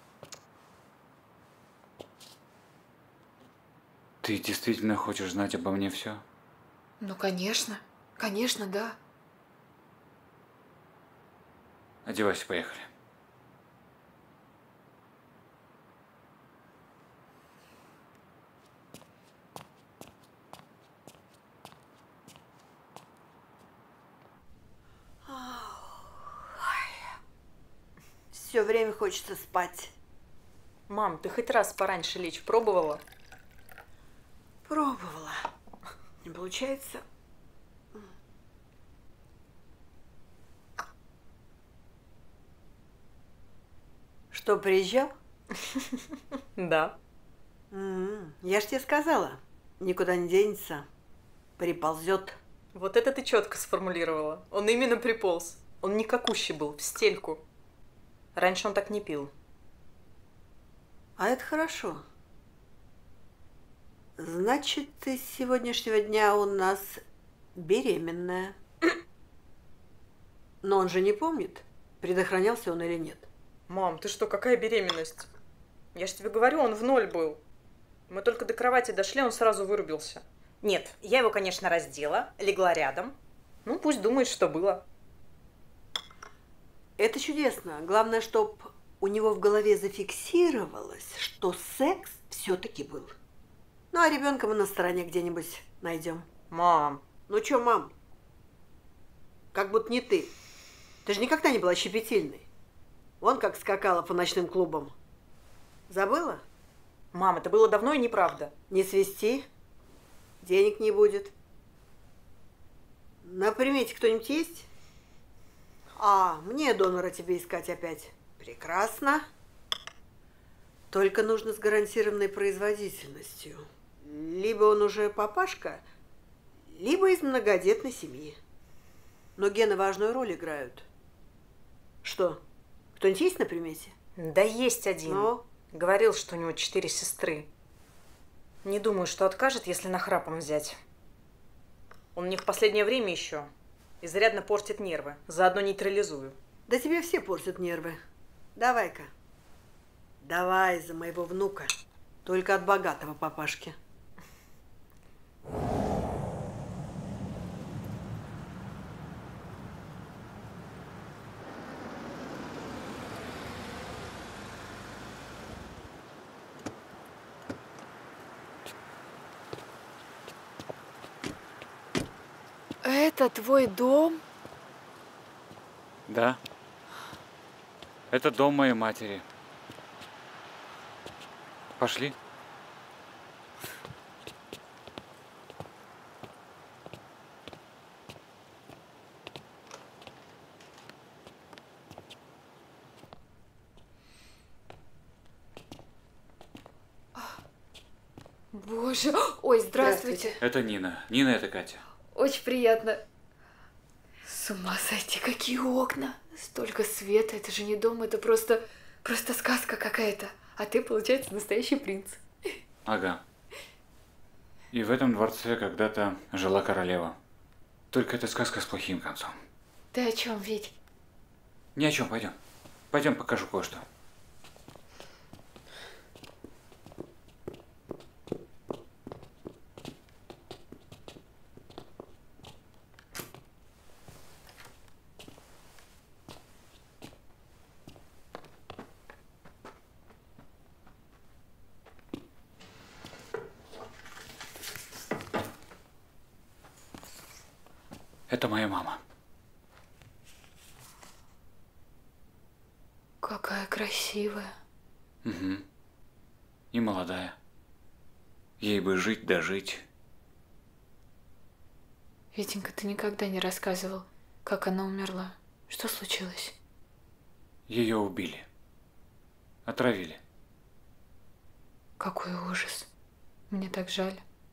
Ты действительно хочешь знать обо мне все? Ну, конечно. Конечно, да. Одевайся, поехали. Все время хочется спать. Мам, ты хоть раз пораньше лечь пробовала? Пробовала. Не получается. Что, приезжал? Да. М-м, я ж тебе сказала, никуда не денется, приползет. Вот это ты четко сформулировала. Он именно приполз. Он никакущий был, в стельку. Раньше он так не пил. А это хорошо. Значит, ты с сегодняшнего дня у нас беременная. Но он же не помнит, предохранялся он или нет. Мам, ты что, какая беременность? Я же тебе говорю, он в ноль был. Мы только до кровати дошли, он сразу вырубился. Нет, я его, конечно, раздела, легла рядом. Ну, пусть думает, что было. Это чудесно. Главное, чтоб у него в голове зафиксировалось, что секс все-таки был. Ну, а ребенка мы на стороне где-нибудь найдем. Мам. Ну что, мам? Как будто не ты. Ты же никогда не была щепетильной. Вон как скакала по ночным клубам. Забыла? Мам, это было давно и неправда. Не свисти. Денег не будет. На примете кто-нибудь есть? А, мне донора тебе искать опять. Прекрасно. Только нужно с гарантированной производительностью. Либо он уже папашка, либо из многодетной семьи. Но гены важную роль играют. Что, кто-нибудь есть на примете? Да есть один. Ну? Говорил, что у него четыре сестры. Не думаю, что откажет, если нахрапом взять. Он мне в последнее время еще изрядно портит нервы. Заодно нейтрализую. Да тебе все портят нервы. Давай-ка. Давай за моего внука. Только от богатого папашки. Это твой дом? Да. Это дом моей матери. Пошли. Боже, ой, здравствуйте. Это Нина. Нина, это Катя. Очень приятно. С ума сойти, какие окна. Столько света, это же не дом, это просто, просто сказка какая-то. А ты, получается, настоящий принц. Ага. И в этом дворце когда-то жила королева. Только это сказка с плохим концом. Ты о чем, Вить? Ни о чем, пойдем. Пойдем, покажу кое-что. Это моя мама. Какая красивая. Угу. И молодая. Ей бы жить да жить. Витенька, ты никогда не рассказывал, как она умерла. Что случилось? Ее убили. Отравили. Какой ужас. Мне так жаль.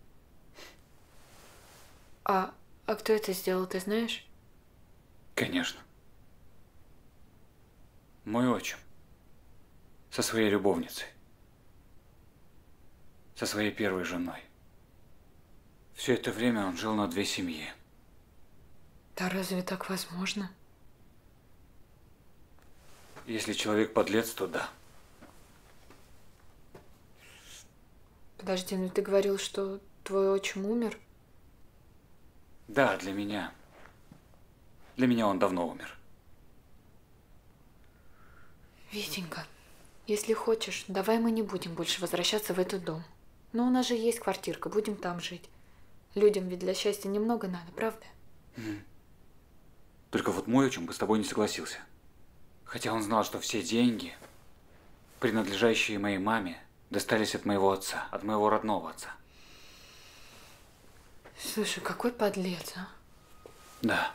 А, а кто это сделал, ты знаешь? Конечно. Мой отчим. Со своей любовницей. Со своей первой женой. Все это время он жил на две семьи. Да разве так возможно? Если человек подлец, то да. Подожди, ну ты говорил, что твой отчим умер? Да, для меня. Для меня он давно умер. Витенька, если хочешь, давай мы не будем больше возвращаться в этот дом. Но у нас же есть квартирка, будем там жить. Людям ведь для счастья немного надо, правда? Угу. Только вот мой отчим бы с тобой не согласился. Хотя он знал, что все деньги, принадлежащие моей маме, достались от моего отца, от моего родного отца. Слушай, какой подлец, а? Да.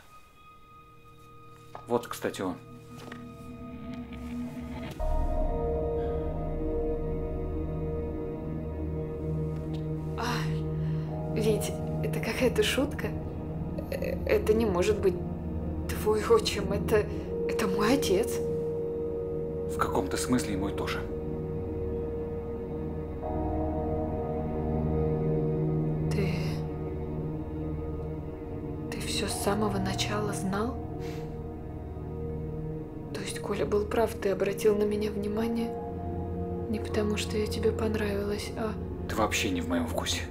Вот, кстати, он. А, ведь это какая-то шутка. Э, Это не может быть твой отчим, это, это мой отец. В каком-то смысле и мой тоже. Ты... Ты все с самого начала знал? То есть Коля был прав, ты обратил на меня внимание не потому, что я тебе понравилась, а... Ты вообще не в моем вкусе.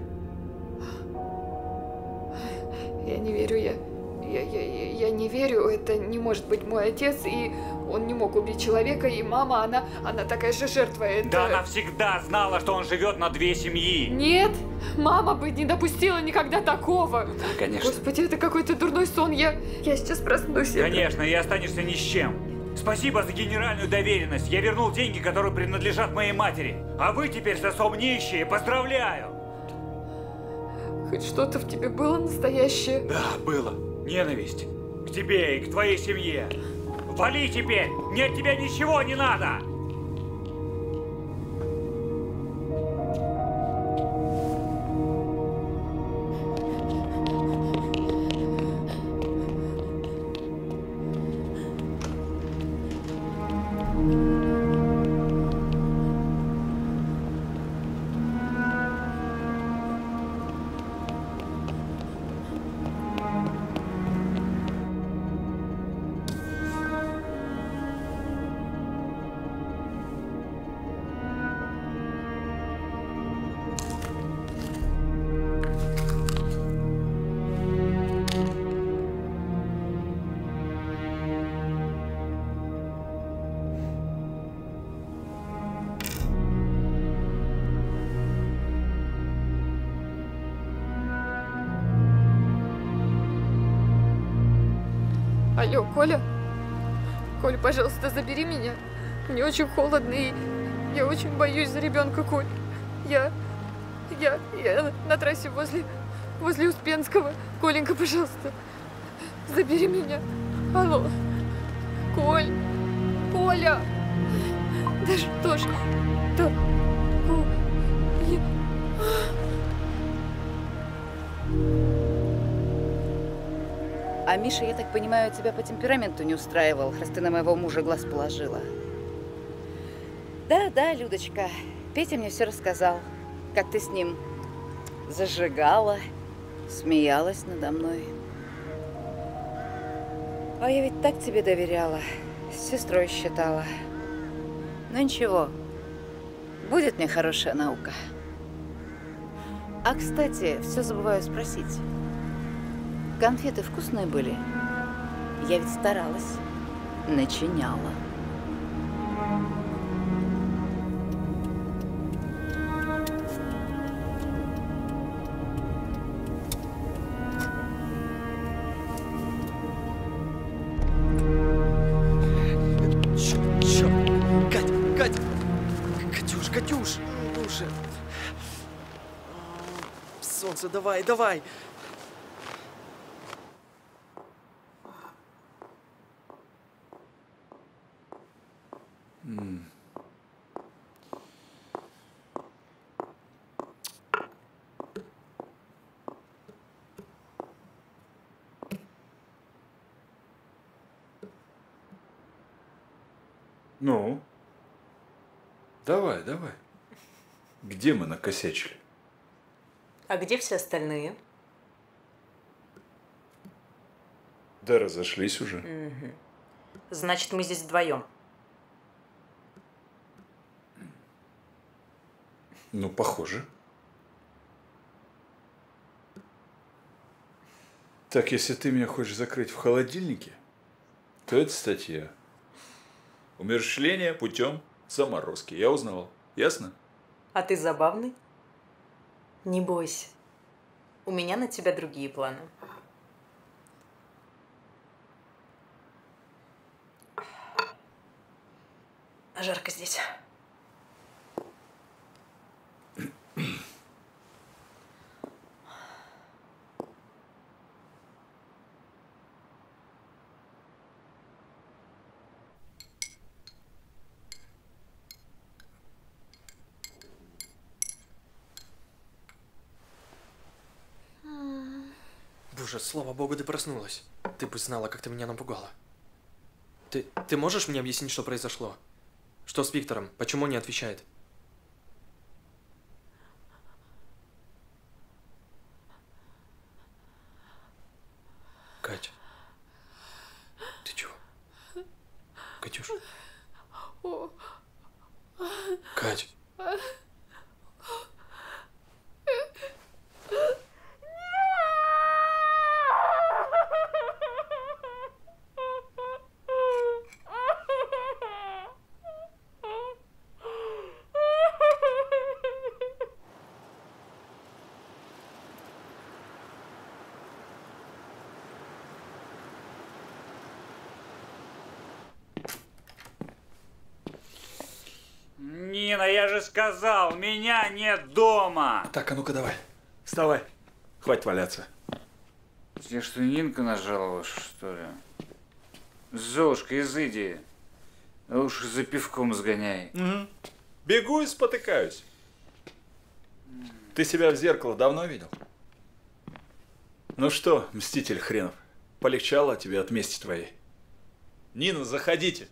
Я не верю, я... Я, я, я, я не верю, это не может быть мой отец, и он не мог убить человека, и мама, она, она такая же жертва. Это... Да она всегда знала, что он живет на две семьи. Нет, мама бы не допустила никогда такого. Да, конечно. Господи, это какой-то дурной сон, я, я сейчас проснусь. Конечно, и останешься ни с чем. Спасибо за генеральную доверенность. Я вернул деньги, которые принадлежат моей матери. А вы теперь с отцом нищие. Поздравляю! Хоть что-то в тебе было настоящее? Да, было. Ненависть к тебе и к твоей семье. Вали теперь! Мне от тебя ничего не надо! Алло, Коля? Коля, пожалуйста, забери меня. Мне очень холодно, и я очень боюсь за ребенка, Коль. Я... Я... Я на трассе возле... возле Успенского. Коленька, пожалуйста, забери меня. Алло. Коль. Коля. Да что ж... Да... Я... А Миша, я так понимаю, тебя по темпераменту не устраивал, раз ты на моего мужа глаз положила. Да, да, Людочка, Петя мне все рассказал, как ты с ним зажигала, смеялась надо мной. А я ведь так тебе доверяла, с сестрой считала. Ну ничего, будет мне хорошая наука. А, кстати, все забываю спросить. Конфеты вкусные были? Я ведь старалась, начиняла. Черт, черт! Кать, Кать! Катюш, Катюш! Слушай. Солнце, давай, давай! М. Ну? Давай, давай. Где мы накосячили? А где все остальные? Да разошлись уже. Мгм. Значит, мы здесь вдвоем. Ну, похоже. Так, если ты меня хочешь закрыть в холодильнике, то это статья. Умерщвление путем заморозки. Я узнавал. Ясно? А ты забавный? Не бойся. У меня на тебя другие планы. Жарко здесь. Боже, слава богу, ты проснулась. Ты бы знала, как ты меня напугала. Ты, ты можешь мне объяснить, что произошло? Что с Виктором? Почему он не отвечает? Катя. Ты чего? Катюш. Кать. Нина, я же сказал, меня нет дома. Так, а ну-ка давай, вставай. Хватит валяться. Тебе что, Нинка нажаловалась, что ли? Золушка, изыди. Лучше за пивком сгоняй. Угу. Бегу и спотыкаюсь. Ты себя в зеркало давно видел? Ну что, мститель хренов, полегчало тебе от мести твоей? Нина, заходите.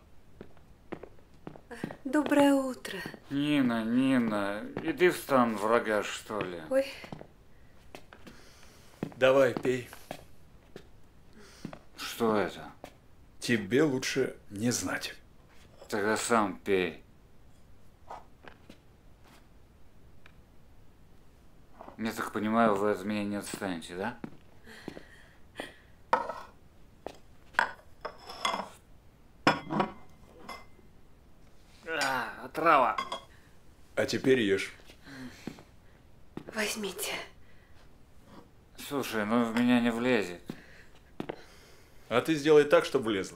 Доброе утро. Нина, Нина, иди в стан врага, что ли? Ой. Давай, пей. Что это? Тебе лучше не знать. Тогда сам пей. Я так понимаю, вы от меня не отстанете, да? А, отрава. А теперь ешь. Возьмите. Слушай, ну в меня не влезет. А ты сделай так, чтобы влезло.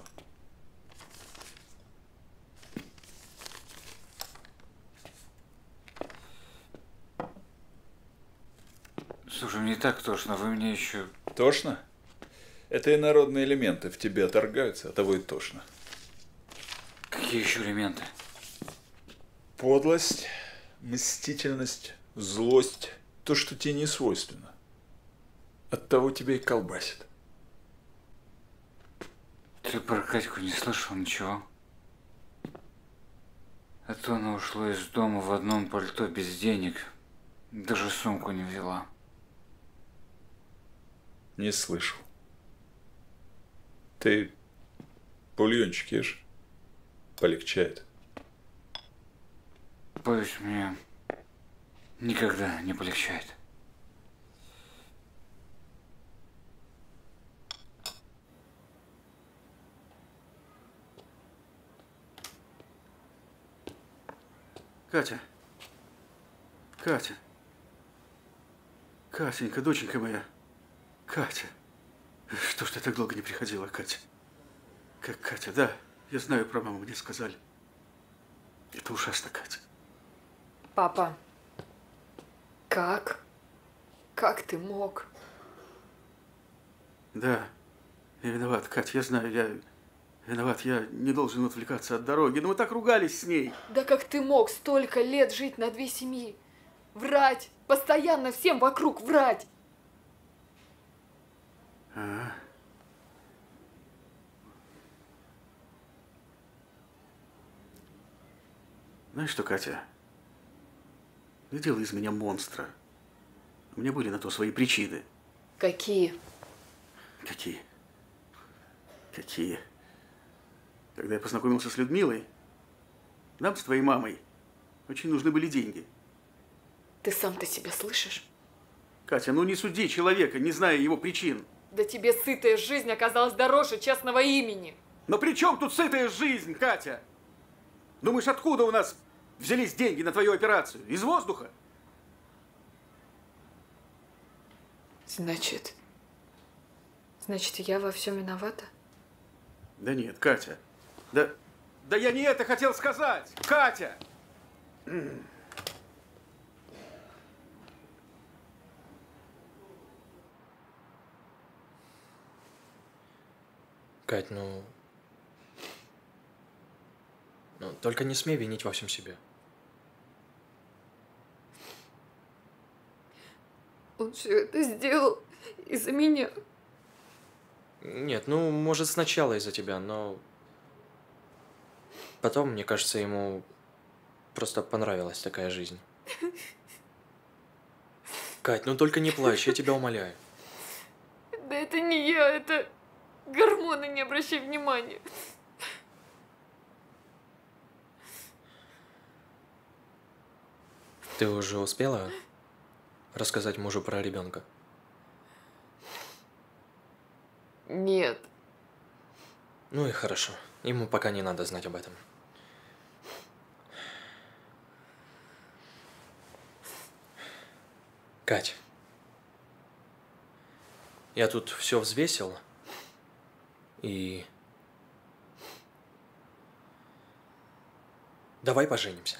Слушай, мне так тошно, вы мне еще... Тошно? Это инородные элементы в тебе отторгаются, а того и тошно. Какие еще элементы? Подлость, мстительность, злость. То, что тебе не свойственно. Оттого тебя и колбасит. Ты про Катьку не слышал ничего? А то она ушла из дома в одном пальто без денег. Даже сумку не взяла. Не слышал. Ты бульончик ешь? Полегчает. Боюсь, мне никогда не полегчает. Катя. Катя. Катенька, доченька моя. Катя. Что ж ты так долго не приходила, Катя? Как Катя, да, я знаю про маму, мне сказали. Это ужасно, Катя. Папа, как? Как ты мог? Да, я виноват, Катя, я знаю, я виноват, я не должен отвлекаться от дороги, но мы так ругались с ней. Да как ты мог столько лет жить на две семьи? Врать! Постоянно всем вокруг врать! А? Знаешь что, Катя? Не делай из меня монстра. У меня были на то свои причины. Какие? Какие? Какие? Когда я познакомился с Людмилой, нам с твоей мамой очень нужны были деньги. Ты сам-то себя слышишь? Катя, ну не суди человека, не зная его причин. Да тебе сытая жизнь оказалась дороже честного имени. Но при чем тут сытая жизнь, Катя? Думаешь, откуда у нас взялись деньги на твою операцию? Из воздуха? Значит, значит, я во всем виновата? Да нет, Катя. Да, да я не это хотел сказать, Катя! Кать, ну... Ну, только не смей винить во всем себя. Он все это сделал Из-за меня. Нет, ну, может, сначала из-за тебя, но... Потом, мне кажется, ему просто понравилась такая жизнь. Кать, ну только не плачь, я тебя умоляю. Да это не я, это гормоны, не обращай внимания. Ты уже успела рассказать мужу про ребенка? Нет. Ну и хорошо. Ему пока не надо знать об этом. Кать, я тут все взвесил и... Давай поженимся.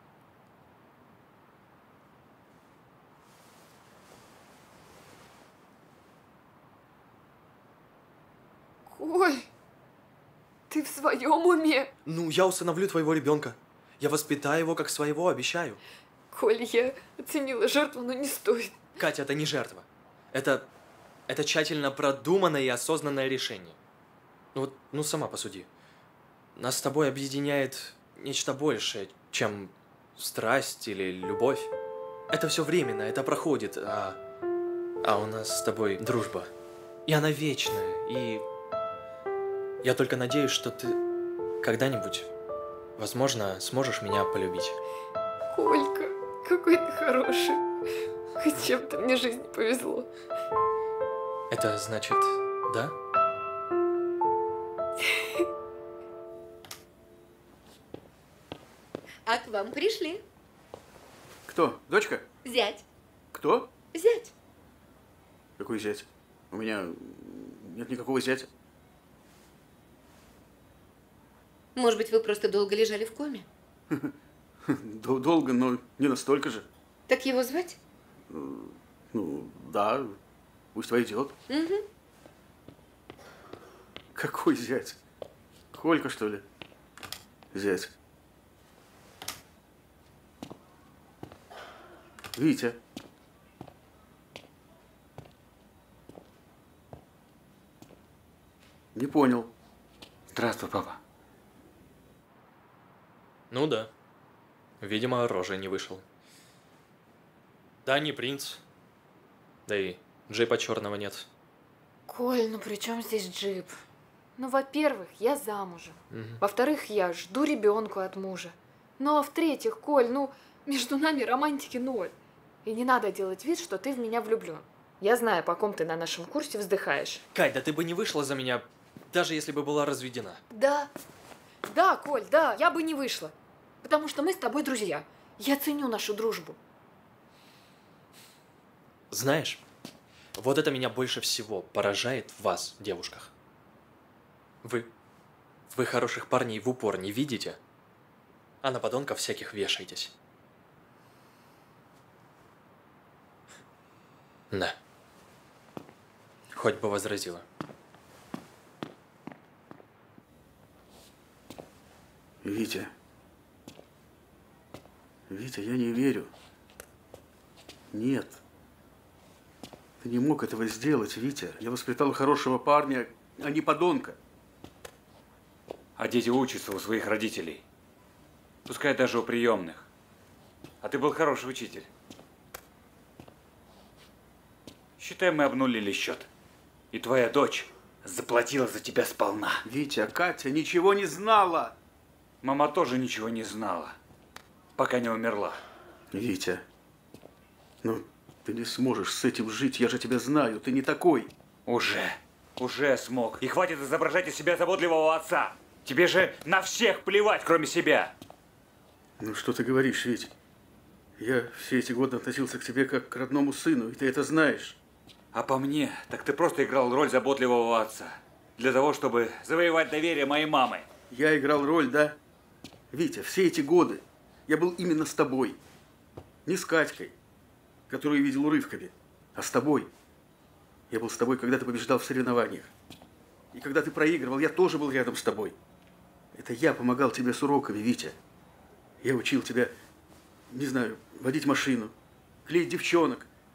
Коль, ты в своем уме? Ну, я усыновлю твоего ребенка. Я воспитаю его как своего, обещаю. Коль, я оценила жертву, но не стоит. Катя, это не жертва. Это, это тщательно продуманное и осознанное решение. Ну вот, ну сама посуди. Нас с тобой объединяет нечто большее, чем страсть или любовь. Это все временно, это проходит, а, а у нас с тобой дружба. И она вечная, и я только надеюсь, что ты когда-нибудь, возможно, сможешь меня полюбить. Колька, какой ты хороший. Хоть чем-то мне жизнь повезло. Это значит, да? А к вам пришли. Кто? Дочка? Зять. Кто? Зять. Какой зять? У меня нет никакого зятя. Может быть, вы просто долго лежали в коме? Долго, но не настолько же. Так его звать? Ну, да, пусть войдет. Угу. Какой зять? Колька, что ли? Зять. Витя. Не понял. Здравствуй, папа. Ну да. Видимо, рожей не вышел. Да, не принц. Да и джипа черного нет. Коль, ну при чем здесь джип? Ну, во-первых, я замужем. Угу. Во-вторых, я жду ребенка от мужа. Ну, а в-третьих, Коль, ну, между нами романтики ноль. И не надо делать вид, что ты в меня влюблен. Я знаю, по ком ты на нашем курсе вздыхаешь. Кать, да ты бы не вышла за меня, даже если бы была разведена. Да. Да, Коль, да, я бы не вышла. Потому что мы с тобой друзья. Я ценю нашу дружбу. Знаешь, вот это меня больше всего поражает в вас, девушках. Вы, вы хороших парней в упор не видите, а на подонков всяких вешаетесь. Да. Хоть бы возразила. Витя. Витя, я не верю. Нет. Ты не мог этого сделать, Витя. Я воспитал хорошего парня, а не подонка. А дети учатся у своих родителей. Пускай даже у приемных. А ты был хороший учитель. Считай, мы обнулили счет. И твоя дочь заплатила за тебя сполна. Витя, Катя ничего не знала. Мама тоже ничего не знала, пока не умерла. Витя, ну ты не сможешь с этим жить, я же тебя знаю, ты не такой. Уже, уже смог. И хватит изображать из себя заботливого отца. Тебе же на всех плевать, кроме себя. Ну что ты говоришь, Витя? Я все эти годы относился к тебе как к родному сыну, и ты это знаешь. А по мне, так ты просто играл роль заботливого отца. Для того, чтобы завоевать доверие моей мамы. Я играл роль, да? Витя, все эти годы я был именно с тобой. Не с Катькой, которую видел урывками, а с тобой. Я был с тобой, когда ты побеждал в соревнованиях. И когда ты проигрывал, я тоже был рядом с тобой. Это я помогал тебе с уроками, Витя. Я учил тебя, не знаю, водить машину, клеить девчонок.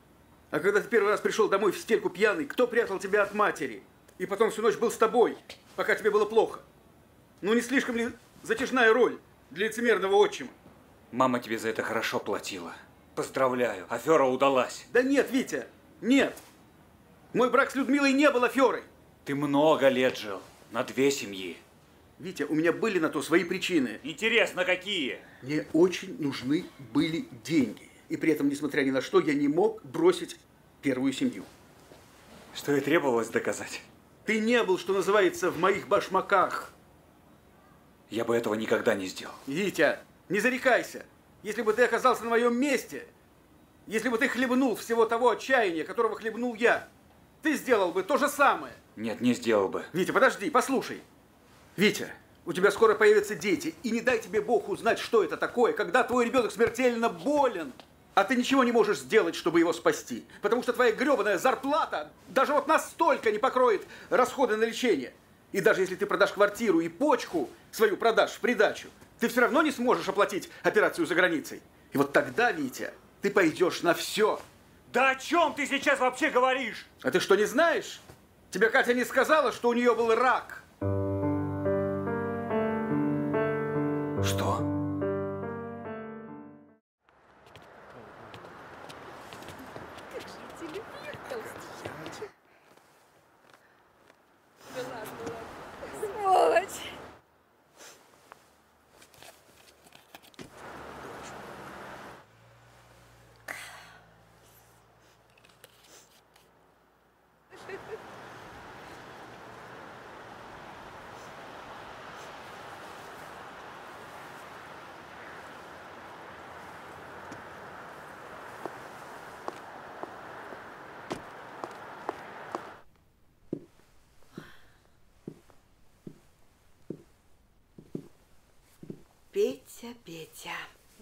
А когда ты первый раз пришел домой в стельку пьяный, кто прятал тебя от матери? И потом всю ночь был с тобой, пока тебе было плохо. Ну не слишком ли затяжная роль для лицемерного отчима? Мама тебе за это хорошо платила. Поздравляю, афера удалась. Да нет, Витя, нет. Мой брак с Людмилой не был аферой. Ты много лет жил, на две семьи. Витя, у меня были на то свои причины. Интересно, какие? Мне очень нужны были деньги. И при этом, несмотря ни на что, я не мог бросить первую семью. Что и требовалось доказать. Ты не был, что называется, в моих башмаках. Я бы этого никогда не сделал. Витя, не зарекайся. Если бы ты оказался на моем месте, если бы ты хлебнул всего того отчаяния, которого хлебнул я, ты сделал бы то же самое. Нет, не сделал бы. Витя, подожди, послушай. Витя, у тебя скоро появятся дети, и не дай тебе Бог узнать, что это такое, когда твой ребенок смертельно болен, а ты ничего не можешь сделать, чтобы его спасти, потому что твоя гребаная зарплата даже вот настолько не покроет расходы на лечение. И даже если ты продашь квартиру и почку свою продашь в придачу, ты все равно не сможешь оплатить операцию за границей. И вот тогда, Витя, ты пойдешь на все. Да о чем ты сейчас вообще говоришь? А ты что, не знаешь? Тебе Катя не сказала, что у нее был рак? Что? Сволочь! Петя, Петя.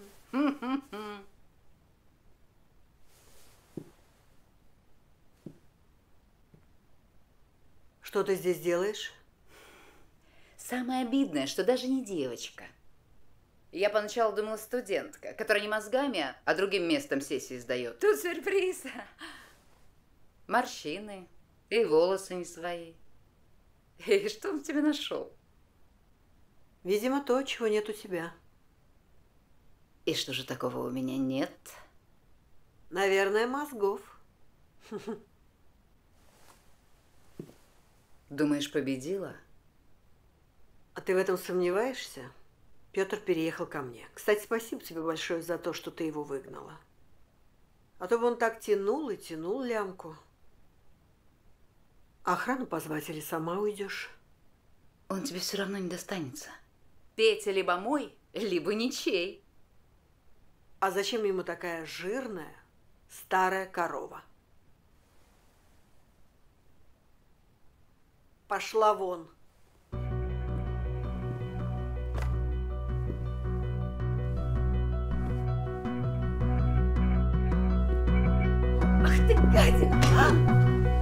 Что ты здесь делаешь? Самое обидное, что даже не девочка. Я поначалу думала студентка, которая не мозгами, а другим местом сессии сдает. Тут сюрприз. Морщины и волосы не свои. И что он в тебе нашел? Видимо, то, чего нет у тебя. И что же такого у меня нет? Наверное, мозгов. Думаешь, победила? А ты в этом сомневаешься? Петр переехал ко мне. Кстати, спасибо тебе большое за то, что ты его выгнала. А то бы он так тянул и тянул лямку. Охрану позвать или сама уйдешь? Он тебе все равно не достанется. Петя либо мой, либо ничей. А зачем ему такая жирная старая корова? Пошла вон. Ах ты гадина! А?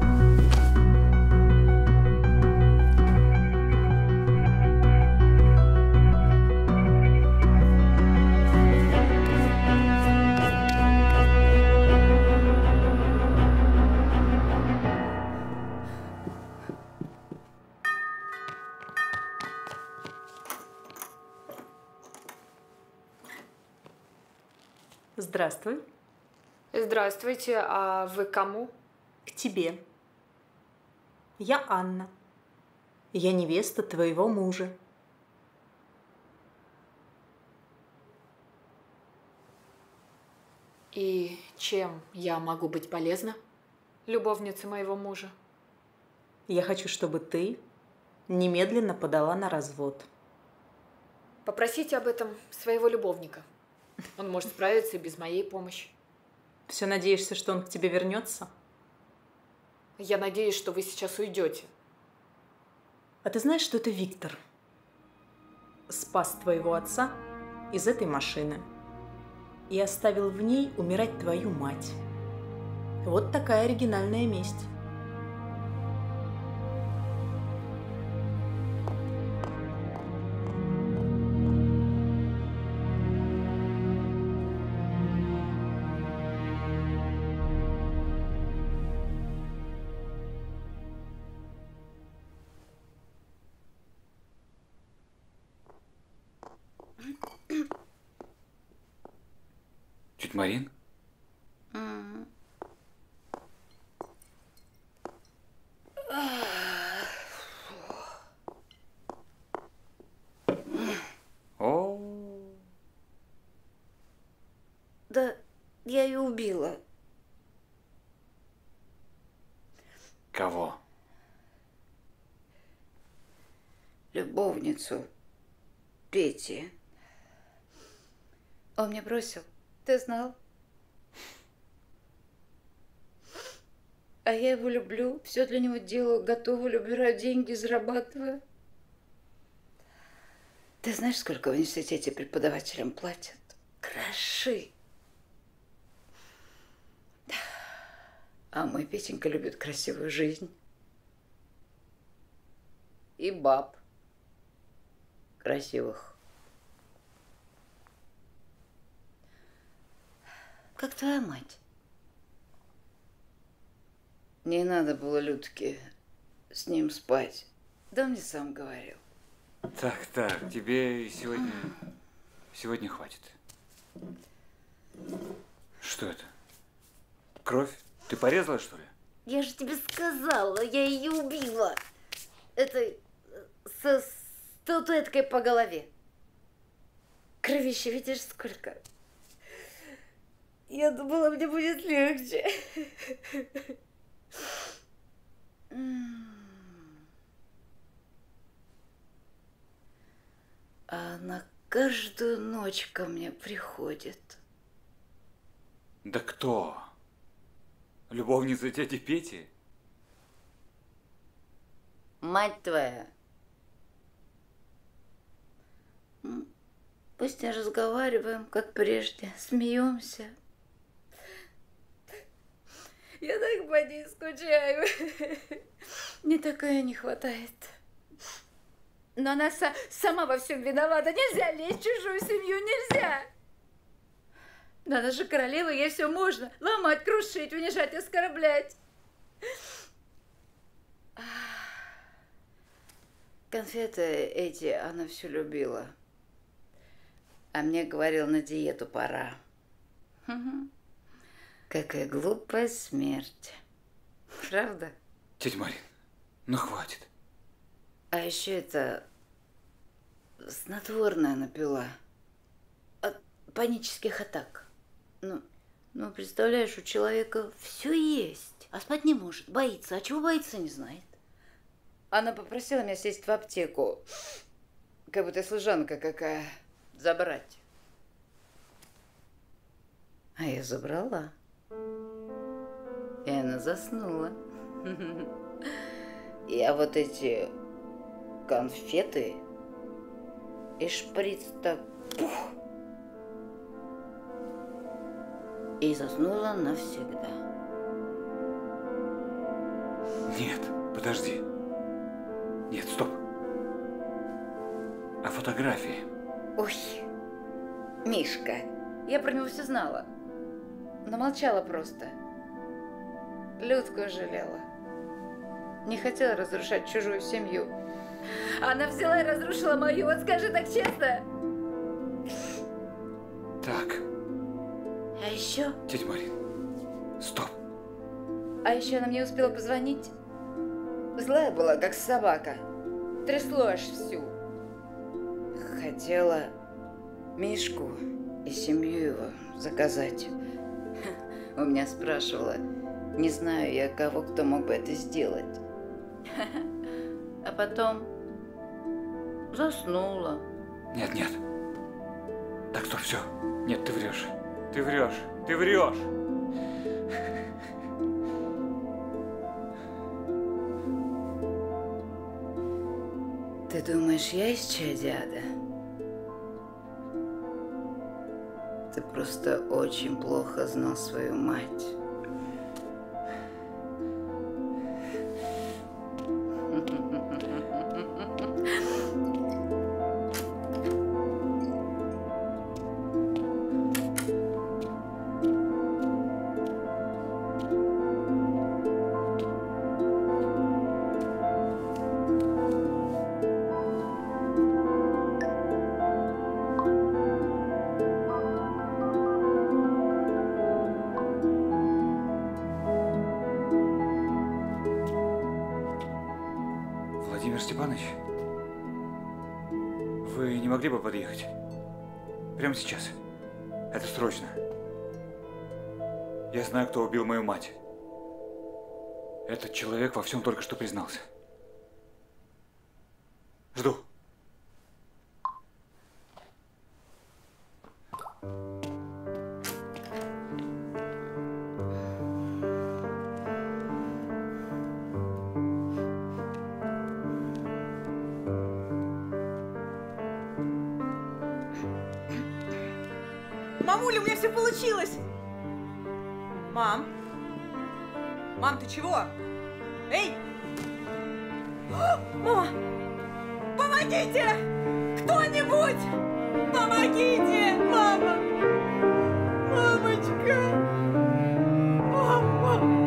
Здравствуй. Здравствуйте, а вы к кому? К тебе. Я Анна. Я невеста твоего мужа. И чем я могу быть полезна? Любовница моего мужа. Я хочу, чтобы ты немедленно подала на развод. Попросите об этом своего любовника. Он может справиться и без моей помощи. Все надеешься, что он к тебе вернется? Я надеюсь, что вы сейчас уйдете. А ты знаешь, что это Виктор спас твоего отца из этой машины и оставил в ней умирать твою мать? Вот такая оригинальная месть. Тетя Марин? М. О, Да, я ее убила. кого? Любовницу Пети. Он меня бросил. Ты знал? А я его люблю, все для него делаю, готова, убираю деньги, зарабатываю. Ты знаешь, сколько в университете преподавателям платят? Гроши. А мой Петенька любит красивую жизнь. И баб красивых. Как твоя мать? Не надо было Людке с ним спать. Да мне сам говорил. Так, так, тебе сегодня... Сегодня хватит. Что это? Кровь? Ты порезала, что ли? Я же тебе сказала, я ее убила. Этой со статуэткой по голове. Кровище, видишь, сколько? Я думала, мне будет легче. А она каждую ночь ко мне приходит. Да кто? Любовница тети Пети? Мать твоя. Пусть не разговариваем, как прежде, смеемся. Я так по ней скучаю. Мне такая не хватает. Но она са сама во всем виновата. Нельзя лезть в чужую семью, нельзя. Но она же королева, ей все можно. Ломать, крушить, унижать, оскорблять. Конфеты эти она все любила. А мне говорил, на диету пора. Какая глупая смерть. Правда? Тетя Марин, ну хватит. А еще это снотворное напила. От панических атак. Ну, ну, представляешь, у человека все есть, а спать не может, боится. А чего боится, не знает. Она попросила меня сесть в аптеку, как будто служанка какая, забрать. А я забрала. И она заснула. Я вот эти конфеты и шприц-то пух, и заснула навсегда. Нет, подожди. Нет, стоп. А фотографии? Ой, Мишка, я про него все знала, но молчала просто. Людку жалела. Не хотела разрушать чужую семью. Она взяла и разрушила мою, вот скажи так честно. Так. А еще? Тетя Марин, стоп. А еще она мне успела позвонить. Злая была, как собака. Трясло аж всю. Хотела Мишку и семью его заказать. У меня спрашивала, не знаю я кого, кто мог бы это сделать. А потом заснула. Нет, нет. Так, стоп, все. Нет, ты врешь. Ты врешь. Ты врешь. Ты думаешь, я из чадиада? Ты просто очень плохо знал свою мать. Степанович, вы не могли бы подъехать? Прямо сейчас. Это срочно. Я знаю, кто убил мою мать. Этот человек во всем только что признался. Жду. Мамуля, у меня все получилось! Мам? Мам, ты чего? Эй! Мама! Помогите! Кто-нибудь! Помогите! Мама! Мамочка! Мама!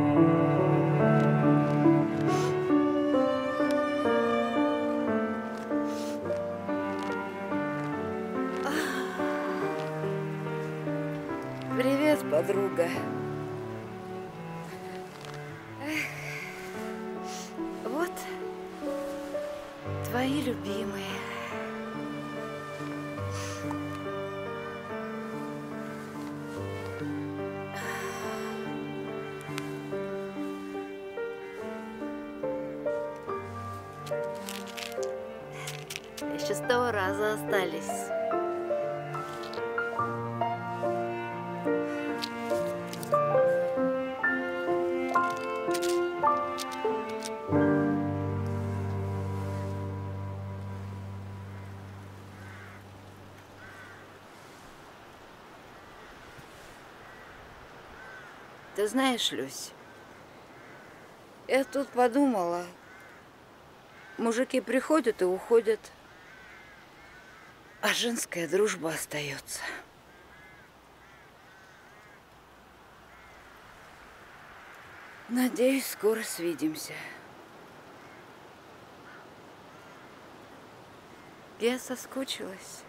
Привет, подруга. Эх, вот твои любимые. Еще с того раза остались. Ты знаешь, Люсь, я тут подумала, мужики приходят и уходят, а женская дружба остается. Надеюсь, скоро свидимся. Я соскучилась.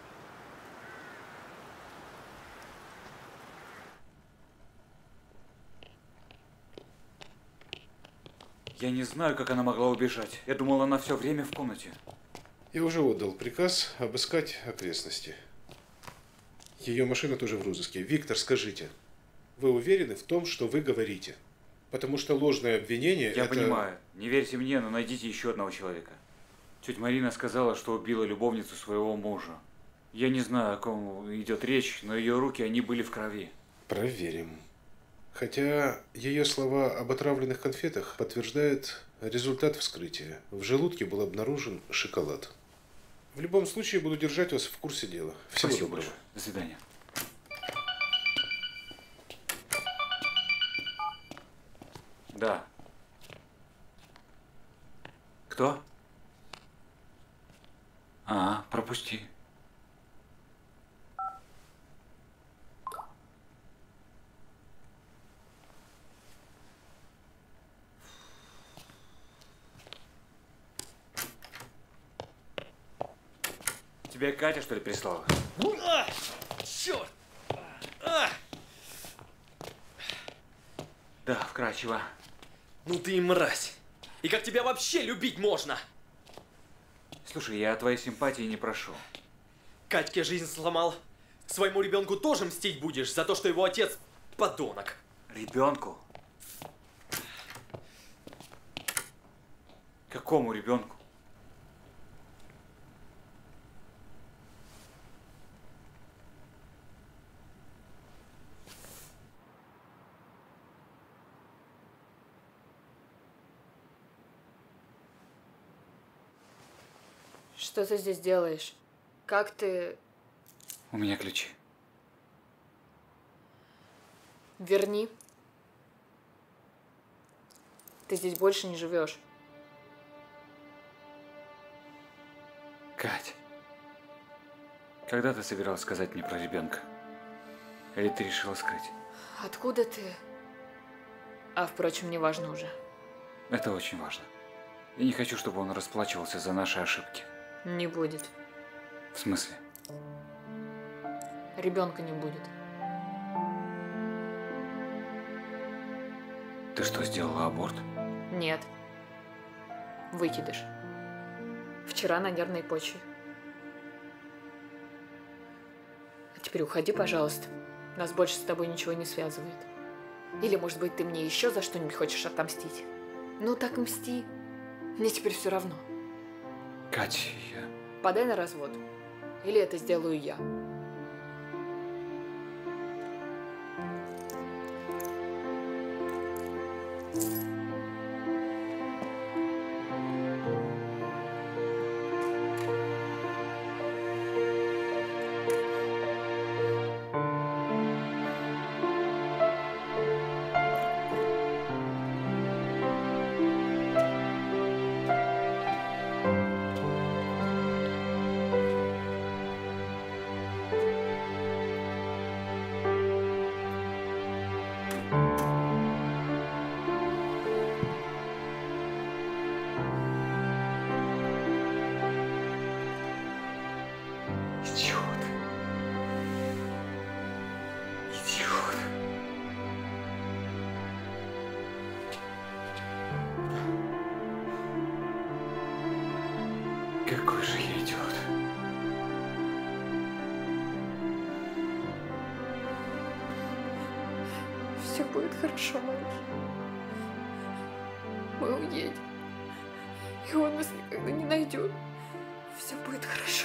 Я не знаю, как она могла убежать. Я думал, она все время в комнате. Я уже отдал приказ обыскать окрестности. Ее машина тоже в розыске. Виктор, скажите, вы уверены в том, что вы говорите? Потому что ложное обвинение… Я это... понимаю. Не верьте мне, но найдите еще одного человека. Тетя Марина сказала, что убила любовницу своего мужа. Я не знаю, о ком идет речь, но ее руки, они были в крови. Проверим. Хотя ее слова об отравленных конфетах подтверждают результат вскрытия. В желудке был обнаружен шоколад. В любом случае, буду держать вас в курсе дела. Всего Спасибо доброго. большое. До свидания. Да. Кто? А, пропусти. Тебе Катя, что ли, прислала? А, черт! А! Да, вкрадчиво. Ну ты и мразь. И как тебя вообще любить можно? Слушай, я твоей симпатии не прошу. Катьке жизнь сломал. Своему ребенку тоже мстить будешь за то, что его отец подонок. Ребенку? Какому ребенку? Что ты здесь делаешь? Как ты… У меня ключи. Верни. Ты здесь больше не живешь. Кать, когда ты собиралась сказать мне про ребенка? Или ты решила скрыть? Откуда ты? А, впрочем, не важно уже. Это очень важно. Я не хочу, чтобы он расплачивался за наши ошибки. Не будет. В смысле? Ребенка не будет. Ты что, сделала аборт? Нет. Выкидыш. Вчера на нервной почве. А теперь уходи, пожалуйста. Нас больше с тобой ничего не связывает. Или, может быть, ты мне еще за что-нибудь хочешь отомстить? Ну так мсти. Мне теперь все равно. Катя, я... Подай на развод. Или это сделаю я. Какой же я идиот. Все будет хорошо, малыш. Мы уедем. И он нас никогда не найдет. Все будет хорошо.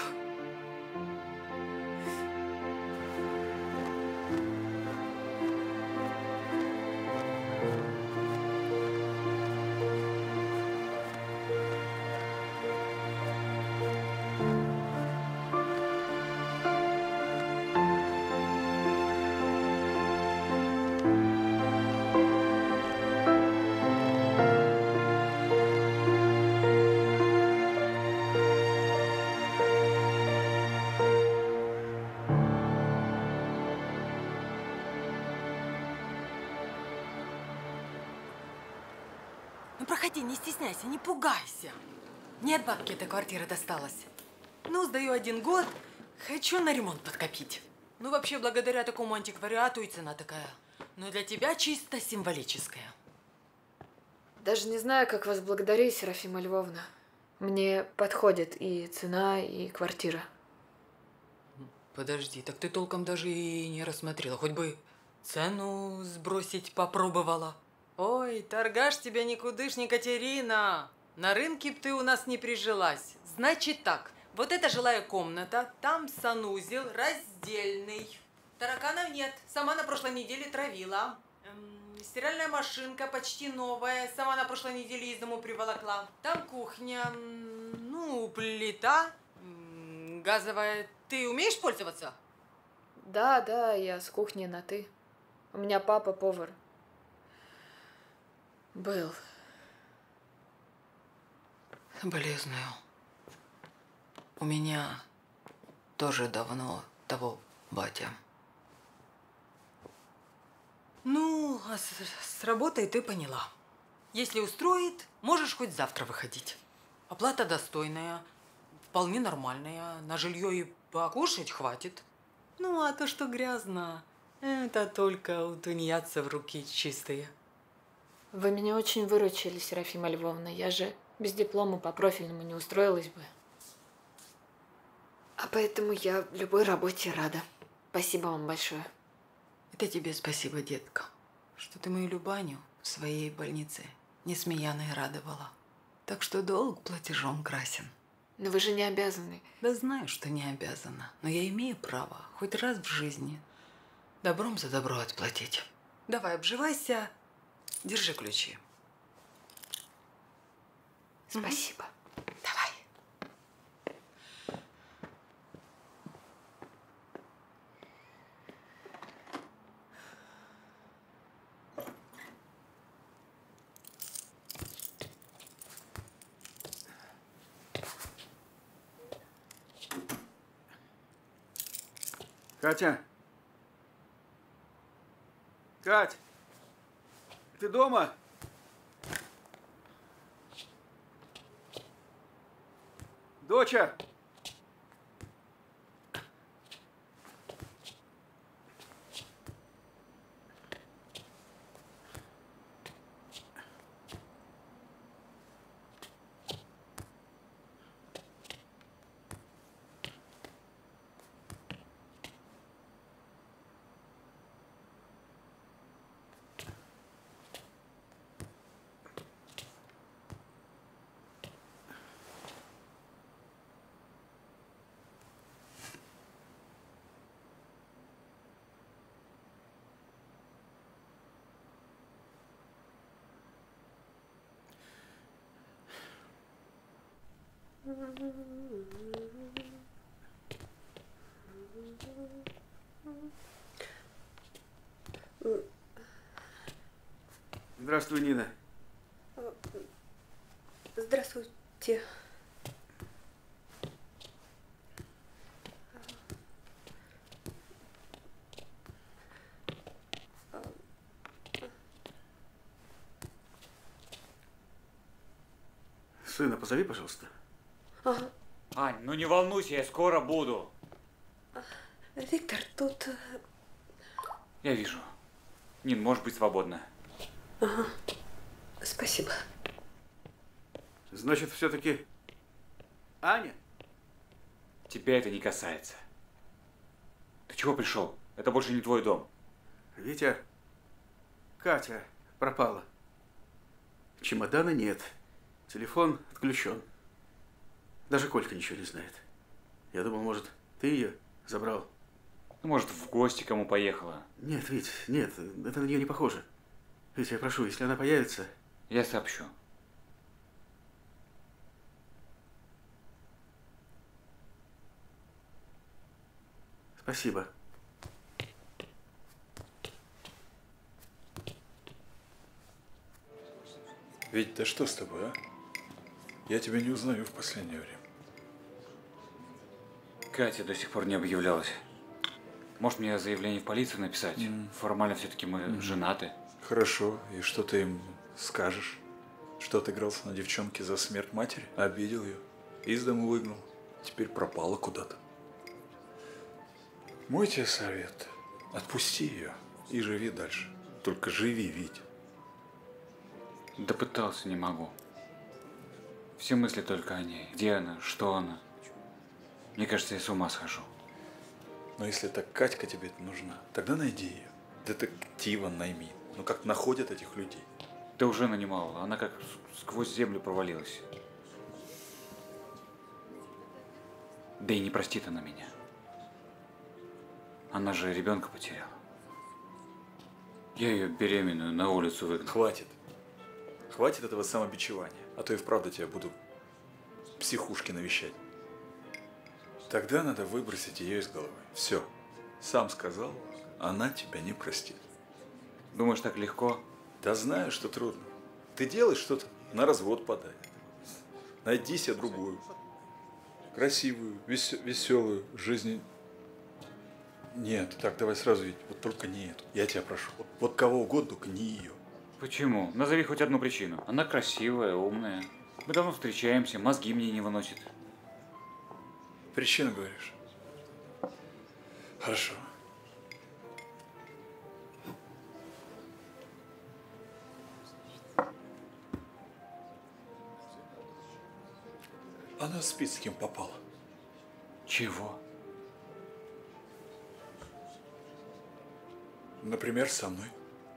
Ну, проходи, не стесняйся, не пугайся. Мне от бабки эта квартира досталась. Ну, сдаю один год, хочу на ремонт подкопить. Ну, вообще, благодаря такому антиквариату и цена такая. Но для тебя чисто символическая. Даже не знаю, как вас благодарить, Серафима Львовна. Мне подходит и цена, и квартира. Подожди, так ты толком даже и не рассмотрела. Хоть бы цену сбросить попробовала. Ой, торгаш тебя никудышний, Катерина. На рынке б ты у нас не прижилась. Значит так, вот эта жилая комната, там санузел раздельный. Тараканов нет, сама на прошлой неделе травила. Эм, стиральная машинка почти новая, сама на прошлой неделе из дому приволокла. Там кухня, ну, плита, газовая. Ты умеешь пользоваться? Да, да, я с кухни на «ты». У меня папа повар. Был. Соболезную. У меня тоже давно того батя. Ну, а с, с работой ты поняла. Если устроит, можешь хоть завтра выходить. Оплата достойная, вполне нормальная. На жилье и покушать хватит. Ну, а то, что грязно, это только у тунеядцев руки чистые. Вы меня очень выручили, Серафима Львовна. Я же без диплома по профильному не устроилась бы. А поэтому я любой работе рада. Спасибо вам большое. Это тебе спасибо, детка, что ты мою Любаню в своей больнице несмеяной радовала. Так что долг платежом красен. Но вы же не обязаны. Да знаю, что не обязана, но я имею право хоть раз в жизни добром за добро отплатить. Давай, обживайся. Держи ключи. Спасибо. Угу. Давай. Катя! Кать! Ты дома? Доча! Здравствуй, Нина. Здравствуйте. Сына позови, пожалуйста. Ага. Ань, ну не волнуйся, я скоро буду. Виктор, тут... Я вижу. Нин, можешь быть свободна. Ага. Спасибо. Значит, все-таки Аня? Тебя это не касается. Ты чего пришел? Это больше не твой дом. Витя, Катя пропала. Чемодана нет. Телефон отключен. Даже Колька ничего не знает. Я думал, может, ты ее забрал. Ну, может, в гости кому поехала. Нет, Вить, нет, это на нее не похоже. Витя, я прошу, если она появится... Я сообщу. Спасибо. Вить, да что с тобой, а? Я тебя не узнаю в последнее время. Катя до сих пор не объявлялась. Может, мне заявление в полицию написать? Mm. Формально все-таки мы mm. женаты. Хорошо. И что ты им скажешь? Что отыгрался на девчонке за смерть матери? Обидел ее. Из дому выгнал. Теперь пропала куда-то. Мой тебе совет. Отпусти ее и живи дальше. Только живи, Вить. Да пытался, не могу. Все мысли только о ней. Где она? Что она? Мне кажется, я с ума схожу. Но если так Катька тебе нужна, тогда найди ее. Детектива найми. Ну как находят этих людей? Ты уже нанимал. Она как сквозь землю провалилась. Да и не простит она меня. Она же ребенка потеряла. Я ее беременную на улицу выгнал. Хватит. Хватит этого самобичевания. А то и вправду тебя буду в психушке навещать. Тогда надо выбросить ее из головы. Все. Сам сказал, она тебя не простит. Думаешь, так легко? Да знаю, что трудно. Ты делаешь что-то, на развод подай. Найди себе другую. Красивую, вес- веселую, жизнь. Нет, так, давай сразу ведь. Вот только не эту. Я тебя прошу. Вот, вот кого угодно, только не ее. Почему? Назови хоть одну причину. Она красивая, умная. Мы давно встречаемся, мозги мне не выносит. Причину говоришь? Хорошо. Она спит с кем попала. Чего? Например, со мной.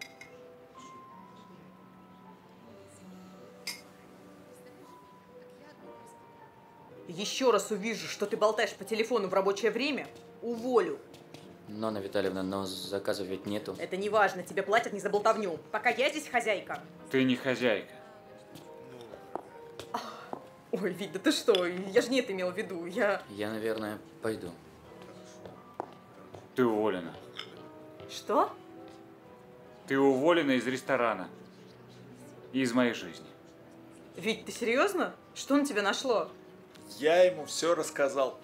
Еще раз увижу, что ты болтаешь по телефону в рабочее время, уволю. Нонна Витальевна, но заказов ведь нету. Это не важно, тебе платят не за болтовню. Пока я здесь хозяйка. Ты не хозяйка. Ой, Вить, да ты что? Я же не это имела в виду. Я... Я, наверное, пойду. Ты уволена. Что? Ты уволена из ресторана. И из моей жизни. Вить, ты серьезно? Что на тебя нашло? Я ему все рассказал.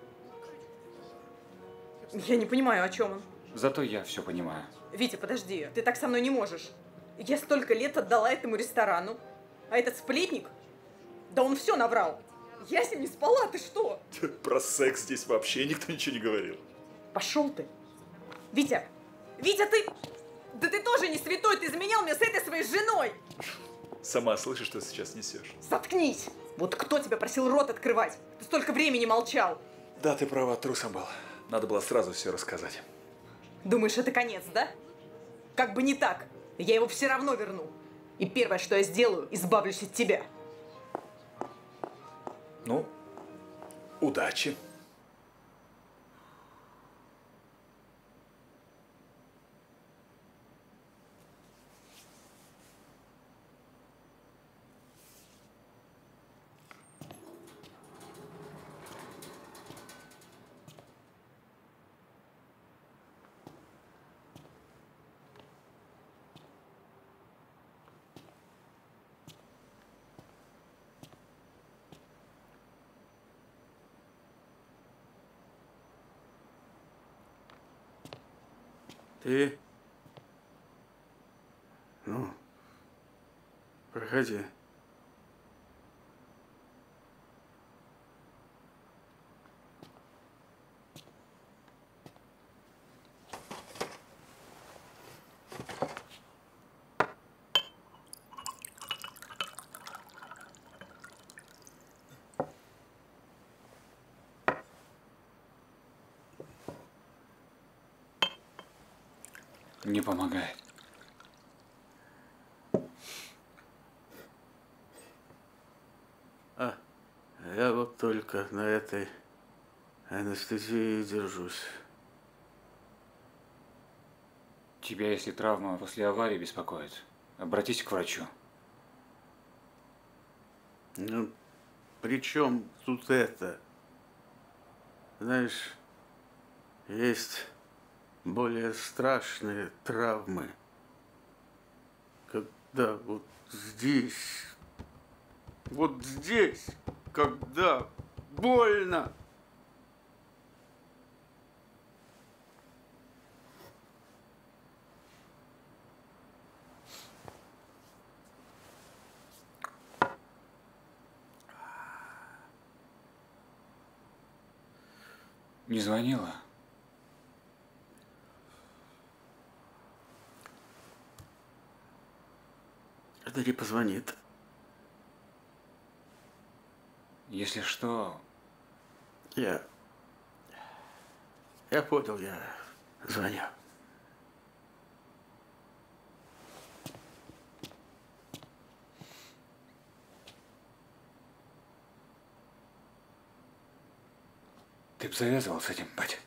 Я не понимаю, о чем он. Зато я все понимаю. Витя, подожди, ты так со мной не можешь. Я столько лет отдала этому ресторану, а этот сплетник, да он все наврал. Я с ним не спала, ты что? Про секс здесь вообще никто ничего не говорил. Пошел ты. Витя, Витя, ты... Да ты тоже не святой, ты изменял мне с этой своей женой. Сама слышишь, что сейчас несешь? Заткнись. Вот кто тебя просил рот открывать? Ты столько времени молчал. Да, ты права, трусом был. Надо было сразу все рассказать. Думаешь, это конец, да? Как бы не так. Я его все равно верну. И первое, что я сделаю, избавлюсь от тебя. Ну, удачи. Ты? Ну, проходи. Не помогает. А, я вот только на этой анестезии держусь. Тебя, если травма после аварии беспокоит, обратись к врачу. Ну, при чем тут это? Знаешь, есть более страшные травмы, когда вот здесь, вот здесь, когда больно. Не звонила? Это не позвонит. Если что... Я... Я понял, я звоню. Ты б завязывал с этим, батя.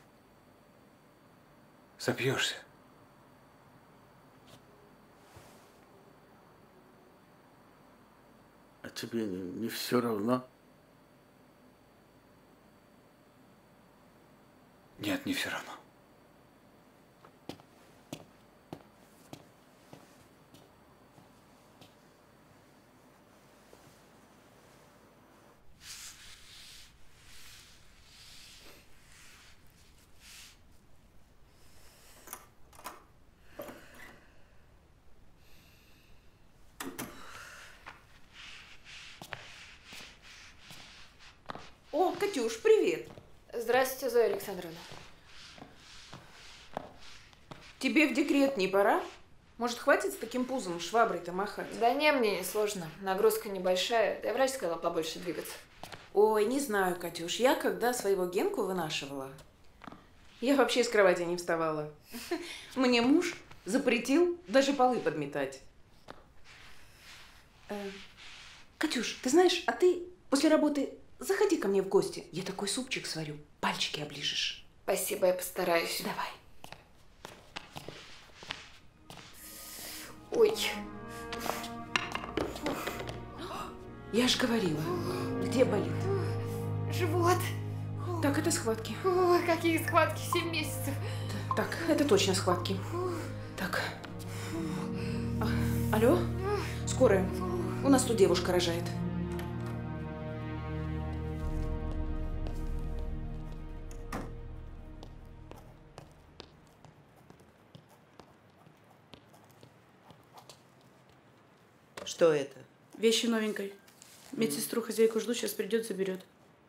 Сопьешься. А тебе не, не все равно? Нет, не все равно. О, Катюш, привет. Здравствуйте, Зоя Александровна. Тебе в декрет не пора? Может, хватит с таким пузом шваброй-то махать? Да не, мне не сложно. Нагрузка небольшая. Да врач сказал побольше двигаться. Ой, не знаю, Катюш. Я когда своего Генку вынашивала, я вообще с кровати не вставала. Мне муж запретил даже полы подметать. Э, Катюш, ты знаешь, а ты после работы заходи ко мне в гости. Я такой супчик сварю. Пальчики оближешь. Спасибо, я постараюсь. Давай. Ой. Я ж говорила. Где болит? Живот. Так, это схватки. Ой, какие схватки, семь месяцев. Так, это точно схватки. Так. А, алло? Скорая. У нас тут девушка рожает. Что это? Вещи новенькой. Медсестру, хозяйку жду, сейчас придет, заберет.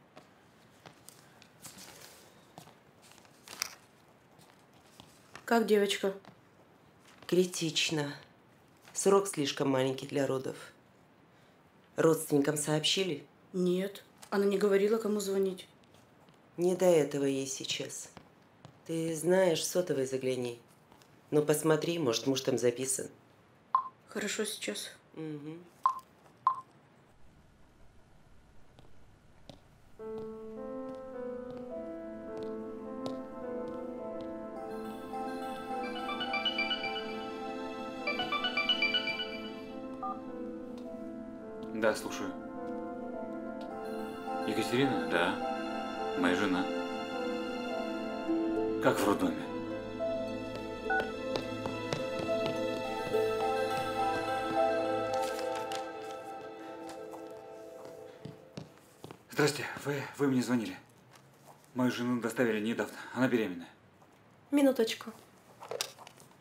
Как девочка? Критично. Срок слишком маленький для родов. Родственникам сообщили? Нет. Она не говорила, кому звонить. Не до этого ей сейчас. Ты знаешь, сотовый загляни. Ну, посмотри, может, муж там записан. Хорошо, сейчас. Угу. Да, слушаю. Екатерина? Да. Моя жена. Как в роддоме? Здрасте, вы, вы мне звонили. Мою жену доставили недавно, она беременная. Минуточку.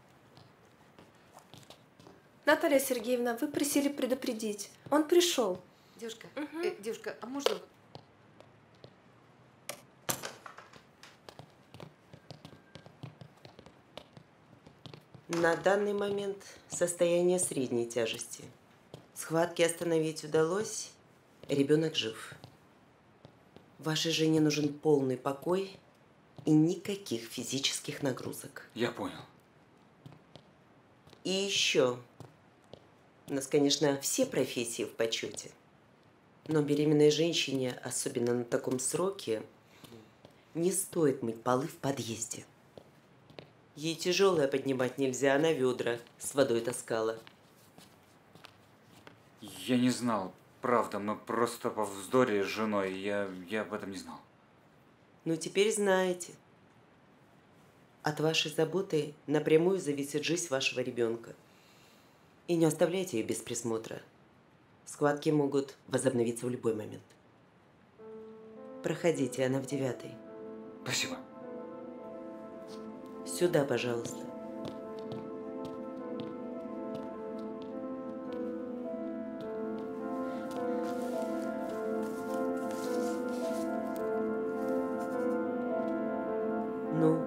Наталья Сергеевна, вы просили предупредить. Он пришел. Девушка, э, девушка, а можно... На данный момент состояние средней тяжести. Схватки остановить удалось, ребенок жив. Вашей жене нужен полный покой и никаких физических нагрузок. Я понял. И еще. У нас, конечно, все профессии в почете. Но беременной женщине, особенно на таком сроке, не стоит мыть полы в подъезде. Ей тяжелое поднимать нельзя, она ведра с водой таскала. Я не знал, правда, мы просто повздорили с женой, я, я об этом не знал. Ну, теперь знаете. От вашей заботы напрямую зависит жизнь вашего ребенка. И не оставляйте ее без присмотра. Схватки могут возобновиться в любой момент. Проходите, она в девятой. Спасибо. Сюда, пожалуйста. Ну?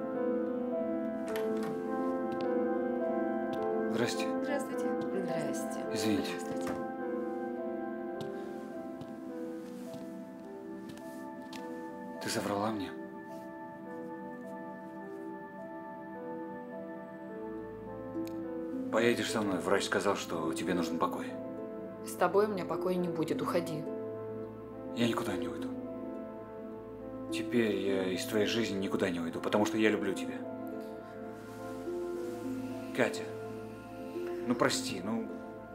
Здрасте. Здравствуйте. Здрасте. Извините. Здравствуйте. Ты соврала мне? Поедешь со мной. Врач сказал, что тебе нужен покой. С тобой у меня покоя не будет, уходи. Я никуда не уйду. Теперь я из твоей жизни никуда не уйду, потому что я люблю тебя. Катя, ну прости, ну...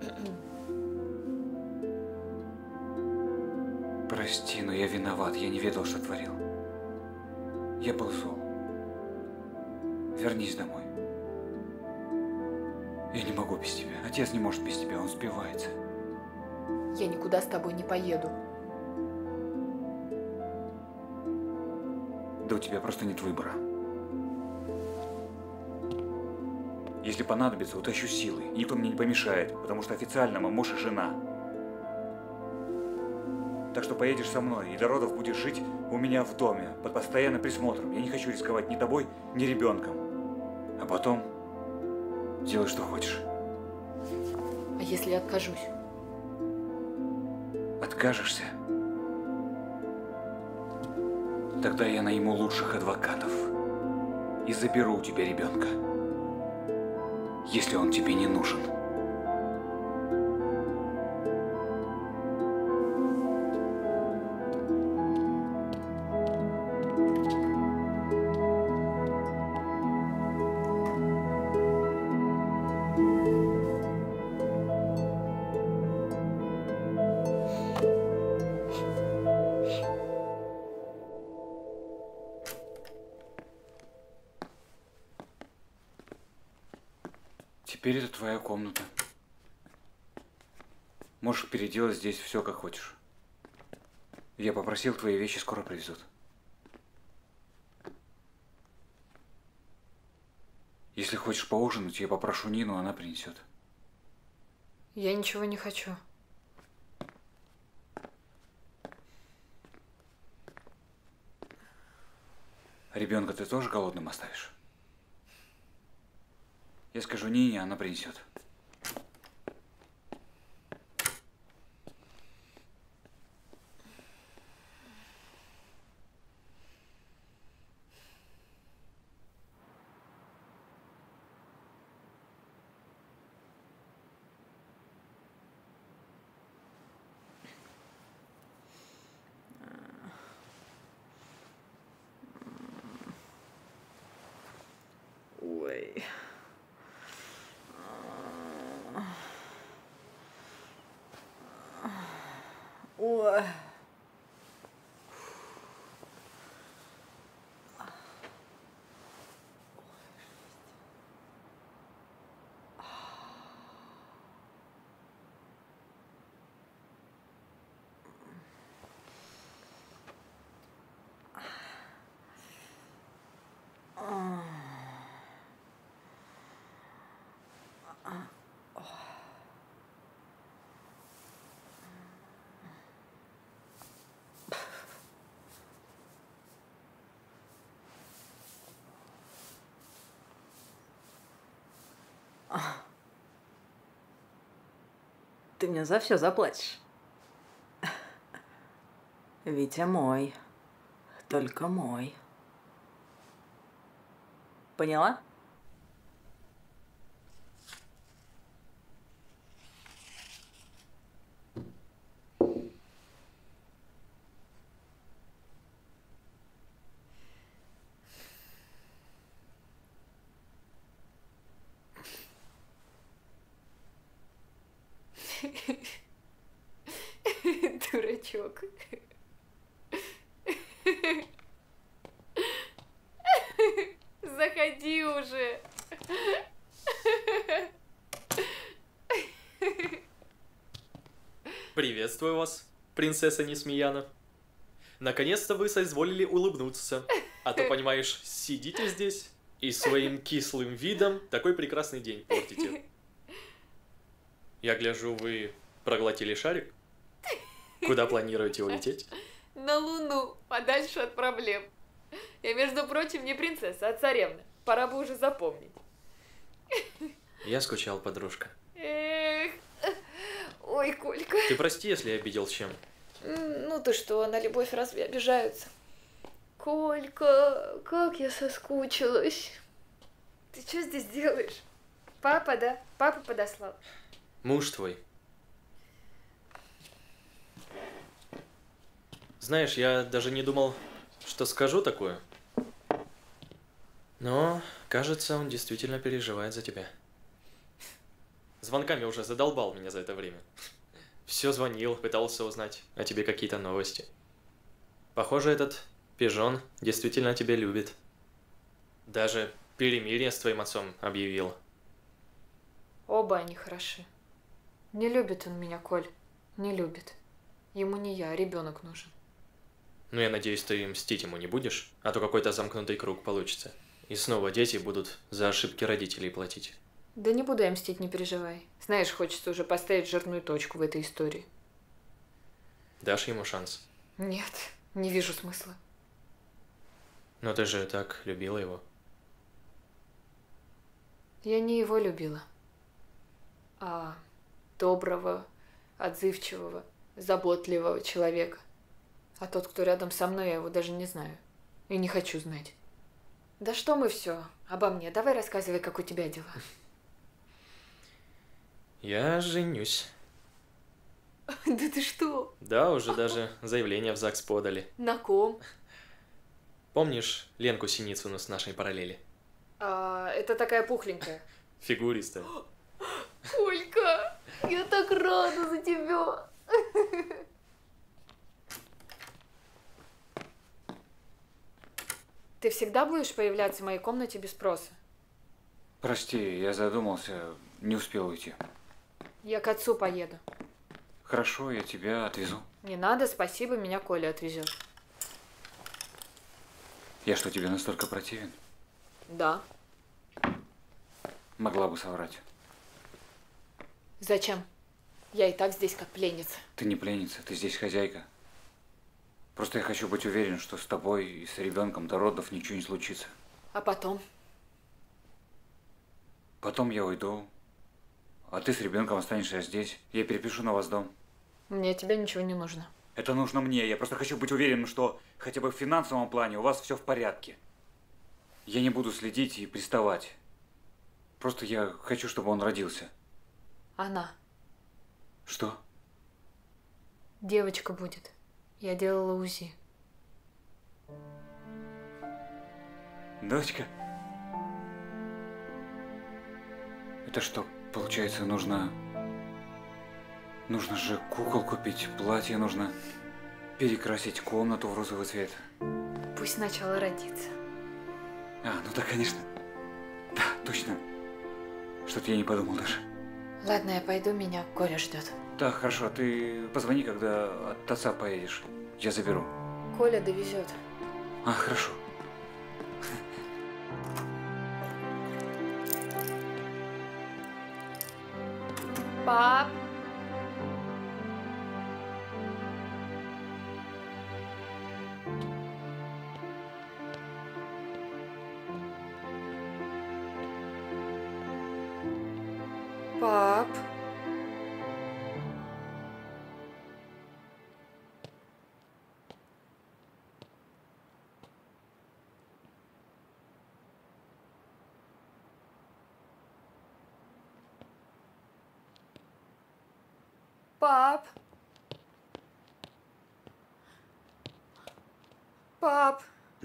Прости, но я виноват, я не ведал, что творил. Я был зол. Вернись домой. Я не могу без тебя. Отец не может без тебя, он спивается. Я никуда с тобой не поеду. Да у тебя просто нет выбора. Если понадобится, утащу силой. И никто мне не помешает, потому что официально мы муж и жена. Так что поедешь со мной, и до родов будешь жить у меня в доме, под постоянным присмотром. Я не хочу рисковать ни тобой, ни ребенком. А потом делай, что хочешь. А если я откажусь? Откажешься? Тогда я найму лучших адвокатов и заберу у тебя ребенка, если он тебе не нужен. Теперь это твоя комната. Можешь переделать здесь все, как хочешь. Я попросил, твои вещи скоро привезут. Если хочешь поужинать, я попрошу Нину, она принесет. Я ничего не хочу. Ребенка ты тоже голодным оставишь? Я скажу Нине, она принесет. Ой. Ой. Ты мне за все заплатишь. Витя мой. Только мой. Поняла? Дурачок. Заходи уже. Приветствую вас, принцесса Несмеяна. Наконец-то вы соизволили улыбнуться. А то, понимаешь, сидите здесь и своим кислым видом такой прекрасный день портите. Я гляжу, вы проглотили шарик? Куда планируете улететь? На Луну, подальше от проблем. Я, между прочим, не принцесса, а царевна. Пора бы уже запомнить. Я скучал, подружка. Эх. Ой, Колька. Ты прости, если я обидел чем. Ну ты что, на любовь разве обижаются? Колька, как я соскучилась. Ты что здесь делаешь? Папа, да? Папа подослал. Муж твой. Знаешь, я даже не думал, что скажу такое. Но, кажется, он действительно переживает за тебя. Звонками уже задолбал меня за это время. Все звонил, пытался узнать о тебе какие-то новости. Похоже, этот пижон действительно тебя любит. Даже перемирие с твоим отцом объявил. Оба они хороши. Не любит он меня, Коль. Не любит. Ему не я, а ребенок нужен. Ну, я надеюсь, ты мстить ему не будешь, а то какой-то замкнутый круг получится. И снова дети будут за ошибки родителей платить. Да не буду я мстить, не переживай. Знаешь, хочется уже поставить жирную точку в этой истории. Дашь ему шанс? Нет, не вижу смысла. Но ты же так любила его. Я не его любила, а доброго, отзывчивого, заботливого человека. А тот, кто рядом со мной, я его даже не знаю. И не хочу знать. Да что мы все обо мне? Давай рассказывай, как у тебя дела. Я женюсь. Да ты что? Да, уже даже заявление в ЗАГС подали. На ком? Помнишь Ленку Синицыну с нашей параллели? А, это такая пухленькая. Фигуристая. Колька, я так рада за тебя. Ты всегда будешь появляться в моей комнате без спроса? Прости, я задумался, не успел уйти. Я к отцу поеду. Хорошо, я тебя отвезу. Не надо, спасибо, меня Коля отвезет. Я что, тебе настолько противен? Да. Могла бы соврать. Зачем? Я и так здесь как пленница. Ты не пленница, ты здесь хозяйка. Просто я хочу быть уверен, что с тобой и с ребенком до родов ничего не случится. А потом? Потом я уйду, а ты с ребенком останешься здесь. Я перепишу на вас дом. Мне от тебя ничего не нужно. Это нужно мне. Я просто хочу быть уверен, что хотя бы в финансовом плане у вас все в порядке. Я не буду следить и приставать. Просто я хочу, чтобы он родился. Она. Что? Девочка будет. Я делала УЗИ. Дочка? Это что, получается, нужно... Нужно же кукол купить, платье нужно, перекрасить комнату в розовый цвет. Пусть сначала родится. А, ну да, конечно. Да, точно. Что-то я не подумал даже. Ладно, я пойду, меня Коля ждет. Так, хорошо, ты позвони, когда от отца поедешь. Я заберу. Коля довезет. А, хорошо. Пап! Пап! Пап. Пап.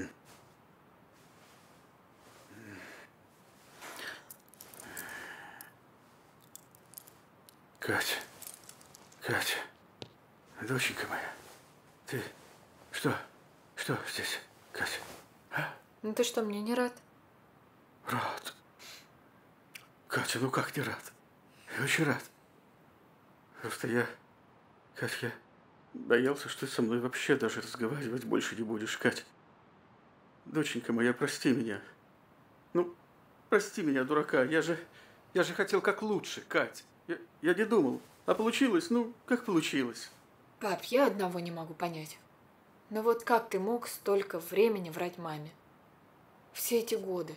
Катя, Катя, доченька моя, ты что, что здесь, Катя? А? Ну ты что, мне не рад? Рад. Катя, ну как не рад? Я очень рад. Просто я, Катя, я боялся, что ты со мной вообще даже разговаривать больше не будешь, Катя. Доченька моя, прости меня. Ну, прости меня, дурака. Я же, я же хотел как лучше, Катя. Я, я не думал. А получилось, ну, как получилось. Пап, я одного не могу понять. Но вот как ты мог столько времени врать маме? Все эти годы.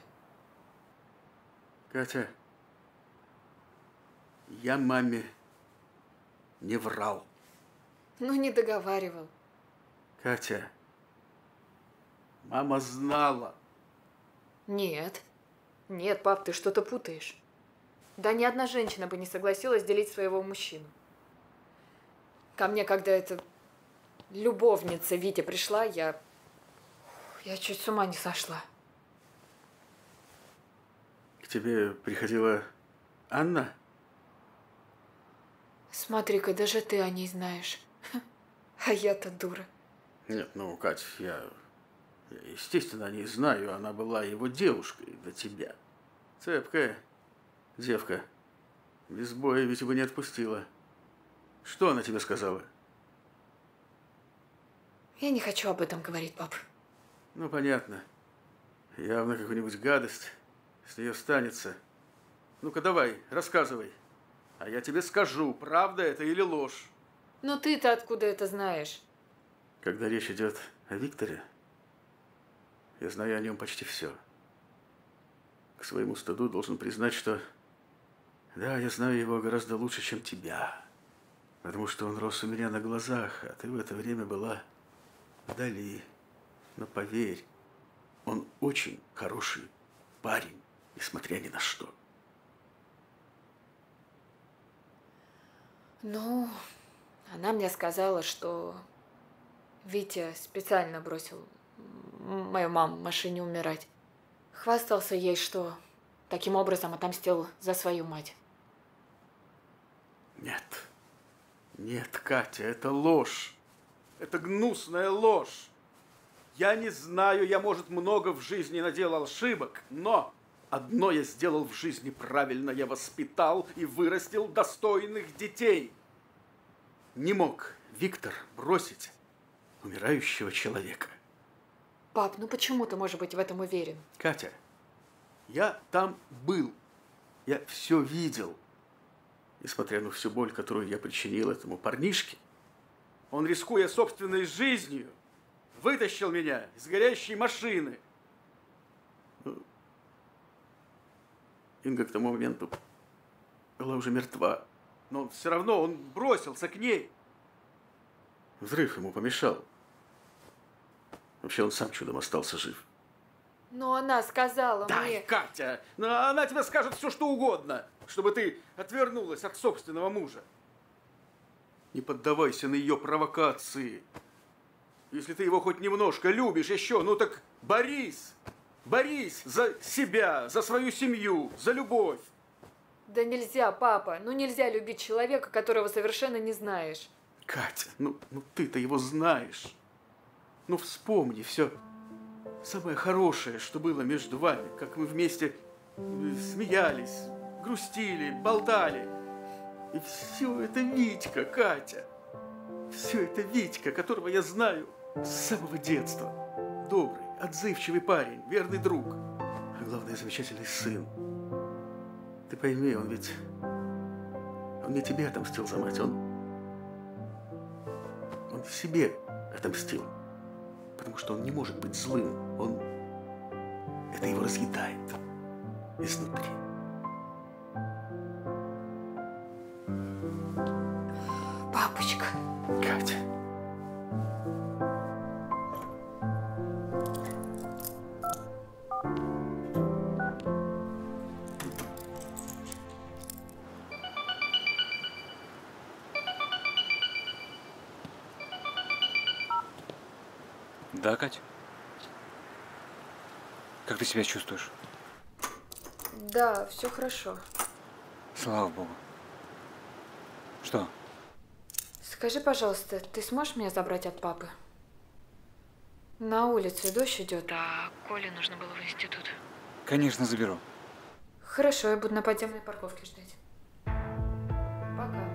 Катя, я маме не врал. Ну, не договаривал. Катя, мама знала. Нет. Нет, пап, ты что-то путаешь. Да ни одна женщина бы не согласилась делить своего мужчину. Ко мне, когда эта любовница Витя пришла, я... Я чуть с ума не сошла. К тебе приходила Анна? Смотри-ка, даже ты о ней знаешь. А я-то дура. Нет, ну, Кать, я, я, естественно, о ней знаю. Она была его девушкой до тебя. Цепкая девка. Без боя ведь его не отпустила. Что она тебе сказала? Я не хочу об этом говорить, пап. Ну, понятно. Явно какую-нибудь гадость с нее станется. Ну-ка, давай, рассказывай. А я тебе скажу, правда это или ложь. Ну ты-то откуда это знаешь? Когда речь идет о Викторе, я знаю о нем почти все. К своему стыду должен признать, что да, я знаю его гораздо лучше, чем тебя. Потому что он рос у меня на глазах, а ты в это время была вдали. Но поверь, он очень хороший парень, несмотря ни на что. Ну, она мне сказала, что Витя специально бросил мою маму в машине умирать. Хвастался ей, что таким образом отомстил за свою мать. Нет. Нет, Катя, это ложь. Это гнусная ложь. Я не знаю, я, может, много в жизни наделал ошибок, но одно я сделал в жизни правильно. Я воспитал и вырастил достойных детей. Не мог Виктор бросить умирающего человека. Пап, ну почему ты можешь быть в этом уверен? Катя, я там был. Я все видел. Несмотря на всю боль, которую я причинил этому парнишке, он, рискуя собственной жизнью, вытащил меня из горящей машины. Ну, Инга к тому моменту была уже мертва. Но он все равно, он бросился к ней. Взрыв ему помешал. Вообще он сам чудом остался жив. Но она сказала Да, мне... Катя, ну она тебе скажет все, что угодно, чтобы ты отвернулась от собственного мужа. Не поддавайся на ее провокации. Если ты его хоть немножко любишь еще, ну так борись. Борись за себя, за свою семью, за любовь. Да нельзя, папа, ну нельзя любить человека, которого совершенно не знаешь. Катя, ну, ну ты-то его знаешь. Ну вспомни все самое хорошее, что было между вами, как мы вместе смеялись, грустили, болтали. И все это Витька, Катя. Все это Витька, которого я знаю с самого детства. Добрый, отзывчивый парень, верный друг. А главное, замечательный сын. Ты пойми, он ведь... Он не тебе отомстил за мать, он... Он себе отомстил. Потому что он не может быть злым. Он... Это его разъедает изнутри. Папочка. Катя. Да, Кать? Как ты себя чувствуешь? Да, все хорошо. Слава богу. Что? Скажи, пожалуйста, ты сможешь меня забрать от папы? На улице дождь идет, а Коле нужно было в институт. Конечно, заберу. Хорошо, я буду на подземной парковке ждать. Пока.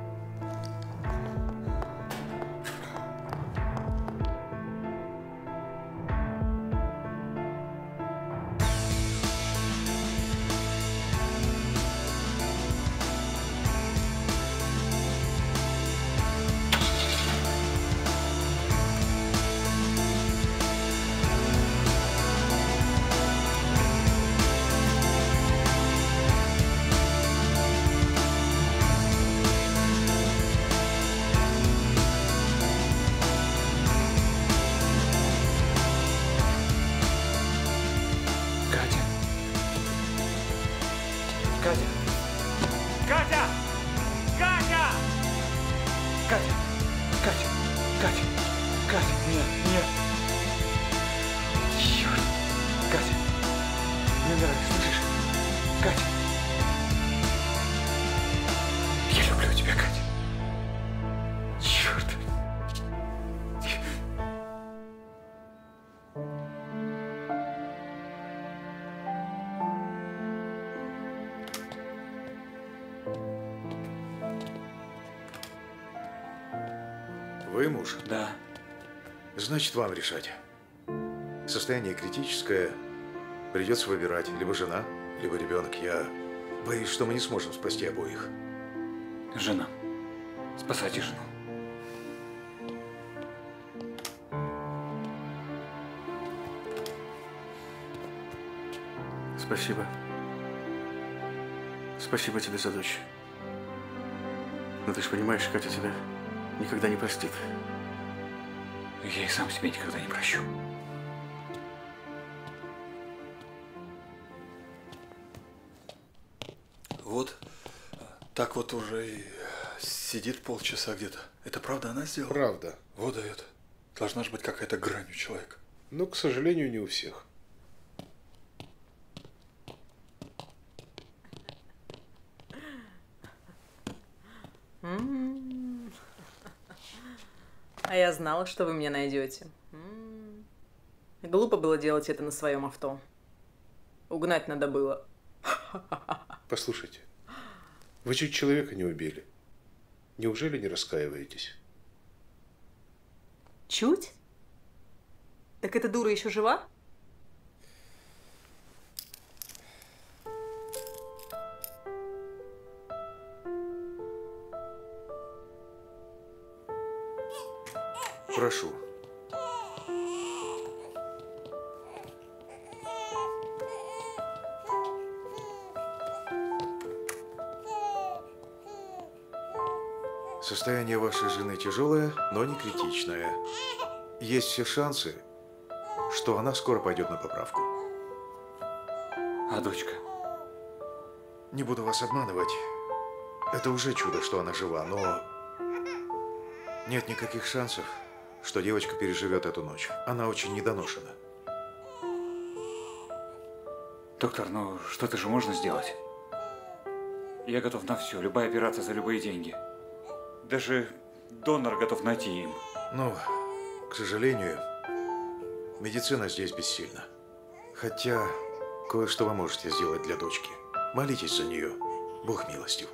Вы муж? Да. Значит, вам решать. Состояние критическое. Придется выбирать. Либо жена, либо ребенок. Я боюсь, что мы не сможем спасти обоих. Жена. Спасайте жену. Спасибо. Спасибо тебе за дочь. Но ты же понимаешь, Катя тебя никогда не простит. Я и сам себя никогда не прощу. Вот, так вот уже и сидит полчаса где-то. Это правда она сделала? Правда. Вот дает. Должна же быть какая-то грань у человека. Но, к сожалению, не у всех. М-м-м. А я знала, что вы меня найдете. М-м. Глупо было делать это на своем авто. Угнать надо было. Послушайте, вы чуть человека не убили. Неужели не раскаиваетесь? Чуть? Так эта дура еще жива? Прошу. Состояние вашей жены тяжелое, но не критичное. Есть все шансы, что она скоро пойдет на поправку. А дочка? Не буду вас обманывать. Это уже чудо, что она жива, но нет никаких шансов, что девочка переживет эту ночь. Она очень недоношена. Доктор, ну что-то же можно сделать? Я готов на все, любая операция за любые деньги. Даже донор готов найти им. Ну, к сожалению, медицина здесь бессильна. Хотя, кое-что вы можете сделать для дочки. Молитесь за нее. Бог милостив.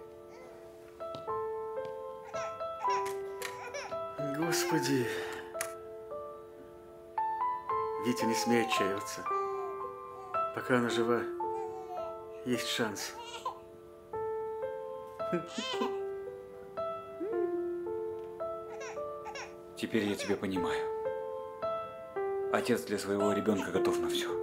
Господи. Витя, не смей отчаиваться. Пока она жива, есть шанс. Теперь я тебя понимаю. Отец для своего ребенка готов на все.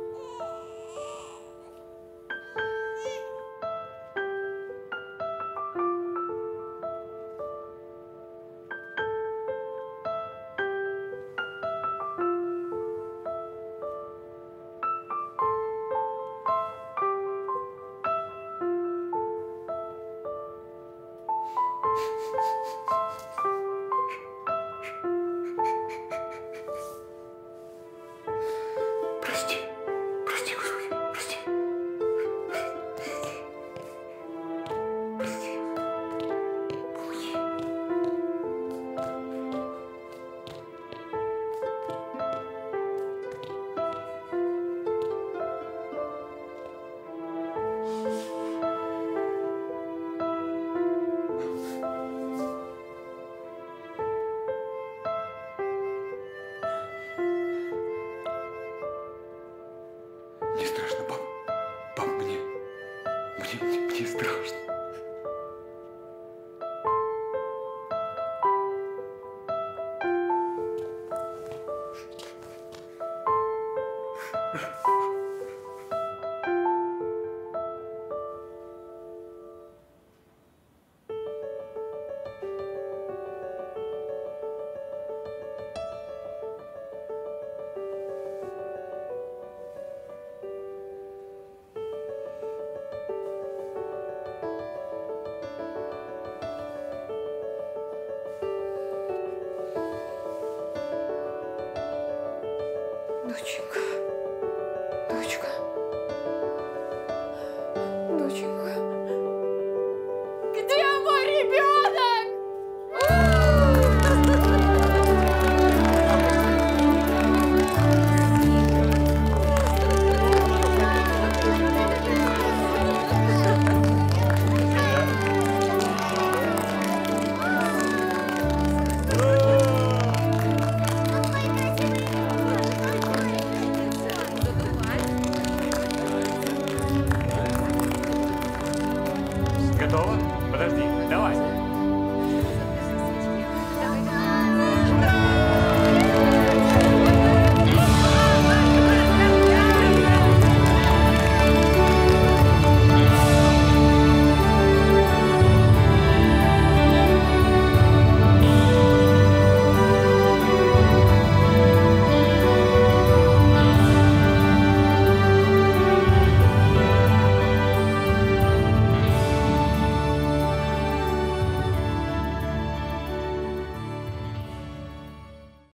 Мне страшно. Ha